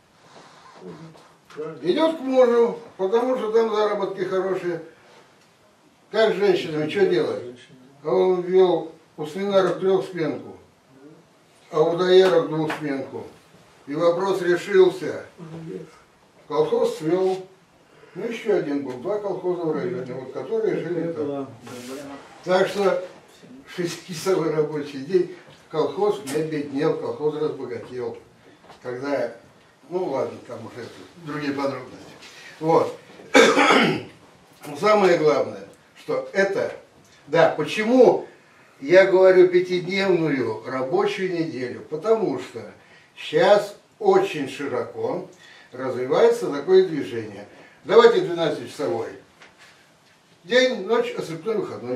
[SPEAKER 10] Идет к мужу, потому что там заработки хорошие. Как женщинам, что делать? А он ввел у свинарок трехсменку, а у доярок двухсменку. И вопрос решился. Колхоз свел. Ну, еще один был, два колхоза в районе, вот, которые жили там. Так что шестичасовой рабочий день, колхоз не обеднел, колхоз разбогател. Когда, ну ладно, там уже другие подробности. Вот. Самое главное, что это, да, почему я говорю пятидневную рабочую неделю, потому что сейчас очень широко развивается такое движение. Давайте двенадцатичасовой. День, ночь, осыпной выходной.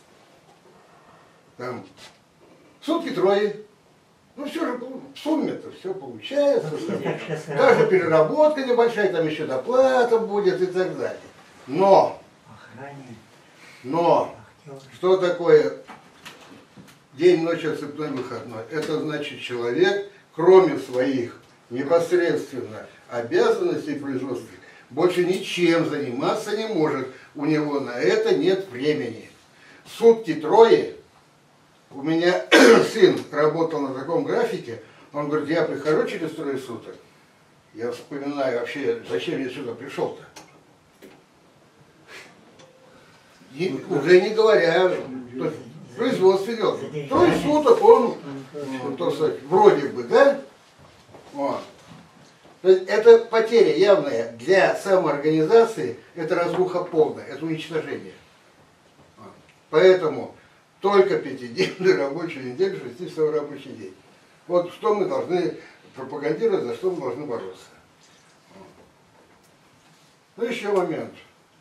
[SPEAKER 10] Там сутки трое. Ну все же в сумме-то все получается. Даже переработка небольшая, там еще доплата будет и так далее. Но, но, что такое день, ночь, осыпной выходной? Это значит, человек, кроме своих непосредственно обязанностей производственных, больше ничем заниматься не может. У него на это нет времени. Сутки трое. У меня сын работал на таком графике. Он говорит, я прихожу через трое суток. Я вспоминаю вообще, зачем я сюда пришел-то. И уже не говоря, производство делал. Трое суток он, то сказать, вроде бы, да? Вот. То есть это потеря явная для самоорганизации, это разруха полная, это уничтожение. Вот. Поэтому только пятидневную рабочую неделю, шестичасовой рабочий день. Вот что мы должны пропагандировать, за что мы должны бороться. Ну еще момент.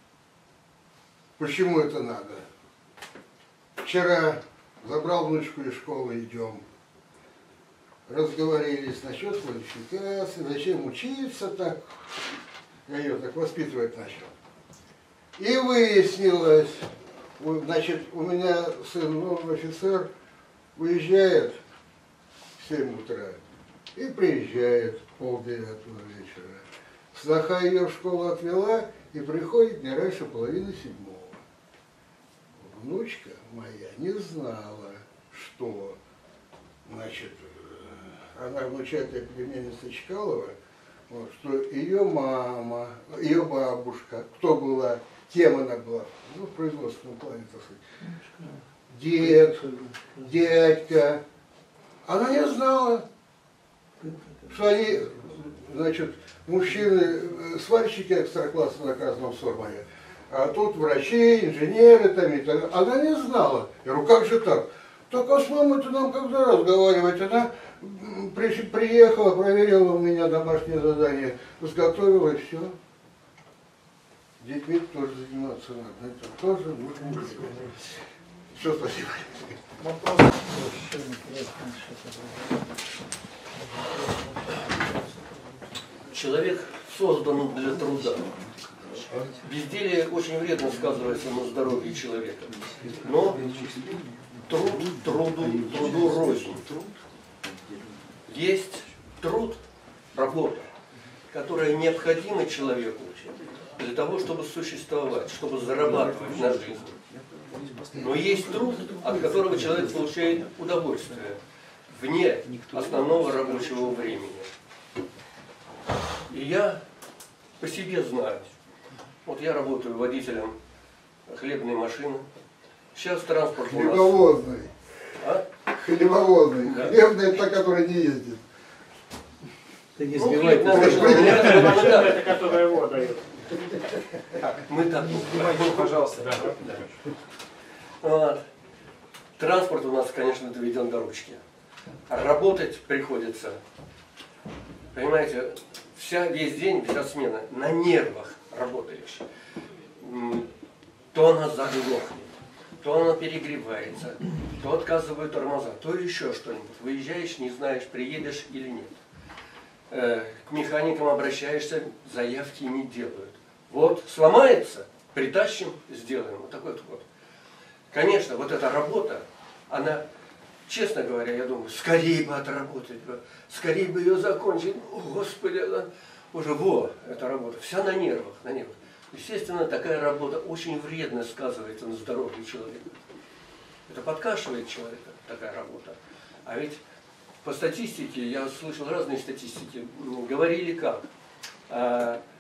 [SPEAKER 10] Почему это надо? Вчера забрал внучку из школы, идем. Разговорились насчет квалификации, зачем учиться так. Я ее так воспитывать начал. И выяснилось, значит, у меня сын, ну, офицер, уезжает в семь утра и приезжает в полдевятого вечера. Сноха ее в школу отвела и приходит не раньше половины седьмого. Внучка моя не знала, что, значит, она внучатая племянница Чкалова, вот, что ее мама, ее бабушка, кто была, кем она была, ну, в производственном плане, так сказать, дед, дядька, она не знала, что они, значит, мужчины, сварщики экстракласса на Красном Сормове, а тут врачи, инженеры, там, и так. Она не знала. Я говорю, как же так? Так а с мамой-то нам когда разговаривать? Она при, приехала, проверила у меня домашнее задание, изготовила и все. Детьми тоже заниматься надо. Это тоже нужно делать. Все, спасибо.
[SPEAKER 8] Вопрос.
[SPEAKER 3] Человек создан для труда. Безделие очень вредно сказывается на здоровье человека. Но труд труду, труду рознь. Есть труд, работа, которая необходима человеку для того, чтобы существовать, чтобы зарабатывать на жизнь. Но есть труд, от которого человек получает удовольствие вне основного рабочего времени. И я по себе знаю. Вот я работаю водителем хлебной машины. Сейчас транспорт у нас...
[SPEAKER 10] Хлебовозный.
[SPEAKER 3] А?
[SPEAKER 10] Хлебовозный.
[SPEAKER 3] Да.
[SPEAKER 10] Хлебный это та, которая не ездит.
[SPEAKER 7] Ты не
[SPEAKER 3] Ну,
[SPEAKER 7] сбивай.
[SPEAKER 11] Это которая его дает.
[SPEAKER 3] Мы так...
[SPEAKER 15] Внимание, пожалуйста.
[SPEAKER 3] Вот. Транспорт у нас, конечно, доведен до ручки. Работать приходится, понимаете, вся, весь день, вся смена на нервах работаешь. То она заглохнет, то она перегревается, то отказывают тормоза, то еще что-нибудь. Выезжаешь, не знаешь, приедешь или нет. К механикам обращаешься, заявки не делают. Вот сломается, притащим, сделаем. Вот такой вот ход. Конечно, вот эта работа, она, честно говоря, я думаю, скорее бы отработать, скорее бы ее закончить. О, Господи, она уже, во, эта работа, вся на нервах, на нервах. Естественно, такая работа очень вредно сказывается на здоровье человека. Это подкашивает человека, такая работа. А ведь по статистике, я слышал разные статистики, говорили как.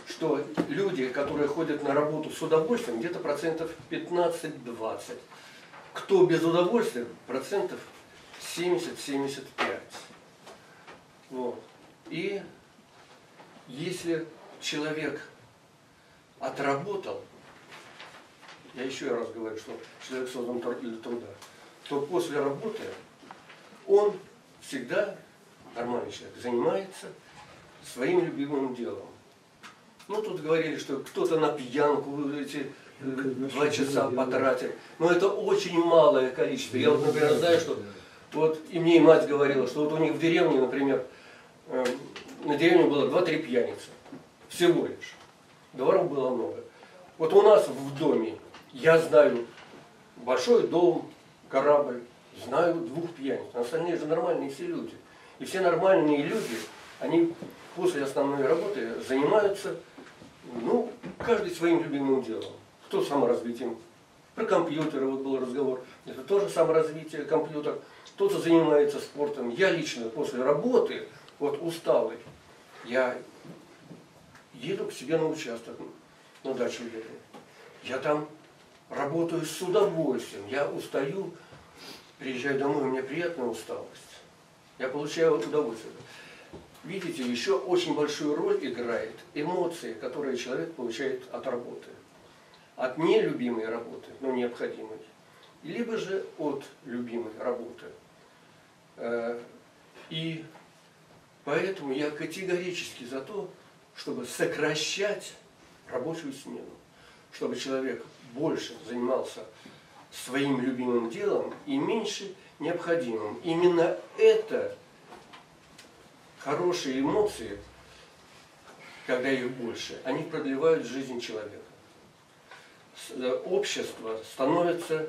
[SPEAKER 3] что люди, которые ходят на работу с удовольствием, где-то процентов пятнадцать-двадцать. Кто без удовольствия, процентов семьдесят-семьдесят пять. Вот. И если человек отработал, я еще раз говорю, что человек создан для труда, то после работы он всегда, нормальный человек, занимается своим любимым делом. Ну, тут говорили, что кто-то на пьянку эти э, два часа потратил. Но это очень малое количество. Я вот, например, знаю, что вот и мне и мать говорила, что вот у них в деревне, например, э, на деревне было два-три пьяницы. Всего лишь. Дворов было много. Вот у нас в доме, я знаю большой дом, корабль, знаю двух пьяниц. А остальные же нормальные все люди. И все нормальные люди, они после основной работы занимаются, ну, каждый своим любимым делом. Кто саморазвитием? Про компьютеры вот был разговор. Это тоже саморазвитие, компьютер. Кто-то занимается спортом. Я лично после работы, вот усталый, я еду к себе на участок, на дачу еду. Я там работаю с удовольствием. Я устаю, приезжаю домой, у меня приятная усталость. Я получаю удовольствие. Видите, еще очень большую роль играет эмоции, которые человек получает от работы. От нелюбимой работы, но необходимой. Либо же от любимой работы. И поэтому я категорически за то, чтобы сокращать рабочую смену. Чтобы человек больше занимался своим любимым делом и меньше необходимым. Именно это хорошие эмоции, когда их больше, они продлевают жизнь человека. Общество становится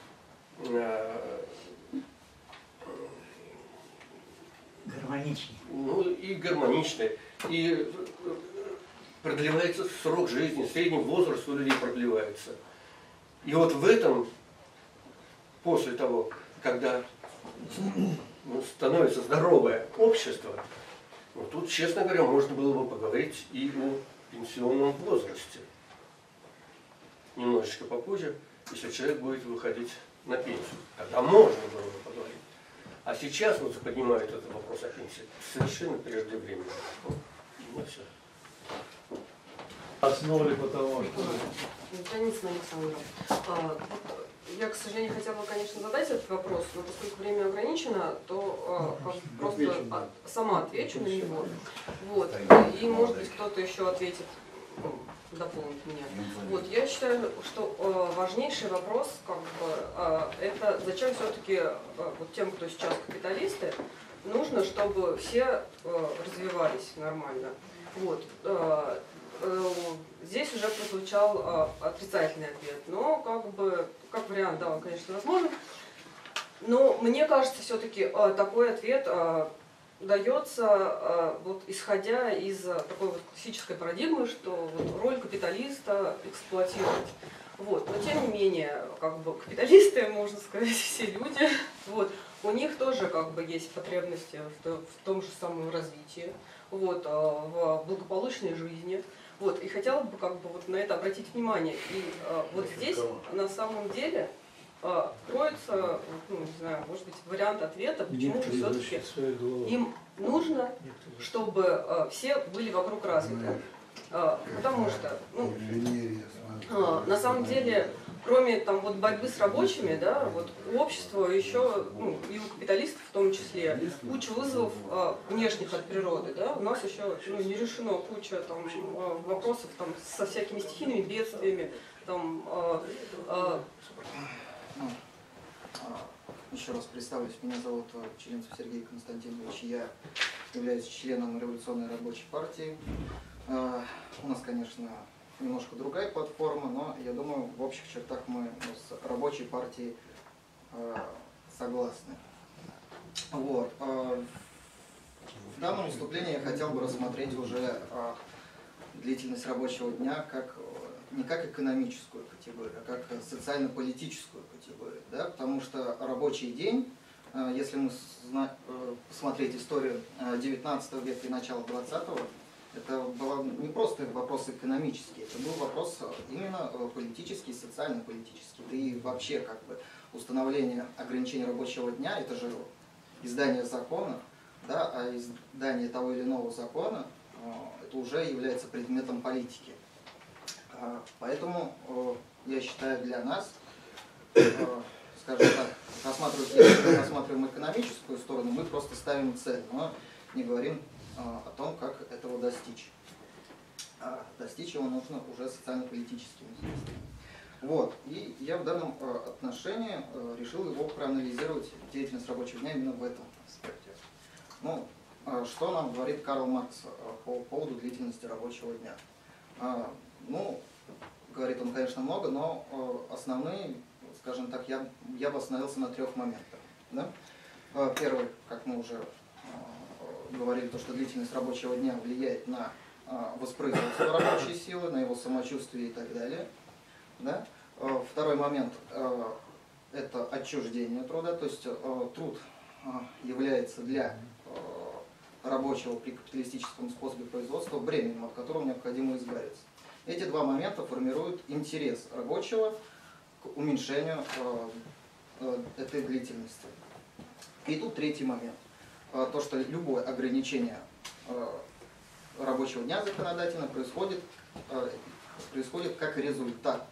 [SPEAKER 8] гармоничнее.
[SPEAKER 3] Ну и гармоничное. И продлевается срок жизни, средний возраст у людей продлевается. И вот в этом, после того, когда становится здоровое общество, ну, тут, честно говоря, можно было бы поговорить и о пенсионном возрасте. Немножечко попозже, если человек будет выходить на пенсию. Тогда можно было бы поговорить. А сейчас вот поднимают этот вопрос о пенсии совершенно преждевременно. Ну, все.
[SPEAKER 7] Основали потому что...
[SPEAKER 6] Танисна Александровна, а, вот, я, к сожалению, хотела бы, конечно, задать этот вопрос, но поскольку время ограничено, то а, просто а, сама отвечу на него. Вот. И, может быть, кто-то еще ответит, ну, дополнит меня. Вот. Я считаю, что а, важнейший вопрос, как бы, а, это зачем все-таки а, вот тем, кто сейчас капиталисты, нужно, чтобы все а, развивались нормально. Вот. А, Здесь уже прозвучал э, отрицательный ответ, но как бы, как вариант, да, он, конечно, возможен. Но мне кажется, все-таки э, такой ответ э, дается, э, вот, исходя из такой вот классической парадигмы, что вот, роль капиталиста эксплуатировать. Вот. Но тем не менее, как бы, капиталисты, можно сказать, все люди, вот, у них тоже как бы, есть потребности в, в том же самом развитии, вот, э, в благополучной жизни. Вот, и хотела бы как бы вот на это обратить внимание. И э, вот здесь на самом деле э, кроется, ну, не знаю, может быть, вариант ответа, почему же все-таки им нужно, чтобы э, все были вокруг развиты. Э, потому что, ну, э, на самом деле, кроме там вот борьбы с рабочими, да, вот у общества еще, ну, и у капиталистов в том числе, куча вызовов а, внешних от природы, да, у нас еще, ну, не решено куча там вопросов там со всякими стихийными бедствиями, там. А, а...
[SPEAKER 5] Ну, еще раз представлюсь, меня зовут Челенцев Сергей Константинович, я являюсь членом Революционной рабочей партии. А, у нас, конечно, немножко другая платформа, но я думаю, в общих чертах мы с рабочей партией э, согласны. Вот. Э, в данном выступлении я хотел бы рассмотреть уже э, длительность рабочего дня как, не как экономическую категорию, а как социально-политическую категорию. Да? Потому что рабочий день, э, если мы зна- э, посмотреть историю девятнадцатого века и начала двадцатого, это был не просто вопрос экономический, это был вопрос именно политический, социально-политический. Да и вообще как бы установление ограничений рабочего дня, это же издание закона, да, а издание того или иного закона это уже является предметом политики. Поэтому я считаю, для нас, скажем так, рассматривая, рассматриваем экономическую сторону, мы просто ставим цель, но не говорим о том, как этого достичь. А достичь его нужно уже социально-политическими действиями. Вот. И я в данном отношении решил его проанализировать, деятельность рабочего дня именно в этом аспекте. Ну, что нам говорит Карл Маркс по поводу длительности рабочего дня? Ну, говорит он, конечно, много, но основные, скажем так, я, я бы остановился на трех моментах. Да? Первый, как мы уже говорили, то, что длительность рабочего дня влияет на воспроизводство рабочей силы, на его самочувствие и так далее. Да? Второй момент – это отчуждение труда, то есть труд является для рабочего при капиталистическом способе производства бременем, от которого необходимо избавиться. Эти два момента формируют интерес рабочего к уменьшению этой длительности. И тут третий момент. То, что любое ограничение рабочего дня законодательно происходит, происходит как результат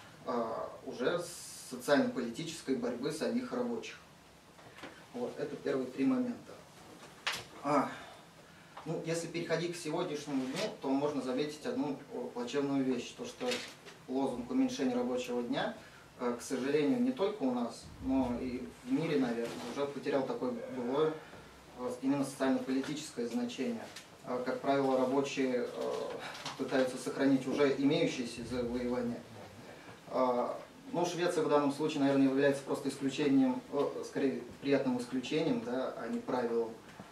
[SPEAKER 5] уже социально-политической борьбы самих рабочих. Вот, это первые три момента. А, ну, если переходить к сегодняшнему дню, то можно заметить одну плачевную вещь, то что лозунг уменьшения рабочего дня, к сожалению, не только у нас, но и в мире, наверное, уже потерял такое былое именно социально-политическое значение. Как правило, рабочие пытаются сохранить уже имеющиеся завоевания. Ну, Швеция в данном случае, наверное, является просто исключением, скорее, приятным исключением, да, а не правилом.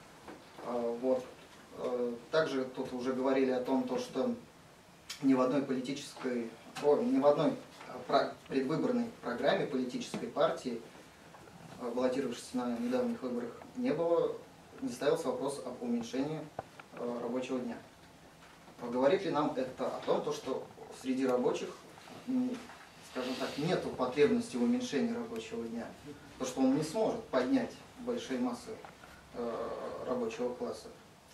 [SPEAKER 5] Вот. Также тут уже говорили о том, то, что ни в одной политической, о, ни в одной предвыборной программе политической партии, баллотировавшейся на недавних выборах, не было, не ставился вопрос об уменьшении рабочего дня. Говорит ли нам это о том, то, что среди рабочих, скажем так, нет потребности в уменьшении рабочего дня, то, что он не сможет поднять большие массы рабочего класса.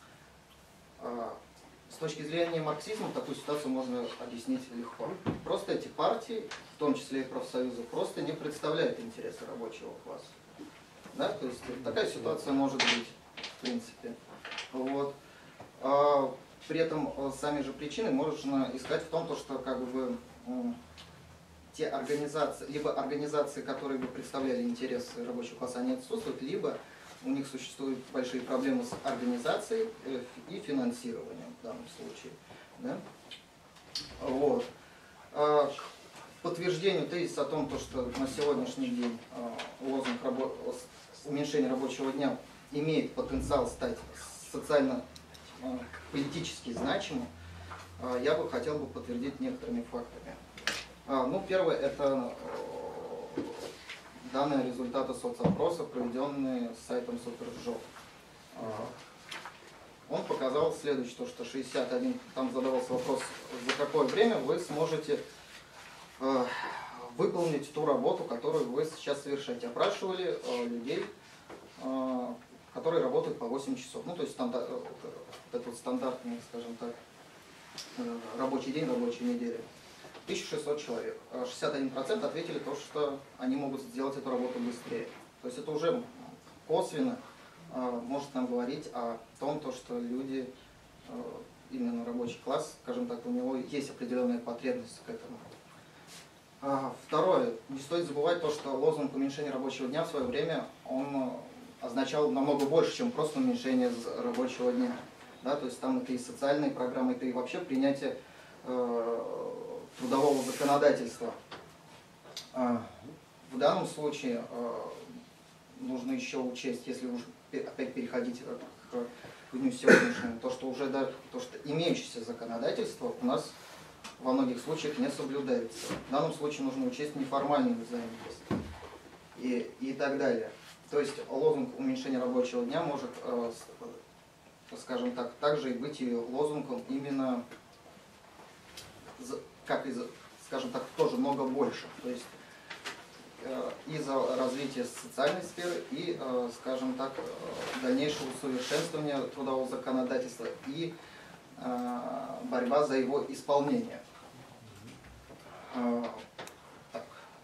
[SPEAKER 5] С точки зрения марксизма такую ситуацию можно объяснить легко. Просто эти партии, в том числе и профсоюзы, просто не представляют интересы рабочего класса. Да? То есть такая ситуация может быть, в принципе. Вот. А при этом сами же причины можно искать в том, то, что как бы те организации, либо организации, которые бы представляли интересы рабочего класса, они отсутствуют, либо у них существуют большие проблемы с организацией и финансированием в данном случае. Да? Вот. К подтверждению тезиса о том, что на сегодняшний день лозунг рабо... уменьшения рабочего дня имеет потенциал стать социально-политически значимым, я бы хотел бы подтвердить некоторыми фактами. Ну, первое, это данные результаты соцопроса, проведенные сайтом Суперджоп. Он показал следующее, то, что шестьдесят один, там задавался вопрос, за какое время вы сможете э, выполнить ту работу, которую вы сейчас совершаете. Опрашивали э, людей, э, которые работают по восемь часов. Ну, то есть стандар, вот, вот этот стандартный, скажем так, э, рабочий день, рабочей недели. тысяча шестьсот человек. шестьдесят один процент ответили то, что они могут сделать эту работу быстрее. То есть это уже косвенно э, может нам говорить о том, то, что люди, э, именно рабочий класс, скажем так, у него есть определенная потребность к этому. А, второе. Не стоит забывать то, что лозунг уменьшения рабочего дня в свое время он означал намного больше, чем просто уменьшение рабочего дня. Да? То есть там это и социальные программы, это и вообще принятие э, трудового законодательства. В данном случае нужно еще учесть, если уж опять переходить к дню сегодняшнему, то, что уже да, то, что имеющееся законодательство у нас во многих случаях не соблюдается. В данном случае нужно учесть неформальную занятость и, и так далее. То есть лозунг уменьшения рабочего дня может скажем так, также и быть ее лозунгом именно, как и, скажем так, тоже много больше. То есть и за развитие социальной сферы, и, скажем так, дальнейшего усовершенствования трудового законодательства и борьба за его исполнение. Так.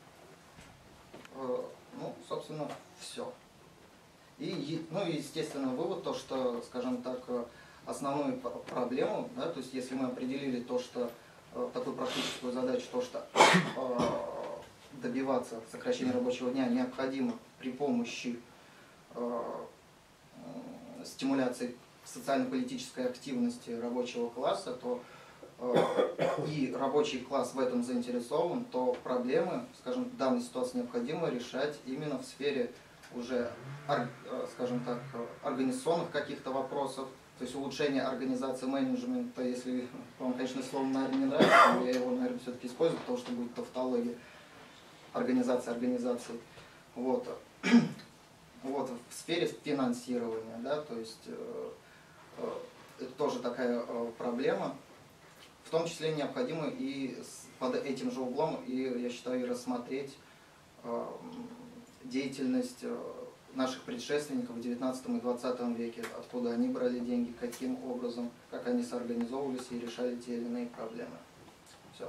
[SPEAKER 5] Ну, собственно, все. И, ну, и, естественно, вывод, то, что, скажем так, основную проблему, да, то есть если мы определили то, что такую практическую задачу, то, что добиваться сокращения рабочего дня необходимо при помощи э, стимуляции социально-политической активности рабочего класса, то э, и рабочий класс в этом заинтересован, то проблемы, скажем, в данной ситуации необходимо решать именно в сфере уже, ор, скажем так, организационных каких-то вопросов, то есть улучшение организации менеджмента. Если вам, конечно, слово, наверное, не нравится, но я его, наверное, все-таки использую, потому что будет тавтология. Организация организаций. Вот. Вот, в сфере финансирования, да, то есть э, э, это тоже такая э, проблема. В том числе необходимо и с, под этим же углом, и я считаю, рассмотреть э, деятельность э, наших предшественников в девятнадцатом и двадцатом веке, откуда они брали деньги, каким образом, как они соорганизовывались и решали те или иные проблемы. Все.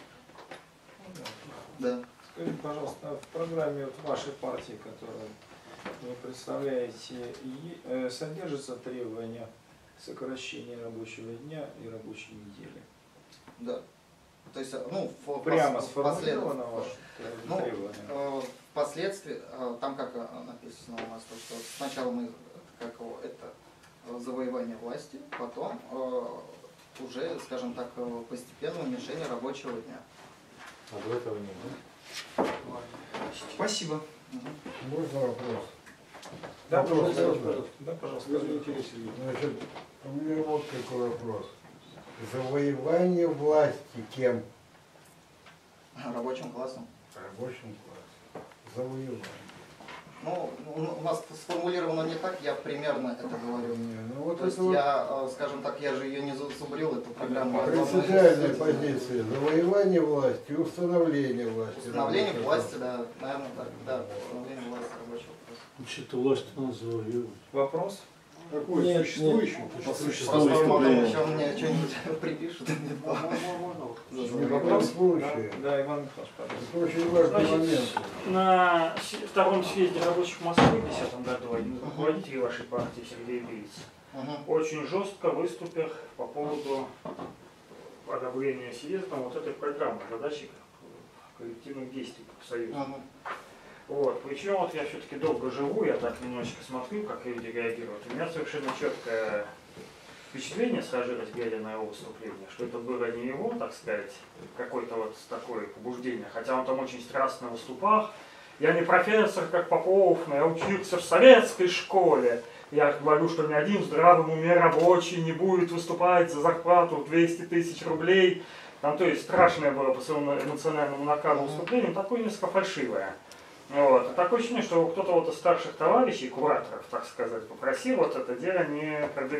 [SPEAKER 5] Да.
[SPEAKER 16] Скажите, пожалуйста, в программе вот вашей партии, которую вы представляете, и, э, содержится требование сокращения рабочего дня и рабочей недели?
[SPEAKER 5] Да. То есть, ну,
[SPEAKER 16] прямо
[SPEAKER 5] пос,
[SPEAKER 16] сформулировано ваше
[SPEAKER 5] ну,
[SPEAKER 16] требование?
[SPEAKER 5] Э, впоследствии, э, там как написано у нас, то, что сначала мы, как его, это завоевание власти, потом э, уже, скажем так, постепенное уменьшение рабочего дня.
[SPEAKER 1] А до этого нет, да?
[SPEAKER 15] Спасибо.
[SPEAKER 10] Можно вопрос?
[SPEAKER 16] Да,
[SPEAKER 10] вопрос,
[SPEAKER 16] пожалуйста.
[SPEAKER 10] можно?
[SPEAKER 16] Да, пожалуйста.
[SPEAKER 10] Значит, у меня вот какой вопрос. Завоевание власти кем?
[SPEAKER 5] Рабочим классом.
[SPEAKER 10] Рабочим классом. Завоевание.
[SPEAKER 5] Ну, у нас сформулировано не так, я примерно это говорю.
[SPEAKER 10] Ну, вот
[SPEAKER 5] То есть
[SPEAKER 10] вот
[SPEAKER 5] я, скажем так, я же ее не зубрил, эту программу.
[SPEAKER 10] принципиальная позиция. Завоевание власти, установление власти.
[SPEAKER 5] Установление власти, да, наверное, так, да, установление власти рабочего класса.
[SPEAKER 7] Вообще-то власть надо завоевывать.
[SPEAKER 16] Вопрос?
[SPEAKER 1] Какой?
[SPEAKER 16] Нет,
[SPEAKER 1] существующий?
[SPEAKER 7] По
[SPEAKER 5] Просто потом еще мне что-нибудь припишут.
[SPEAKER 10] Вопрос будущее.
[SPEAKER 16] Да, да, Иван Михайлович, пожалуйста.
[SPEAKER 10] Это очень важный
[SPEAKER 11] Значит,
[SPEAKER 10] момент.
[SPEAKER 11] на втором съезде рабочих Москвы в две тысячи десятом году один из руководителей вашей партии, Сергей Бейц, очень жестко выступил по поводу одобрения съездом вот этой программы задачи коллективных действий в Союзе. Вот. Причем вот я все-таки долго живу, я так немножечко смотрю, как люди реагируют. У меня совершенно четкое впечатление сложилось, глядя на его выступление, что это было не его, так сказать, какое-то вот такое побуждение, хотя он там очень страстно выступал. Я не профессор, как Попов, но я учился в советской школе. Я говорю, что ни один в здравом уме рабочий не будет выступать за зарплату в двести тысяч рублей. Там, то есть страшное было по своему эмоциональному накалу выступление, такое несколько фальшивое. Вот. Такое ощущение, что кто-то вот из старших товарищей, кураторов, так сказать, попросил вот это дело не,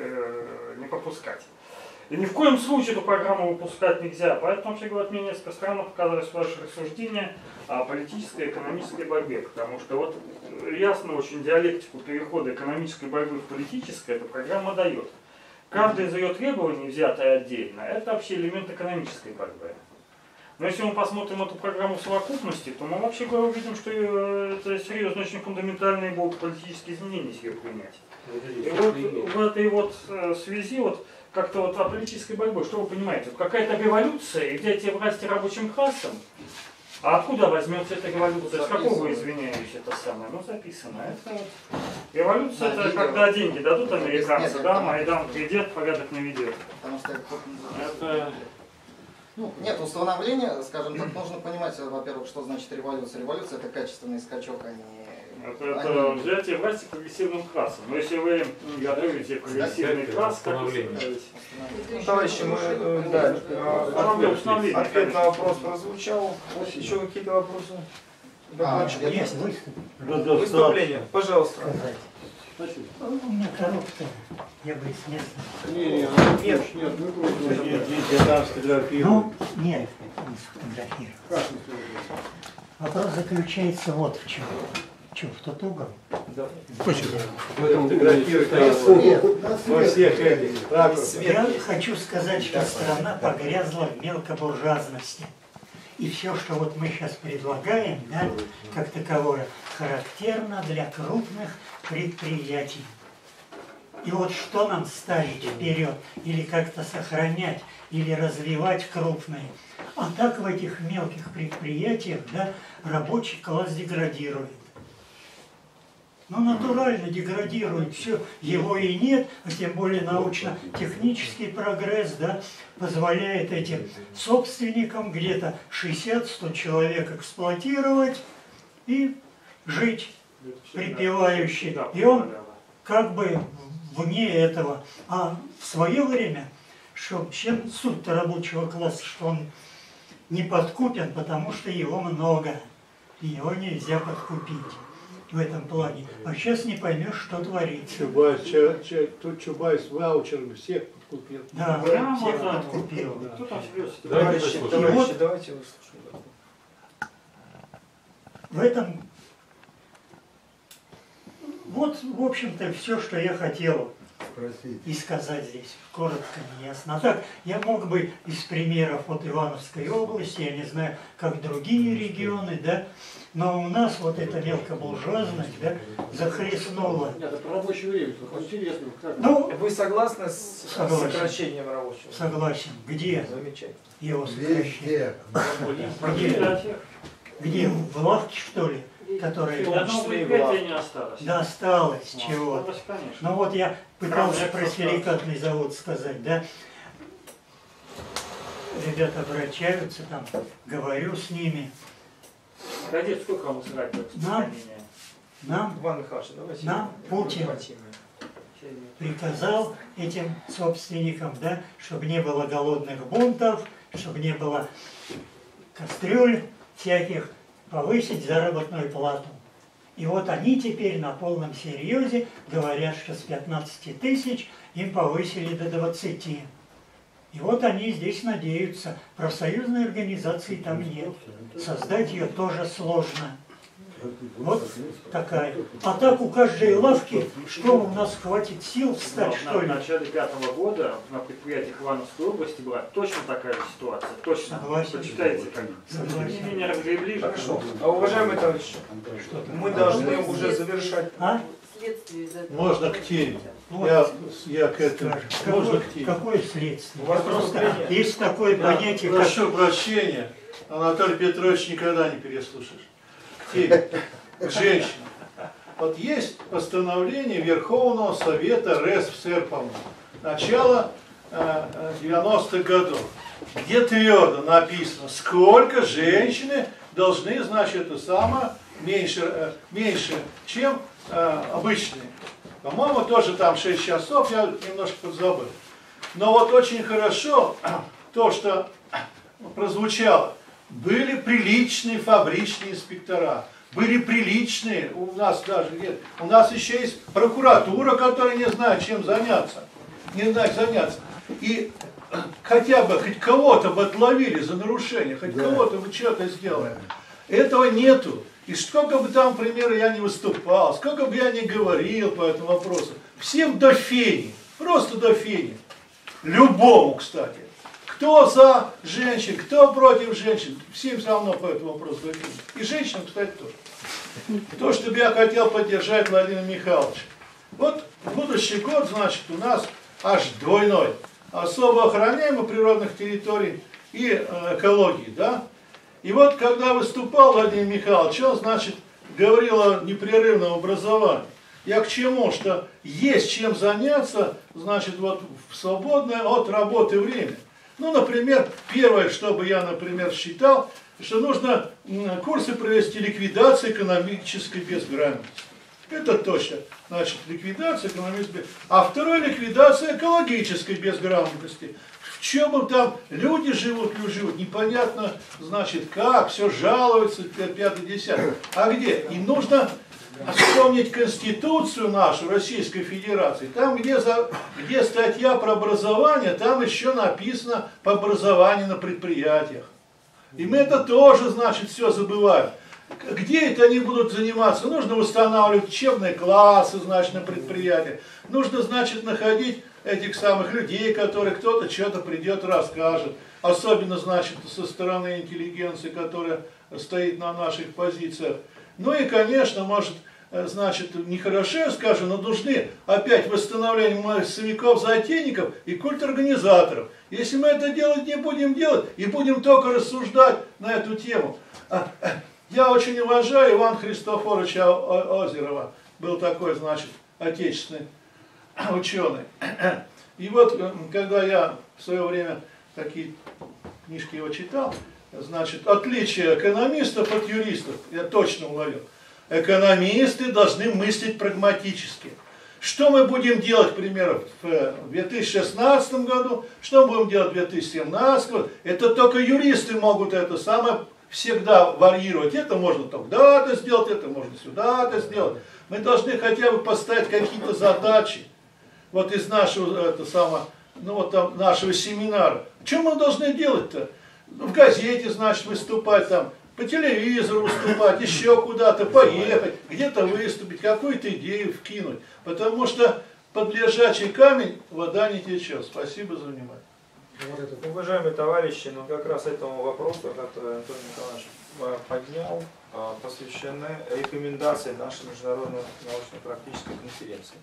[SPEAKER 11] не пропускать. И ни в коем случае эту программу выпускать нельзя. Поэтому, вообще говоря, мне несколько странно показалось ваше рассуждение о политической и экономической борьбе. Потому что вот ясно очень диалектику перехода экономической борьбы в политическое эта программа дает. Каждое из ее требований, взятое отдельно, это вообще элемент экономической борьбы. Но если мы посмотрим эту программу в совокупности, то мы вообще говоря увидим, что это серьезно, очень фундаментальные будут политические изменения, если ее принять. И вот в этой вот связи вот как-то вот о политической борьбе, что вы понимаете, вот какая-то революция и взятие власти рабочим классом, а откуда возьмется эта революция, с какого, извиняюсь, это самое, ну записано. Это вот. Революция это видео. Когда деньги дадут американцы, да, Майдан придет, порядок наведет.
[SPEAKER 5] Потому что
[SPEAKER 11] это...
[SPEAKER 5] Ну, нет, установление, скажем так, нужно понимать, во-первых, что значит революция. Революция это качественный скачок, а не...
[SPEAKER 11] Это, это они... взятие власти прогрессивным классом. Но если вы готовите прогрессивный класс, как вы
[SPEAKER 15] товарищи, мы, да, ответ, ответ на вопрос прозвучал. Еще какие-то вопросы?
[SPEAKER 8] А, есть
[SPEAKER 15] выступление, пожалуйста.
[SPEAKER 1] Спасибо.
[SPEAKER 8] У меня коробка, я бы с места.
[SPEAKER 1] Не, не, нет, нет, мы будем.
[SPEAKER 7] Нет, я там сфотографирую.
[SPEAKER 8] Ну, нет, не сфотографирую.
[SPEAKER 1] Как не сфотографировать?
[SPEAKER 8] Вопрос заключается вот в чем. Что, в тот угол?
[SPEAKER 7] Да.
[SPEAKER 8] Почему?
[SPEAKER 7] Во всех этих ракурсах.
[SPEAKER 8] Я хочу сказать, что страна погрязла в мелкобуржуазности. И все, что вот мы сейчас предлагаем, да, как таковое, характерно для крупных предприятий. И вот что нам ставить вперед, или как-то сохранять, или развивать крупные. А так в этих мелких предприятиях, да, рабочий класс деградирует. Ну, натурально деградирует, все, его и нет, а тем более научно-технический прогресс, да, позволяет этим собственникам где-то шестьдесят-сто человек эксплуатировать и жить припевающе. И он как бы вне этого. А в свое время, что чем суть рабочего класса, что он не подкупен, потому что его много, и его нельзя подкупить в этом плане. А сейчас не поймешь, что творится.
[SPEAKER 7] Чубайс, че, че, тут Чубайс ваучерами всех подкупил.
[SPEAKER 8] Да,
[SPEAKER 7] да,
[SPEAKER 8] всех
[SPEAKER 7] да,
[SPEAKER 8] подкупил.
[SPEAKER 7] да.
[SPEAKER 8] Кто там
[SPEAKER 7] живет?
[SPEAKER 16] Товарищи,
[SPEAKER 8] И
[SPEAKER 16] товарищи,
[SPEAKER 8] вот
[SPEAKER 16] давайте выслушаем.
[SPEAKER 8] в этом, вот, в общем-то, все, что я хотел и сказать здесь, коротко, неясно. А так, я мог бы из примеров от Ивановской области, я не знаю, как другие регионы, да, но у нас вот эта мелкобуржуазность, да, захлестнула.
[SPEAKER 1] Нет, это про рабочее время, только интересно. Как...
[SPEAKER 8] Ну,
[SPEAKER 16] вы согласны с
[SPEAKER 8] согласен.
[SPEAKER 16] сокращением рабочего?
[SPEAKER 8] Согласен. Где?
[SPEAKER 16] Замечательно.
[SPEAKER 8] Его сокращение?
[SPEAKER 16] Где?
[SPEAKER 8] Где? Где? В лавке, что ли? Которые...
[SPEAKER 11] Да, новые петли не осталось.
[SPEAKER 8] Да, осталось
[SPEAKER 11] Ну,
[SPEAKER 8] чего.
[SPEAKER 11] осталось, конечно.
[SPEAKER 8] Ну вот я пытался
[SPEAKER 11] Правда,
[SPEAKER 8] про силикатный завод сказать, да. Ребята обращаются там, говорю с ними.
[SPEAKER 11] Радик, сколько вам срать?
[SPEAKER 8] Нам, нам,
[SPEAKER 16] Иван Михайлович, давайте.
[SPEAKER 8] нам Путин приказал этим собственникам, да, чтобы не было голодных бунтов, чтобы не было кастрюль всяких, повысить заработную плату. И вот они теперь на полном серьезе говорят, что с пятнадцати тысяч им повысили до двадцати. И вот они здесь надеются. Профсоюзной организации там нет. Создать ее тоже сложно. Вот такая. А так у каждой лавки, что у нас хватит сил встать,
[SPEAKER 11] Но
[SPEAKER 8] что
[SPEAKER 11] в
[SPEAKER 8] ли?
[SPEAKER 11] начале пятого года на предприятиях Ивановской области была точно такая же ситуация. Точно.
[SPEAKER 8] Согласен.
[SPEAKER 11] Почитайте, как
[SPEAKER 8] Согласен.
[SPEAKER 11] не разгребли.
[SPEAKER 16] Хорошо. А уважаемые товарищи, мы должны уже завершать.
[SPEAKER 8] А?
[SPEAKER 4] Следствие из этого.
[SPEAKER 7] Можно к теме.
[SPEAKER 8] Вот.
[SPEAKER 7] Я, я к этому.
[SPEAKER 8] Какое,
[SPEAKER 7] Можно к теме.
[SPEAKER 8] какое следствие?
[SPEAKER 16] У вас
[SPEAKER 8] Просто
[SPEAKER 16] выступление.
[SPEAKER 8] есть такое
[SPEAKER 7] Да,
[SPEAKER 8] понятие, как...
[SPEAKER 7] прошу прощения, Анатолий Петрович никогда не переслушаешь. К теме. К женщинам. Вот есть постановление Верховного Совета РСФСР, по-моему, начала э, девяностых годов, где твердо написано, сколько женщины должны, значит, это самое, меньше, э, меньше чем э, обычные. По-моему, тоже там шесть часов, я немножко подзабыл. Но вот очень хорошо то, что прозвучало. Были приличные фабричные инспектора, были приличные, у нас даже нет, у нас еще есть прокуратура, которая не знает, чем заняться, не знает заняться. И хотя бы, хоть кого-то бы отловили за нарушение, хоть да. кого-то бы что-то сделали. Этого нету. И сколько бы там, например, я не выступал, сколько бы я ни говорил по этому вопросу, всем до фени, просто до фени. Любому, кстати. Кто за женщин, кто против женщин, всем все равно по этому вопросу до фени. И женщинам, кстати, тоже. То, что бы я хотел поддержать Владимира Михайловича. Вот будущий год, значит, у нас аж двойной. Особо охраняемых природных территорий и э, экологии, да? И вот, когда выступал Владимир Михайлович, он, значит, говорил о непрерывном образовании. Я к чему? Что есть чем заняться, значит, вот в свободное от работы время. Ну, например, первое, что бы я, например, считал, что нужно курсы провести ликвидации экономической безграмотности. Это точно. Значит, ликвидация экономической безграмотности. А второе, ликвидация экологической безграмотности. В чем там люди живут, люди живут, непонятно, значит, как, все жалуются, пятый, десятый. А где? И нужно вспомнить Конституцию нашу Российской Федерации, там, где, за, где статья про образование, там еще написано по образованию на предприятиях. И мы это тоже, значит, все забываем. Где это они будут заниматься? Нужно устанавливать учебные классы, значит, на предприятиях. Нужно, значит, находить этих самых людей, которые кто-то что-то придет, расскажет. Особенно, значит, со стороны интеллигенции, которая стоит на наших позициях. Ну и, конечно, может, значит, нехорошо скажем, но нужны опять восстановление массовиков-затейников и культорганизаторов. Если мы это делать не будем делать и будем только рассуждать на эту тему. Я очень уважаю Ивана Христофоровича Озерова, был такой, значит, отечественный ученый. И вот, когда я в свое время такие книжки его читал, значит, отличие экономистов от юристов, я точно уловил. Экономисты должны мыслить прагматически. Что мы будем делать, к примеру, в две тысячи шестнадцатом году, что мы будем делать в две тысячи семнадцатом году, это только юристы могут это самое всегда варьировать. Это можно тогда-то сделать, это можно сюда-то сделать. Мы должны хотя бы поставить какие-то задачи. Вот из нашего, это самое, ну вот там, нашего семинара. Что мы должны делать-то? В газете, значит, выступать там, по телевизору выступать, еще куда-то поехать, где-то выступить, какую-то идею вкинуть. Потому что под лежачий камень вода не течет. Спасибо за внимание.
[SPEAKER 16] Уважаемые товарищи, ну как раз этому вопросу, который Антоний Николаевич поднял, посвящены рекомендации нашей международной научно-практической конференции.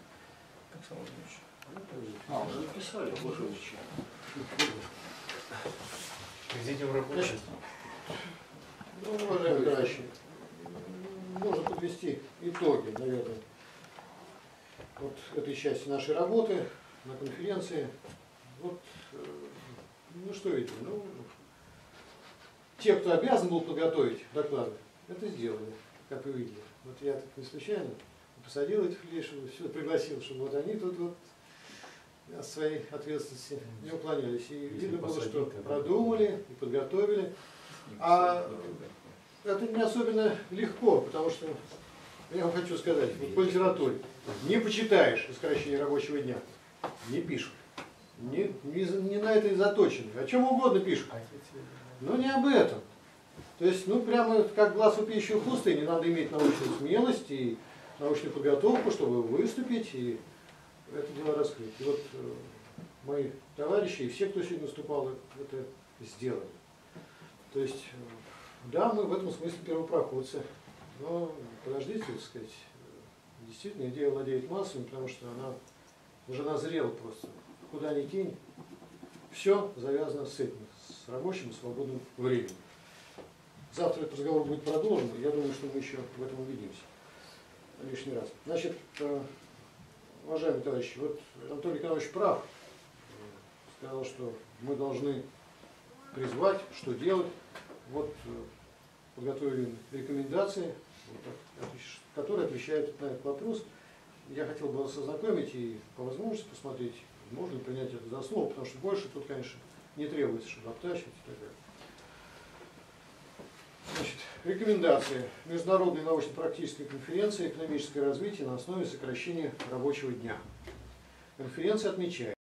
[SPEAKER 1] А, уже написали,
[SPEAKER 2] Президиум рабочий.
[SPEAKER 1] Ну, уважаемые товарищи, можно подвести итоги, наверное, вот этой части нашей работы на конференции. Вот, ну что видите, ну, те, кто обязан был подготовить доклады, это сделали, как вы видели. Вот я так не случайно посадил этих людей, чтобы все пригласил, чтобы вот они тут вот от своей ответственности не уклонялись. И видно было, что продумали и подготовили. А это не особенно легко, потому что, я вам хочу сказать, вот по литературе не почитаешь о сокращении рабочего дня, не пишут. Не, не, не на это и заточены. О чем угодно пишут. Но не об этом. То есть, ну, прямо как глаз вопиющего в пустыне, надо иметь научную смелость и научную подготовку, чтобы выступить и это дело раскрыть. И вот э, мои товарищи и все, кто сегодня выступал, это сделали. То есть, э, да, мы в этом смысле первопроходцы. Но подождите, так сказать, действительно идея владеет массами, потому что она уже назрела просто. Куда ни кинь, все завязано с этим, с рабочим и свободным временем. Завтра этот разговор будет продолжен, я думаю, что мы еще в этом убедимся лишний раз. Значит, уважаемые товарищи, вот Антоний Николаевич прав, сказал, что мы должны призвать, что делать. Вот подготовили рекомендации, которые отвечают на этот вопрос. Я хотел бы вас ознакомить и по возможности посмотреть, можно ли принять это за основу, потому что больше тут, конечно, не требуется, чтобы обтачивать и так далее. Значит, рекомендации Международной научно-практической конференции «Экономическое развитие на основе сокращения рабочего дня». Конференция отмечает,